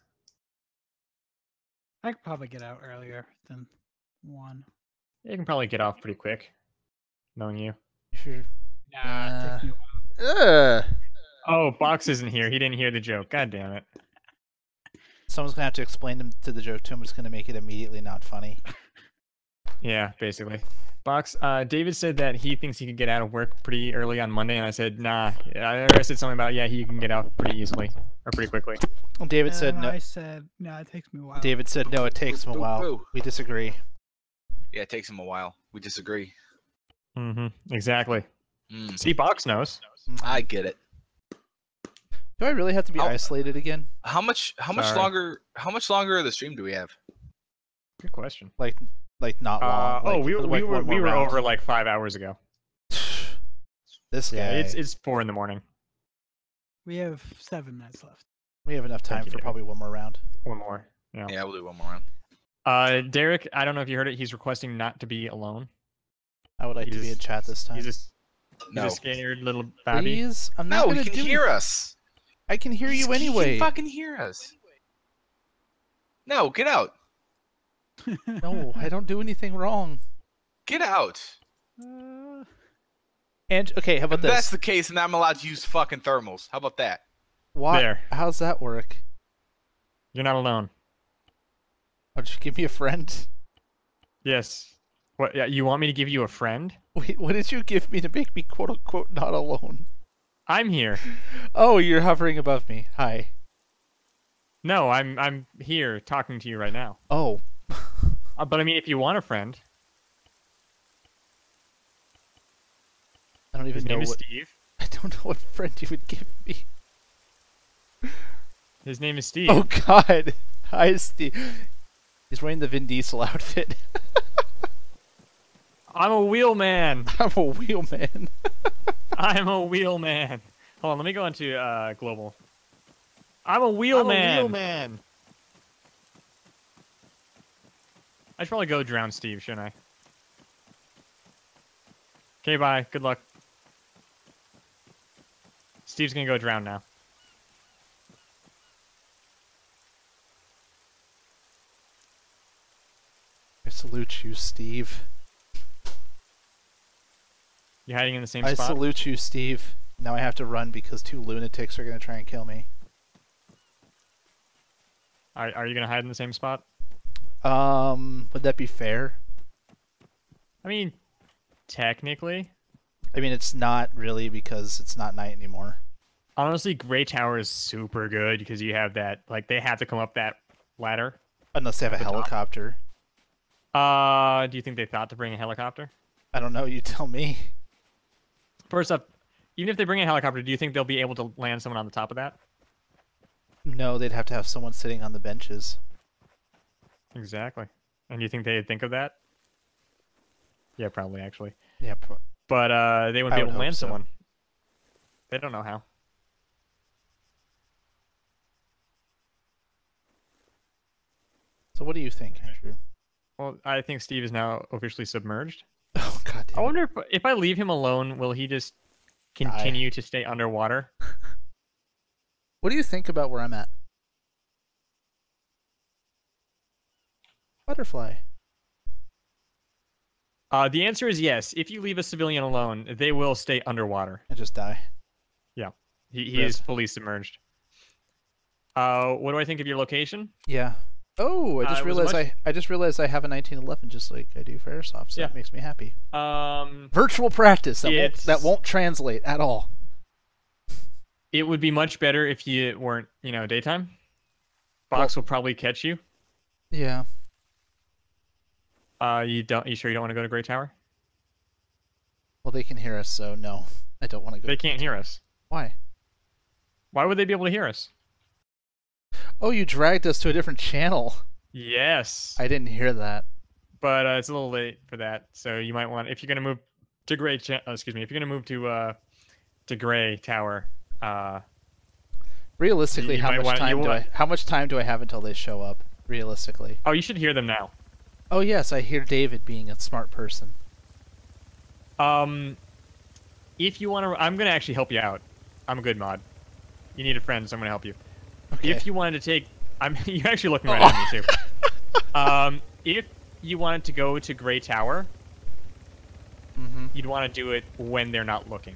I could probably get out earlier than one. You can probably get off pretty quick, knowing you. If you're. Nah, it takes Uh, me a while. Ugh. Oh, Box isn't here. He didn't hear the joke. God damn it. Someone's gonna have to explain them to the joke to him. It's gonna make it immediately not funny. Yeah, basically. Box. Uh, David said that he thinks he could get out of work pretty early on Monday, and I said, nah. I I said something about yeah, he can get out pretty easily or pretty quickly. Well, David said And no. I said, no, it takes me a while. David said no. It takes him a Boo, while. boo. We disagree. Yeah, it takes him a while. We disagree. Mm-hmm. Exactly. Mm, See, Box knows. I get it. Do I really have to be I'll- isolated again? How much? How much Sorry. longer? How much longer of the stream do we have? Good question. Like, like not Uh, long. oh, like, we, like we were one we more were round. over like five hours ago. This guy. Yeah, it's it's four in the morning. We have seven minutes left. We have enough time Thank you, for David. probably one more round. One more. Yeah. Yeah, we'll do one more round. Uh, Derek, I don't know if you heard it. He's requesting not to be alone. I would like He's to be in just- chat this time. He's a, he's No, a scared little babby. Please, I'm not no, gonna he can do hear anything. us. I can hear you He's- anyway. He can fucking hear us. No, get out. No, I don't do anything wrong. Get out. Uh, And okay, how about If this? that's the case, and I'm allowed to use fucking thermals. How about that? Why? There. How's that work? You're not alone. Why don't you give me a friend? Yes. What? Yeah, you want me to give you a friend? Wait, what did you give me to make me quote unquote not alone? I'm here. Oh, you're hovering above me. Hi. No, I'm I'm here talking to you right now. Oh. Uh, but I mean, if you want a friend, I don't even his know name is what Steve. I don't know what friend you would give me. His name is Steve. Oh God. Hi, Steve. He's wearing the Vin Diesel outfit. I'm a wheelman. I'm a wheelman. I'm a wheelman. Hold on, let me go into uh, global. I'm a wheelman. wheelman. I should probably go drown Steve, shouldn't I? Okay, bye. Good luck. Steve's gonna go drown now. I salute you, Steve. You hiding in the same I spot? salute you, Steve. Now I have to run because two lunatics are gonna try and kill me. Are, are you gonna hide in the same spot? Um, would that be fair? I mean, technically. I mean, it's not really because it's not night anymore. Honestly, Grey Tower is super good because you have that, like, they have to come up that ladder. Unless they have a The top. helicopter. Uh, do you think they thought to bring a helicopter? I don't know, you tell me. First up, even if they bring a helicopter, do you think they'll be able to land someone on the top of that? No, they'd have to have someone sitting on the benches. Exactly. And do you think they'd think of that? Yeah, probably, actually. Yeah, pro- But uh, they wouldn't I be would able to hope land so. someone. They don't know how. So what do you think, Andrew? Well, I think Steve is now officially submerged. Oh God damn I it. wonder if if I leave him alone, will he just continue to stay underwater? What do you think about where I'm at? Butterfly. Uh, the answer is yes. If you leave a civilian alone, they will stay underwater. And just die. Yeah, he, he Rip. is fully submerged. Uh, what do I think of your location? Yeah. Oh, I Uh, just it was realized much- I I just realized I have a nineteen eleven just like I do for Airsoft, so Yeah. that makes me happy. Um, Virtual practice that won't It's- that won't translate at all. it would be much better if you weren't, you know, daytime. Box will probably catch you. Yeah. Uh, you don't? You sure you don't want to go to Great Tower? Well, they can hear us, so no, I don't want to go. They can't hear us. Why? Why would they be able to hear us? Oh, you dragged us to a different channel. Yes, I didn't hear that. but uh, it's a little late for that. So you might want, if you're gonna move to Gray, cha- uh, excuse me, if you're gonna move to uh, to Gray Tower, uh, Realistically, You how might much wanna- you time do I want- how much time do I have until they show up? Realistically. oh, you should hear them now. Oh yes, I hear David being a smart person. Um, if you want to, I'm gonna actually help you out. I'm a good mod. You need a friend, so I'm gonna help you. Okay. If you wanted to take, I'm you're actually looking right at me too. Um, if you wanted to go to Gray Tower, Mm-hmm. you'd want to do it when they're not looking.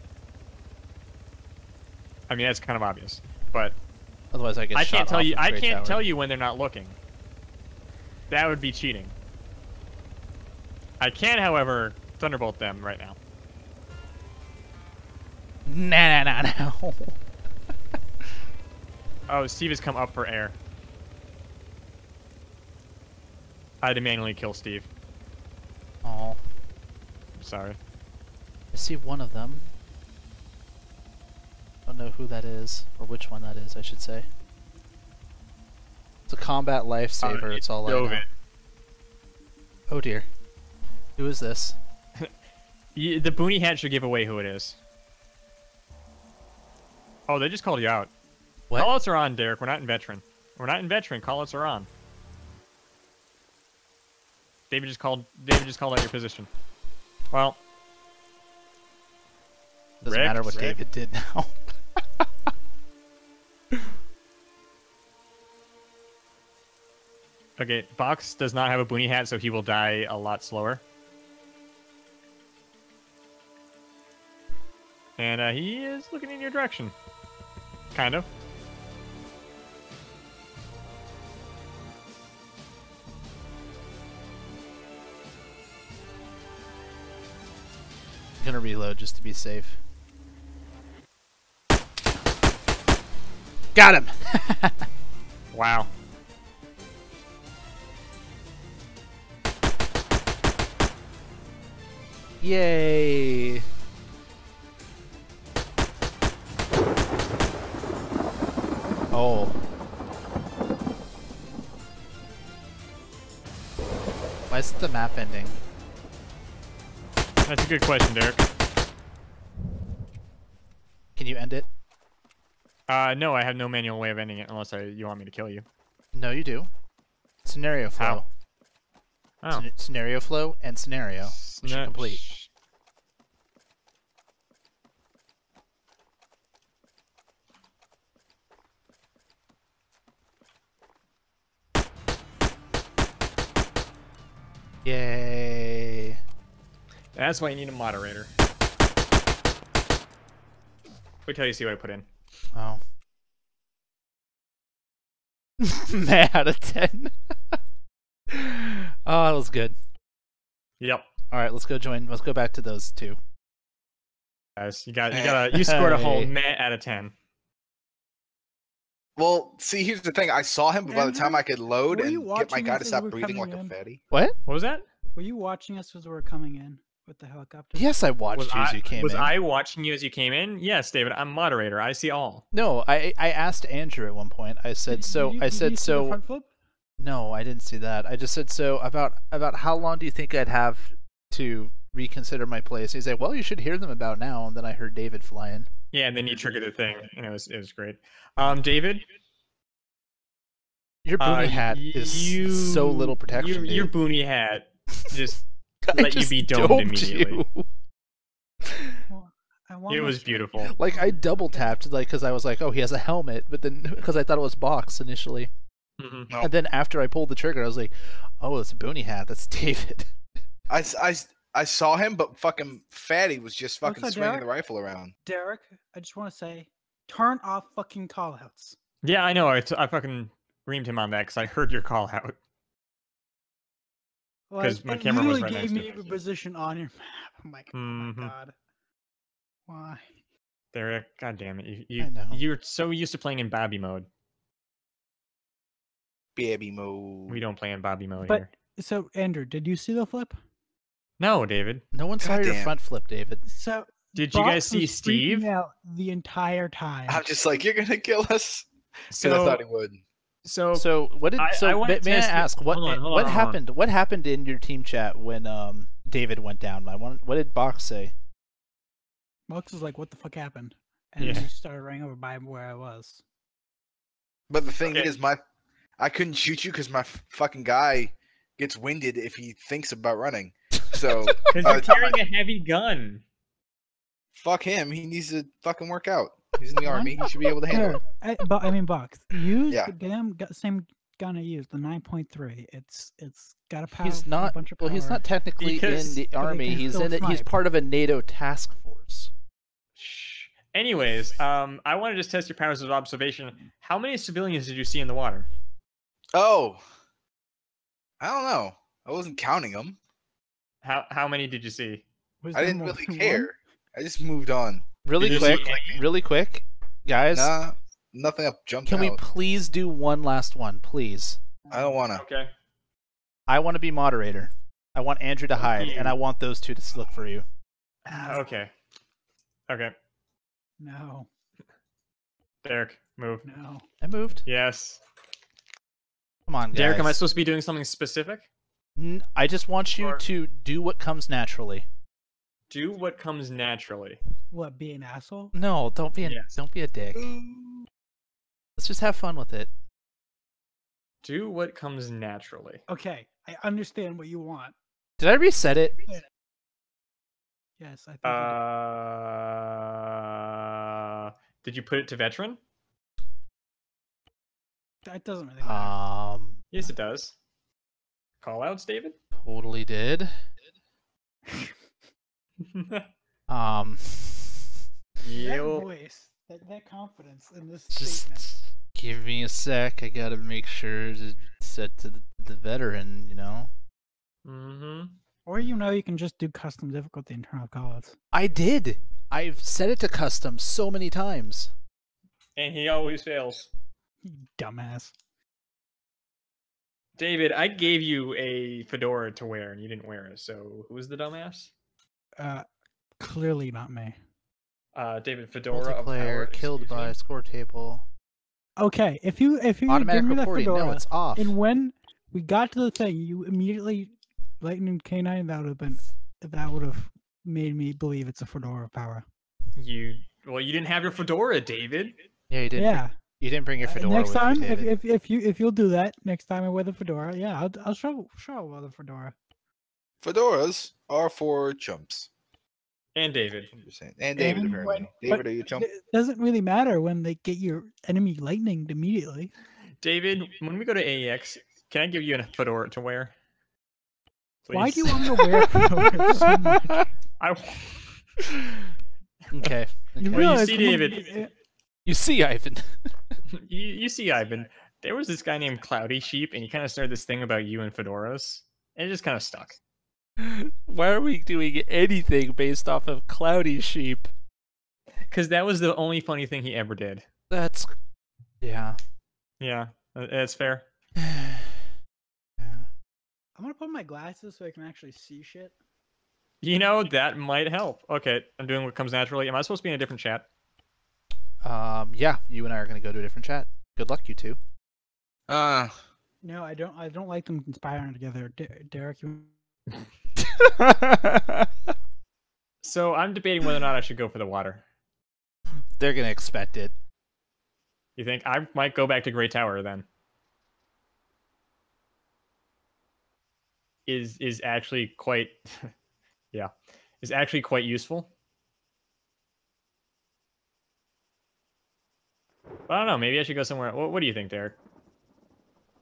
I mean, that's kind of obvious, but Otherwise, I get I shot can't tell off you. of I Great can't Tower. tell you when they're not looking. That would be cheating. I can, however, thunderbolt them right now. Nah, nah, nah, no. Oh, Steve has come up for air. I had to manually kill Steve. Oh, I'm sorry. I see one of them. Don't know who that is or which one that is. I should say. It's a combat lifesaver. Uh, it's all I know. Dovin. Oh dear. Who is this? You, the boonie hat should give away who it is. Oh, they just called you out. What? Call-outs are on, Derek. We're not in veteran. We're not in veteran. Call-outs are on. David just called. David just called out your position. Well, Doesn't Rick, matter what Rick. David did now. okay. Box does not have a boonie hat, so he will die a lot slower. And uh, he is looking in your direction. Kind of. I'm gonna reload just to be safe. Got him! Wow. Yay! Oh. Why is the map ending? That's a good question, Derek. Can you end it? Uh, no, I have no manual way of ending it unless I, you want me to kill you. No, you do. Scenario flow. How? Oh. Scen- scenario flow and scenario. Mission No- complete. Yay. That's why you need a moderator. Wait till you see what I put in. Oh. Man out of ten. Oh, that was good. Yep. Alright, let's go join. Let's go back to those two. Guys, you got, you got, a, you scored a whole Hey. meh out of ten. Well, see, here's the thing. I saw him, but by the time I could load were you and get my watching guy us to as stop we were breathing like coming a in? fatty. What? What was that? Were you watching us as we were coming in with the helicopter? Yes, I watched Was you as I, you came was in. I watching you as you came in? Yes, David. I'm moderator. I see all. No, I I asked Andrew at one point. I said Did- so. did you- I did you said see the so. front flip? No, I didn't see that. I just said so. About about how long do you think I'd have to reconsider my place? He's like, well, you should hear them about now. And then I heard David flying. Yeah, and then you triggered the thing, and it was it was great. Um, David, Your boonie uh, hat is you, so little protection. Your, dude. your boonie hat just I let you just be domed domed immediately. you. Well, I want It my was shit. beautiful. Like I double tapped, like because I was like, oh, he has a helmet, but then because I thought it was box initially. Mm-hmm. No. And then after I pulled the trigger, I was like, "Oh, it's a Booney hat. That's David." I, I, I saw him, but fucking Fatty was just What's fucking up, swinging Derek? the rifle around. Derek, I just want to say, turn off fucking callouts. Yeah, I know. I, t- I fucking reamed him on that because I heard your call out. Like, 'Cause my it camera was literally right gave next to me a position on your map. I'm like, oh Mhm. my god. Why? Derek, god damn it. You, I you, know. you're so used to playing in Bobby mode. Baby mode. We don't play in Bobby mode But- here. So, Andrew, did you see the flip? No, David. No one saw your Goddamn. front flip, David. So, Did you guys Box see was Steve? freaking out the entire time. I'm just like, you're gonna kill us. Because I So, thought he would. so, So what did I- so I wanna may, may I test it- ask what hold on, hold what on, hold on. happened? What happened in your team chat when um David went down? I want what did Box say? Box was like, what the fuck happened? And Yeah. he started running over by where I was. But the thing Okay. is, my I couldn't shoot you because my f- fucking guy gets winded if he thinks about running. So because uh, you're carrying a heavy gun. fuck him. He needs to fucking work out. He's in the army. He should be able to handle Here, it. I, but I mean, Box, use Yeah. the damn gu- same gun I used, the nine point three. It's it's got a power. He's a not bunch of well. He's power. not technically Because- in the But he army. can He's still in it. He's snipe. part of a NATO task force. Shh. Anyways, um, I want to just test your powers of observation. How many civilians did you see in the water? Oh, I don't know. I wasn't counting them. How how many did you see? Was I there didn't more really than one? care. I just moved on. Really Did you quick, see- really quick, guys. Nah, nothing up jumped Can we out. please do one last one, please? I don't wanna. Okay. I want to be moderator. I want Andrew to hide, and I want those two to look for you. Okay. Okay. No, Derek, move. no. I moved. Yes. Come on, guys. Derek, am I supposed to be doing something specific? N- I just want you Or- to do what comes naturally. Do what comes naturally. What, be an asshole? No, don't be a Yes. don't be a dick. Let's just have fun with it. Do what comes naturally. Okay, I understand what you want. Did I reset it? Yes, I think. you Uh, did you put it to veteran? did. That doesn't really matter. Um, Yes, it does. Callouts, David? totally did. Um, that You'll... voice, that, that confidence in this just statement. give me a sec. I gotta make sure to set to the, the veteran. You know. Mm-hmm. Or you know, you can just do custom difficulty and turn off callouts. I did. I've set it to custom so many times. And he always fails. You dumbass. David, I gave you a fedora to wear and you didn't wear it, so who's the dumbass? Uh, clearly not me. Uh, David, fedora of power, Multiplayer killed excuse by me. score table. Okay, if you if you Automatic give me that reporting. fedora, No, it's off. and when we got to the thing, you immediately lightning K nine. That would have been that would have made me believe it's a fedora power. You well, you didn't have your fedora, David. Yeah, you didn't. Yeah. You didn't bring your Uh, fedora next with you, time, if, David. if if you if you'll do that next time I wear the fedora, yeah, I'll I'll show show I wear the fedora. Fedoras are for chumps. And David. I'm just saying. And David, And apparently. when- David, but are you a chump? It doesn't really matter when they get your enemy lightninged immediately. David, when we go to A E X, can I give you a fedora to wear? Why do you Please? want me to wear fedoras so much? I... Okay. You okay. Well, you realize see, how many- David. You see, Ivan. you, you see, Ivan, there was this guy named Cloudy Sheep, and he kind of started this thing about you and fedoras, and it just kind of stuck. Why are we doing anything based off of Cloudy Sheep? Because that was the only funny thing he ever did. That's yeah. Yeah, uh, that's fair. I'm gonna put on my glasses so I can actually see shit. You know, that might help. Okay, I'm doing what comes naturally. Am I supposed to be in a different chat? Um, yeah, you and I are gonna go to a different chat. Good luck, you two. Uh, No, I don't. I don't like them conspiring together. D- Derek, you... So I'm debating whether or not I should go for the water. They're gonna expect it. You think? I might go back to Great Tower then. Is is actually quite, yeah, is actually quite useful. I don't know. Maybe I should go somewhere. What, what do you think, Derek?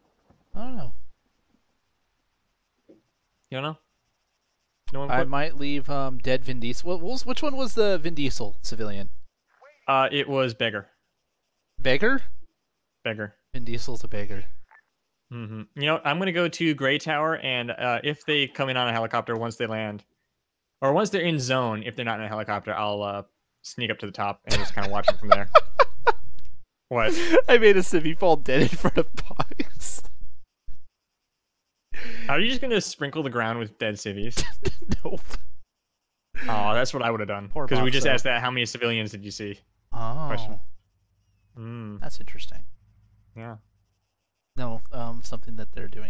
You don't know? No one. I put- might leave um dead Vin Diesel. What was which one was the Vin Diesel civilian? Uh, it was beggar. Beggar? Beggar. Vin Diesel's a beggar. Mm-hmm. You know, I'm gonna go to Gray Tower, and uh, if they come in on a helicopter once they land, or once they're in zone, if they're not in a helicopter, I'll uh, sneak up to the top and just kind of watch them from there. What? I made a civvy fall dead in front of Pogs. Are you just gonna sprinkle the ground with dead civvies? Nope. Oh, that's what I would have done. Poor Because we just Boxo. asked that. How many civilians did you see? Oh, Question. Mm, that's interesting. yeah. No, um, something that they're doing.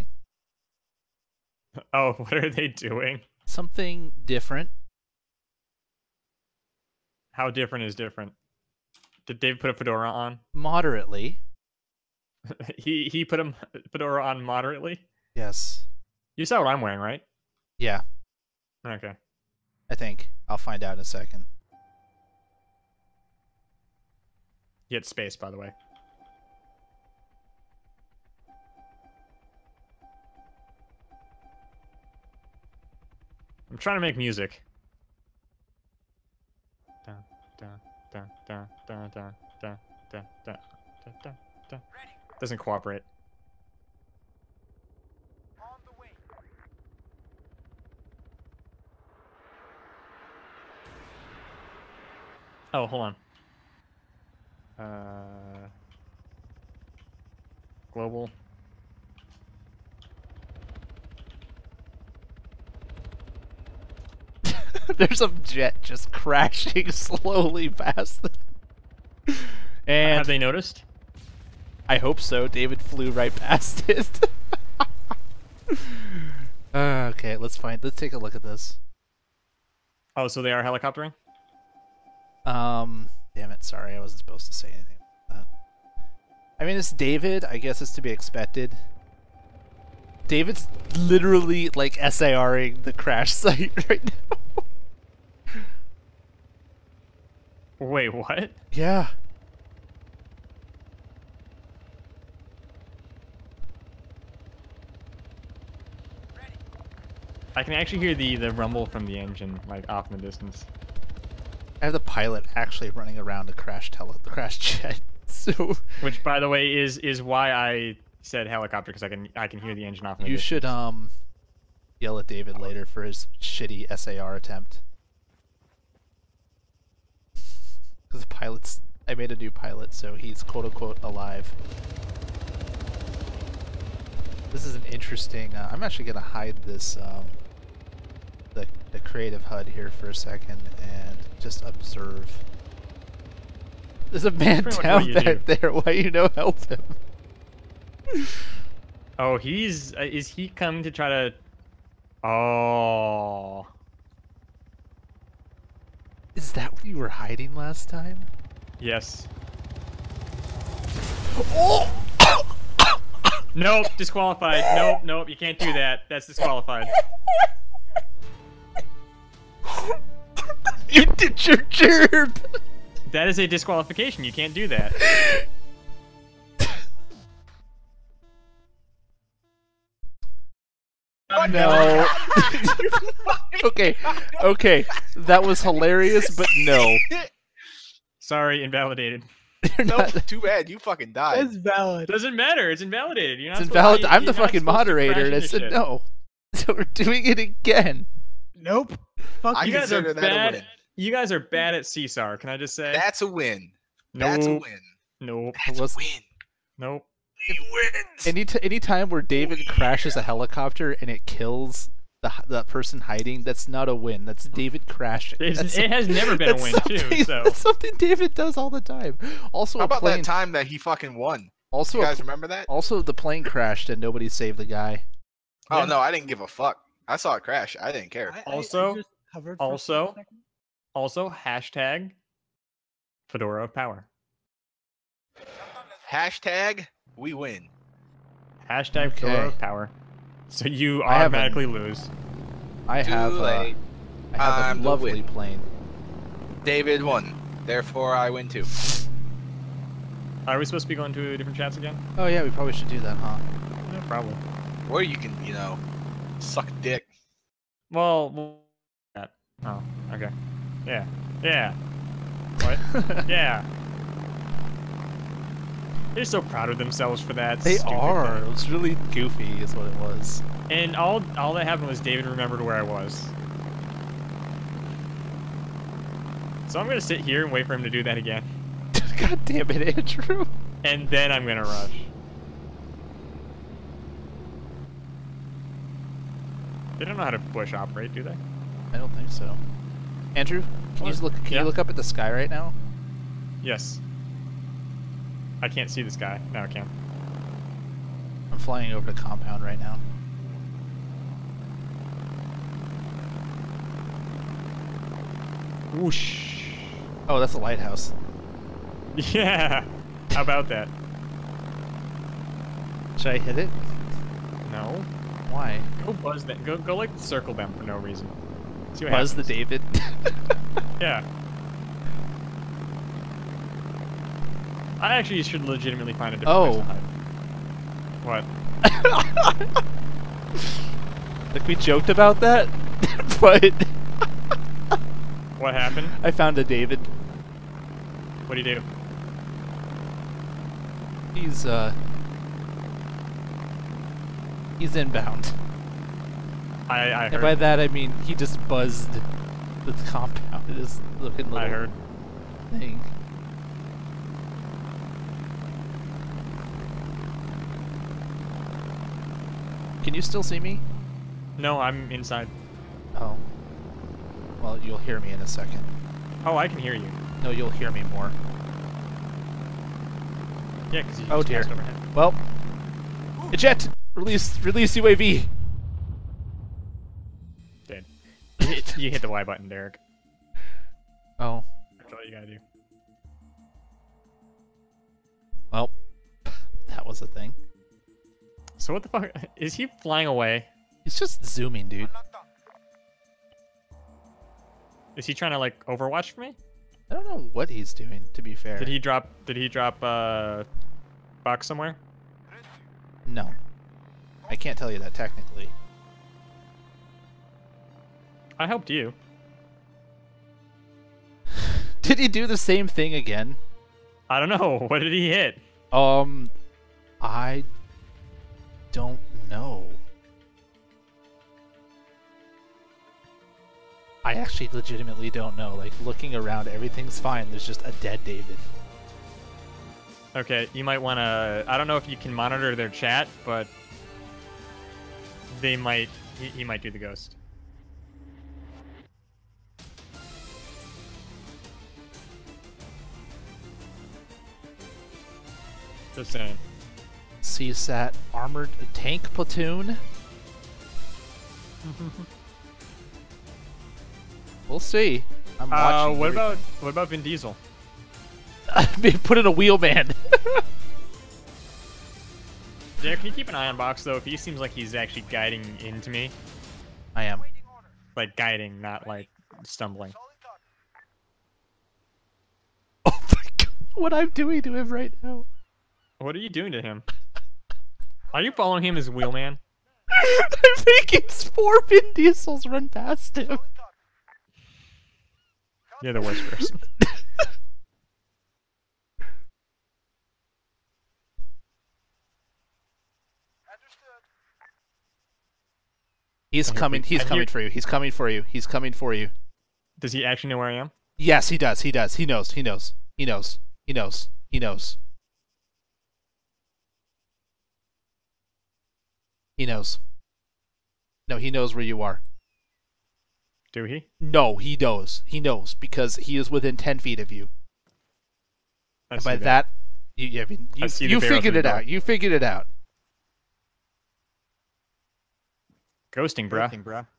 Oh, what are they doing? Something different. How different is different? Did Dave put a fedora on? Moderately. he he put a fedora on moderately. Yes. You saw what I'm wearing, right? Yeah, Okay. I think. I'll find out in a second. You had space, by the way. I'm trying to make music. Dun, dun, dun, dun, dun, dun, dun, dun, dun, dun, dun, dun. Doesn't cooperate. Oh, hold on. Uh, global. There's a jet just crashing slowly past them. And Have they noticed? I hope so. David flew right past it. uh, okay, let's find. Let's take a look at this. Oh, so they are helicoptering? Um, damn it. Sorry, I wasn't supposed to say anything about that. I mean, it's David. I guess it's to be expected. David's literally like SARing the crash site right now. Wait, what? Yeah. I can actually hear the, the rumble from the engine, like, off in the distance. I have the pilot actually running around a crash tele the crash jet. So Which, by the way, is is why I said helicopter, because I can I can hear the engine off in the you distance. should um yell at David later for his shitty S A R attempt. Because the pilot's I made a new pilot, so he's quote unquote alive. This is an interesting. Uh, I'm actually gonna hide this um, the the creative H U D here for a second and just observe. There's a man Pretty much down what you back there. Why you no help him? Oh, he's uh, is he coming to try to? Oh, Is that where you were hiding last time? yes. Oh! Nope, disqualified. Nope, nope, you can't do that. That's disqualified. You did your job. That is a disqualification. You can't do that. No. Okay, okay, that was hilarious, but no. Sorry, invalidated. You're No, not- too bad. You fucking died. It's valid. Doesn't matter. It's invalidated. You're not It's supposed- invalid. you- I'm the you're not fucking supposed to moderator, crash and I into said shit. no. So we're doing it again. Nope. Fuck I You you. guys are consider that a bad. win. You guys are bad at C S A R. Can I just say? That's a win. nope. That's a win. Nope. That's was- a win. Nope. He wins. Any t- any time where David crashes a helicopter and it kills the h- the person hiding, that's not a win. That's David crashing. It's, That's- it has never been a that's win too. something- So That's something David does all the time. Also, How a about plane. that time that he fucking won? Also, You a guys pl- remember that? also the plane crashed and nobody saved the guy. Oh Yeah. no, I didn't give a fuck. I saw it crash. I didn't care. I- I- I Also- just hovered for a also- second. also hashtag Fedora of Power. Hashtag we win. Hashtag Fedora Okay. of Power. So you I have a- automatically lose. I Too have uh, late. I have I'm a the lovely win. plane. David won. Therefore, I win too. Are we supposed to be going to different chats again? Oh yeah, we probably should do that, huh? No, probably. Or you can, you know, suck dick. Well, well that. Oh, okay. Yeah. Yeah. What? Yeah. They're so proud of themselves for that. They stupid are. thing. It was really goofy, is what it was. And all all that happened was David remembered where I was. So I'm gonna sit here and wait for him to do that again. God damn it, Andrew. And then I'm gonna rush. They don't know how to bush operate, do they? I don't think so. Andrew, can you What? look? Can Yeah. you look up at the sky right now? Yes. I can't see this guy. No, I can't. I'm flying over the compound right now. Whoosh. Oh, that's a lighthouse. Yeah. How about that? Should I hit it? No. Why? Go buzz that. Go go like circle them for no reason. See what Buzz the happens. David. Yeah. I actually should legitimately find a different Oh. place to hide. What? Like we joked about that, but What happened? I found a David. What do you do? He's uh he's inbound. I I And heard. by that I mean he just buzzed the compound. It is looking little I heard. thing. Can you still see me? No, I'm inside. Oh. Well, you'll hear me in a second. Oh, I can hear you. No, you'll hear me more. Yeah, because you Oh, just dear. passed overhead. Well, eject! Release, release U A V! Dead. You hit, you hit the Y button, Derek. Oh, That's all you gotta do. well, that was a thing. So what the fuck? Is he flying away? He's just zooming, dude. Is he trying to like Overwatch for me? I don't know what he's doing, to be fair. Did he drop? Did he drop uh, box somewhere? No. I can't tell you that technically. I helped you. Did he do the same thing again? I don't know. What did he hit? Um, I don't know. I actually legitimately don't know. Like, looking around, everything's fine. There's just a dead David. Okay, you might want to. I don't know if you can monitor their chat, but they might. He, he might do the ghost. Just saying. C SAT armored tank platoon. We'll see. I'm Uh, watching. what everything. about what about Vin Diesel? Put in a wheelman? Derek, can you keep an eye on Box though? If he seems like he's actually guiding into me, I am. like guiding, not like stumbling. Oh my god! What I'm doing to him right now? What are you doing to him? Are you following him as wheelman? I'm making four Vin Diesels run past him. You're the worst person. He's I hear coming. big- He's I hear- coming for you. He's coming for you. He's coming for you. Does he actually know where I am? Yes, he does. He does. He knows. He knows. He knows. He knows. He knows. He knows. No, he knows where you are. Do he? No, he knows. He knows because he is within ten feet of you. I And see by that, you, yeah, I mean, I you, see the you barrel figured through it the door. out. You figured it out. Ghosting, bruh. Ghosting, bruh.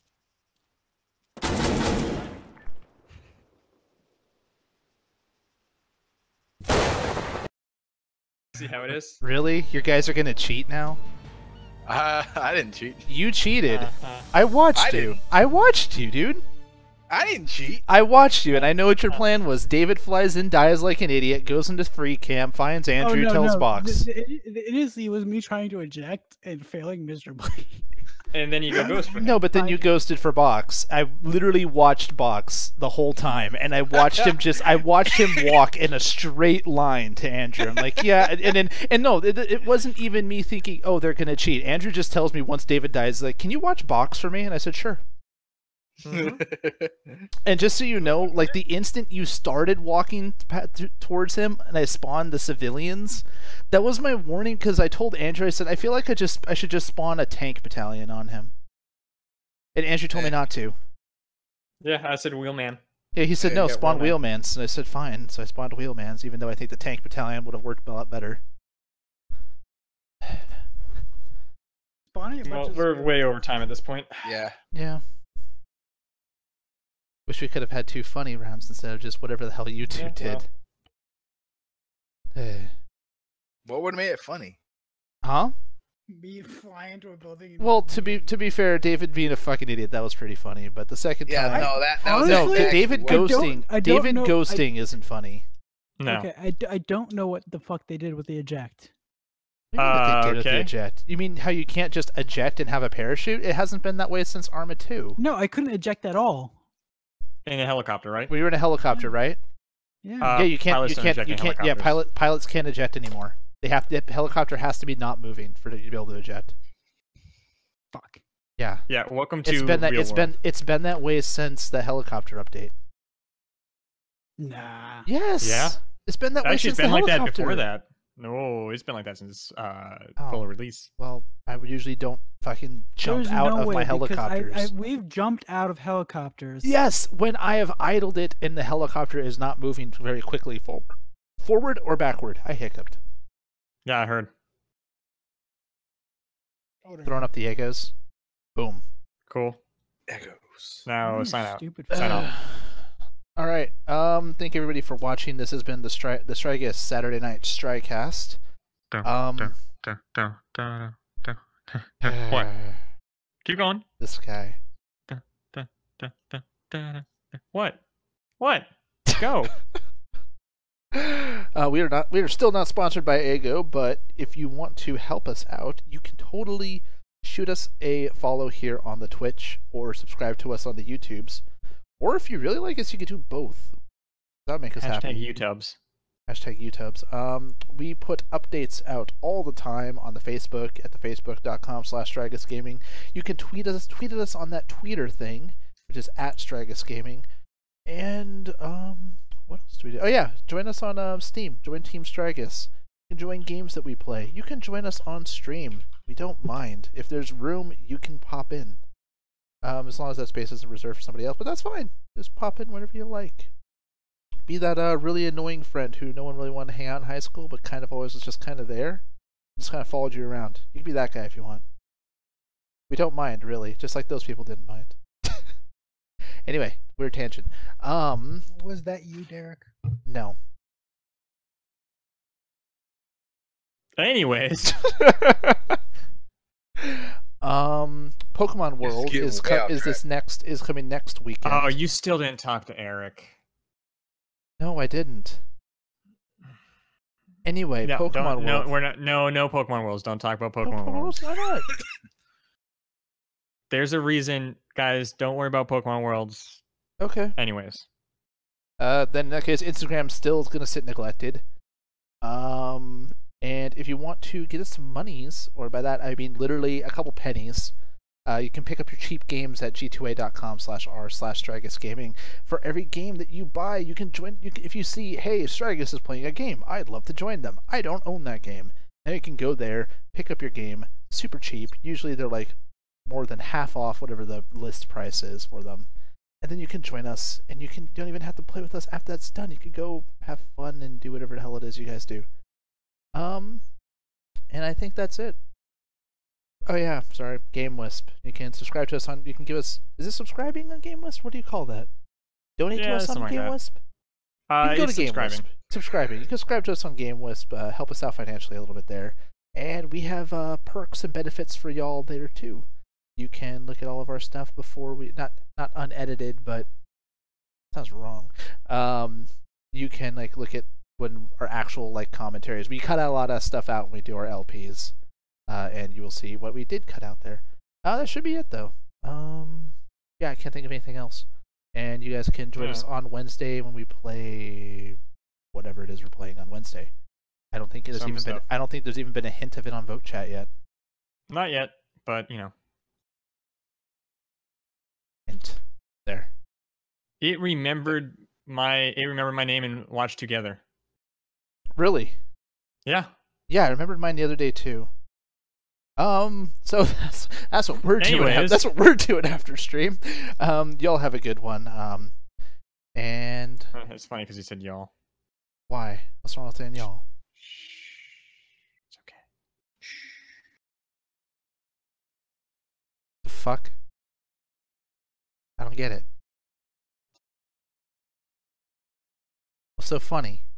See how it is? Really? You guys are gonna cheat now? Uh, I didn't cheat. You cheated. Uh-huh. I watched I you. didn't. I watched you, dude. I didn't cheat. I watched you, and I know what your plan was. David flies in, dies like an idiot, goes into free cam, finds Andrew, oh, no, tells no. Box. It, it, it is. It was me trying to eject and failing miserably. and then you go ghost for him. No, but then you ghosted for Box. I literally watched Box the whole time, and I watched him just. I watched him walk in a straight line to Andrew. I'm like, yeah, and then and no, it, it wasn't even me thinking, oh, they're gonna cheat. Andrew just tells me once David dies, like, can you watch Box for me? And I said, sure. Mm-hmm. And just so you know, like the instant you started walking t- towards him, and I spawned the civilians, that was my warning because I told Andrew, I said, I feel like I just I should just spawn a tank battalion on him. And Andrew told me not to. Yeah, I said wheelman. Yeah, he said Yeah, no, yeah, spawn wheelman. wheelmans, and I said fine. So I spawned wheelmans, even though I think the tank battalion would have worked a lot better. Spawning a bunch Well, of we're spirit- way over time at this point. Yeah. Yeah. Wish we could have had two funny rounds instead of just whatever the hell you two Yeah, did. Eh. What would have made it funny? Huh? Me fly into a building. and- Well, to be to be fair, David being a fucking idiot, that was pretty funny. But the second Yeah, time, no, that, that was no, Honestly, the exact David what- I don't- ghosting, I don't David know- I- ghosting isn't funny. No. Okay, I, d- I don't know what the fuck they did with the eject. What do you mean what Uh, they did with the okay. eject? You mean how you can't just eject and have a parachute? It hasn't been that way since Arma two. No, I couldn't eject at all. In a helicopter, right? We were in a helicopter, right? Yeah. Uh, yeah, you can't. pilots You don't can't. eject You in can't. Yeah, helicopters. pilot pilots can't eject anymore. They have to. The helicopter has to be not moving for you to be able to eject. Fuck. Yeah. Yeah, welcome to It's been that. real It's world. been. It's been that way since the helicopter update. Nah. Yes. Yeah. It's been that way Actually, since it's been the like that helicopter. before that. No, it's been like that since uh, Oh. full release. Well, I would usually don't fucking jump There's out no of way my because helicopters. I, I, we've jumped out of helicopters. Yes, when I have idled it and the helicopter is not moving very quickly forward, forward or backward. I hiccuped. Yeah, I heard. Throwing up the egos. Boom. Cool. Echoes. Now You sign out. Stupid. Sign fuck. off. All right. Um. Thank everybody for watching. This has been the Stri- the Strygist Saturday Night Strykast. Um. What? Keep going. This guy. What? What? Go. Uh, we are not. We are still not sponsored by Ego, but if you want to help us out, you can totally shoot us a follow here on the Twitch or subscribe to us on the YouTubes. Or if you really like us, you can do both. That would make us happy. Hashtag YouTubes. Hashtag YouTubes. Um, we put updates out all the time on the Facebook at the facebook.com slash Stragus Gaming. You can tweet us, tweet at us on that Tweeter thing, which is at Stragus Gaming. And um, what else do we do? Oh yeah, join us on uh, Steam. Join Team Stragus. You can join games that we play. You can join us on stream. We don't mind. If there's room, you can pop in. Um, as long as that space isn't reserved for somebody else, but that's fine. Just pop in whenever you like. Be that uh, really annoying friend who no one really wanted to hang out in high school, but kind of always was just kind of there. Just kind of followed you around. You can be that guy if you want. We don't mind, really. Just like those people didn't mind. Anyway, weird tangent. Um, Was that you, Derek? no. Anyways. um, Pokemon World getting is way co- off is this next is coming next weekend. Oh, you still didn't talk to Eric. No, I didn't. Anyway, No, Pokemon don't, World. no, we're not. No, no Pokemon Worlds. Don't talk about Pokemon Pokemon Worlds. Worlds? Why not? There's a reason, guys. Don't worry about Pokemon Worlds. Okay. Anyways. Uh, then in that case, Instagram still is gonna sit neglected. Um, and if you want to get us some monies, or by that I mean literally a couple pennies, uh, you can pick up your cheap games at g two a dot com slash r slash Stragus Gaming. For every game that you buy, you can join. You can, if you see, hey, Stragus is playing a game, I'd love to join them. I don't own that game. Now you can go there, pick up your game, super cheap. Usually they're like more than half off whatever the list price is for them. And then you can join us, and you can you don't even have to play with us after that's done. You can go have fun and do whatever the hell it is you guys do. Um, and I think that's it. Oh yeah, sorry, GameWisp. You can subscribe to us on. You can give us. Is it subscribing on GameWisp? What do you call that? Donate Yeah, to us on something like that. GameWisp. Uh, You can go it's to subscribing. GameWisp. Subscribing. You can subscribe to us on GameWisp. Uh, help us out financially a little bit there, and we have uh, perks and benefits for y'all there too. You can look at all of our stuff before we not not unedited, but sounds wrong. Um, you can like look at when our actual like commentaries. We cut out a lot of stuff out when we do our L Ps, uh, and you will see what we did cut out there. Uh, that should be it though. Um, yeah, I can't think of anything else. And you guys can join Yeah. us on Wednesday when we play whatever it is we're playing on Wednesday. I don't think there's Some even been stuff. I don't think there's even been a hint of it on Vote Chat yet. Not yet, but you know. Hint. There. It remembered my it remembered my name and watched together. Really? Yeah. Yeah, I remembered mine the other day too. Um, so that's that's what we're doing. Anyways. That's what we're doing after stream. Um, y'all have a good one. Um, and It's funny because you said y'all. why? What's wrong with saying y'all? It's okay. The fuck? I don't get it. What's so funny?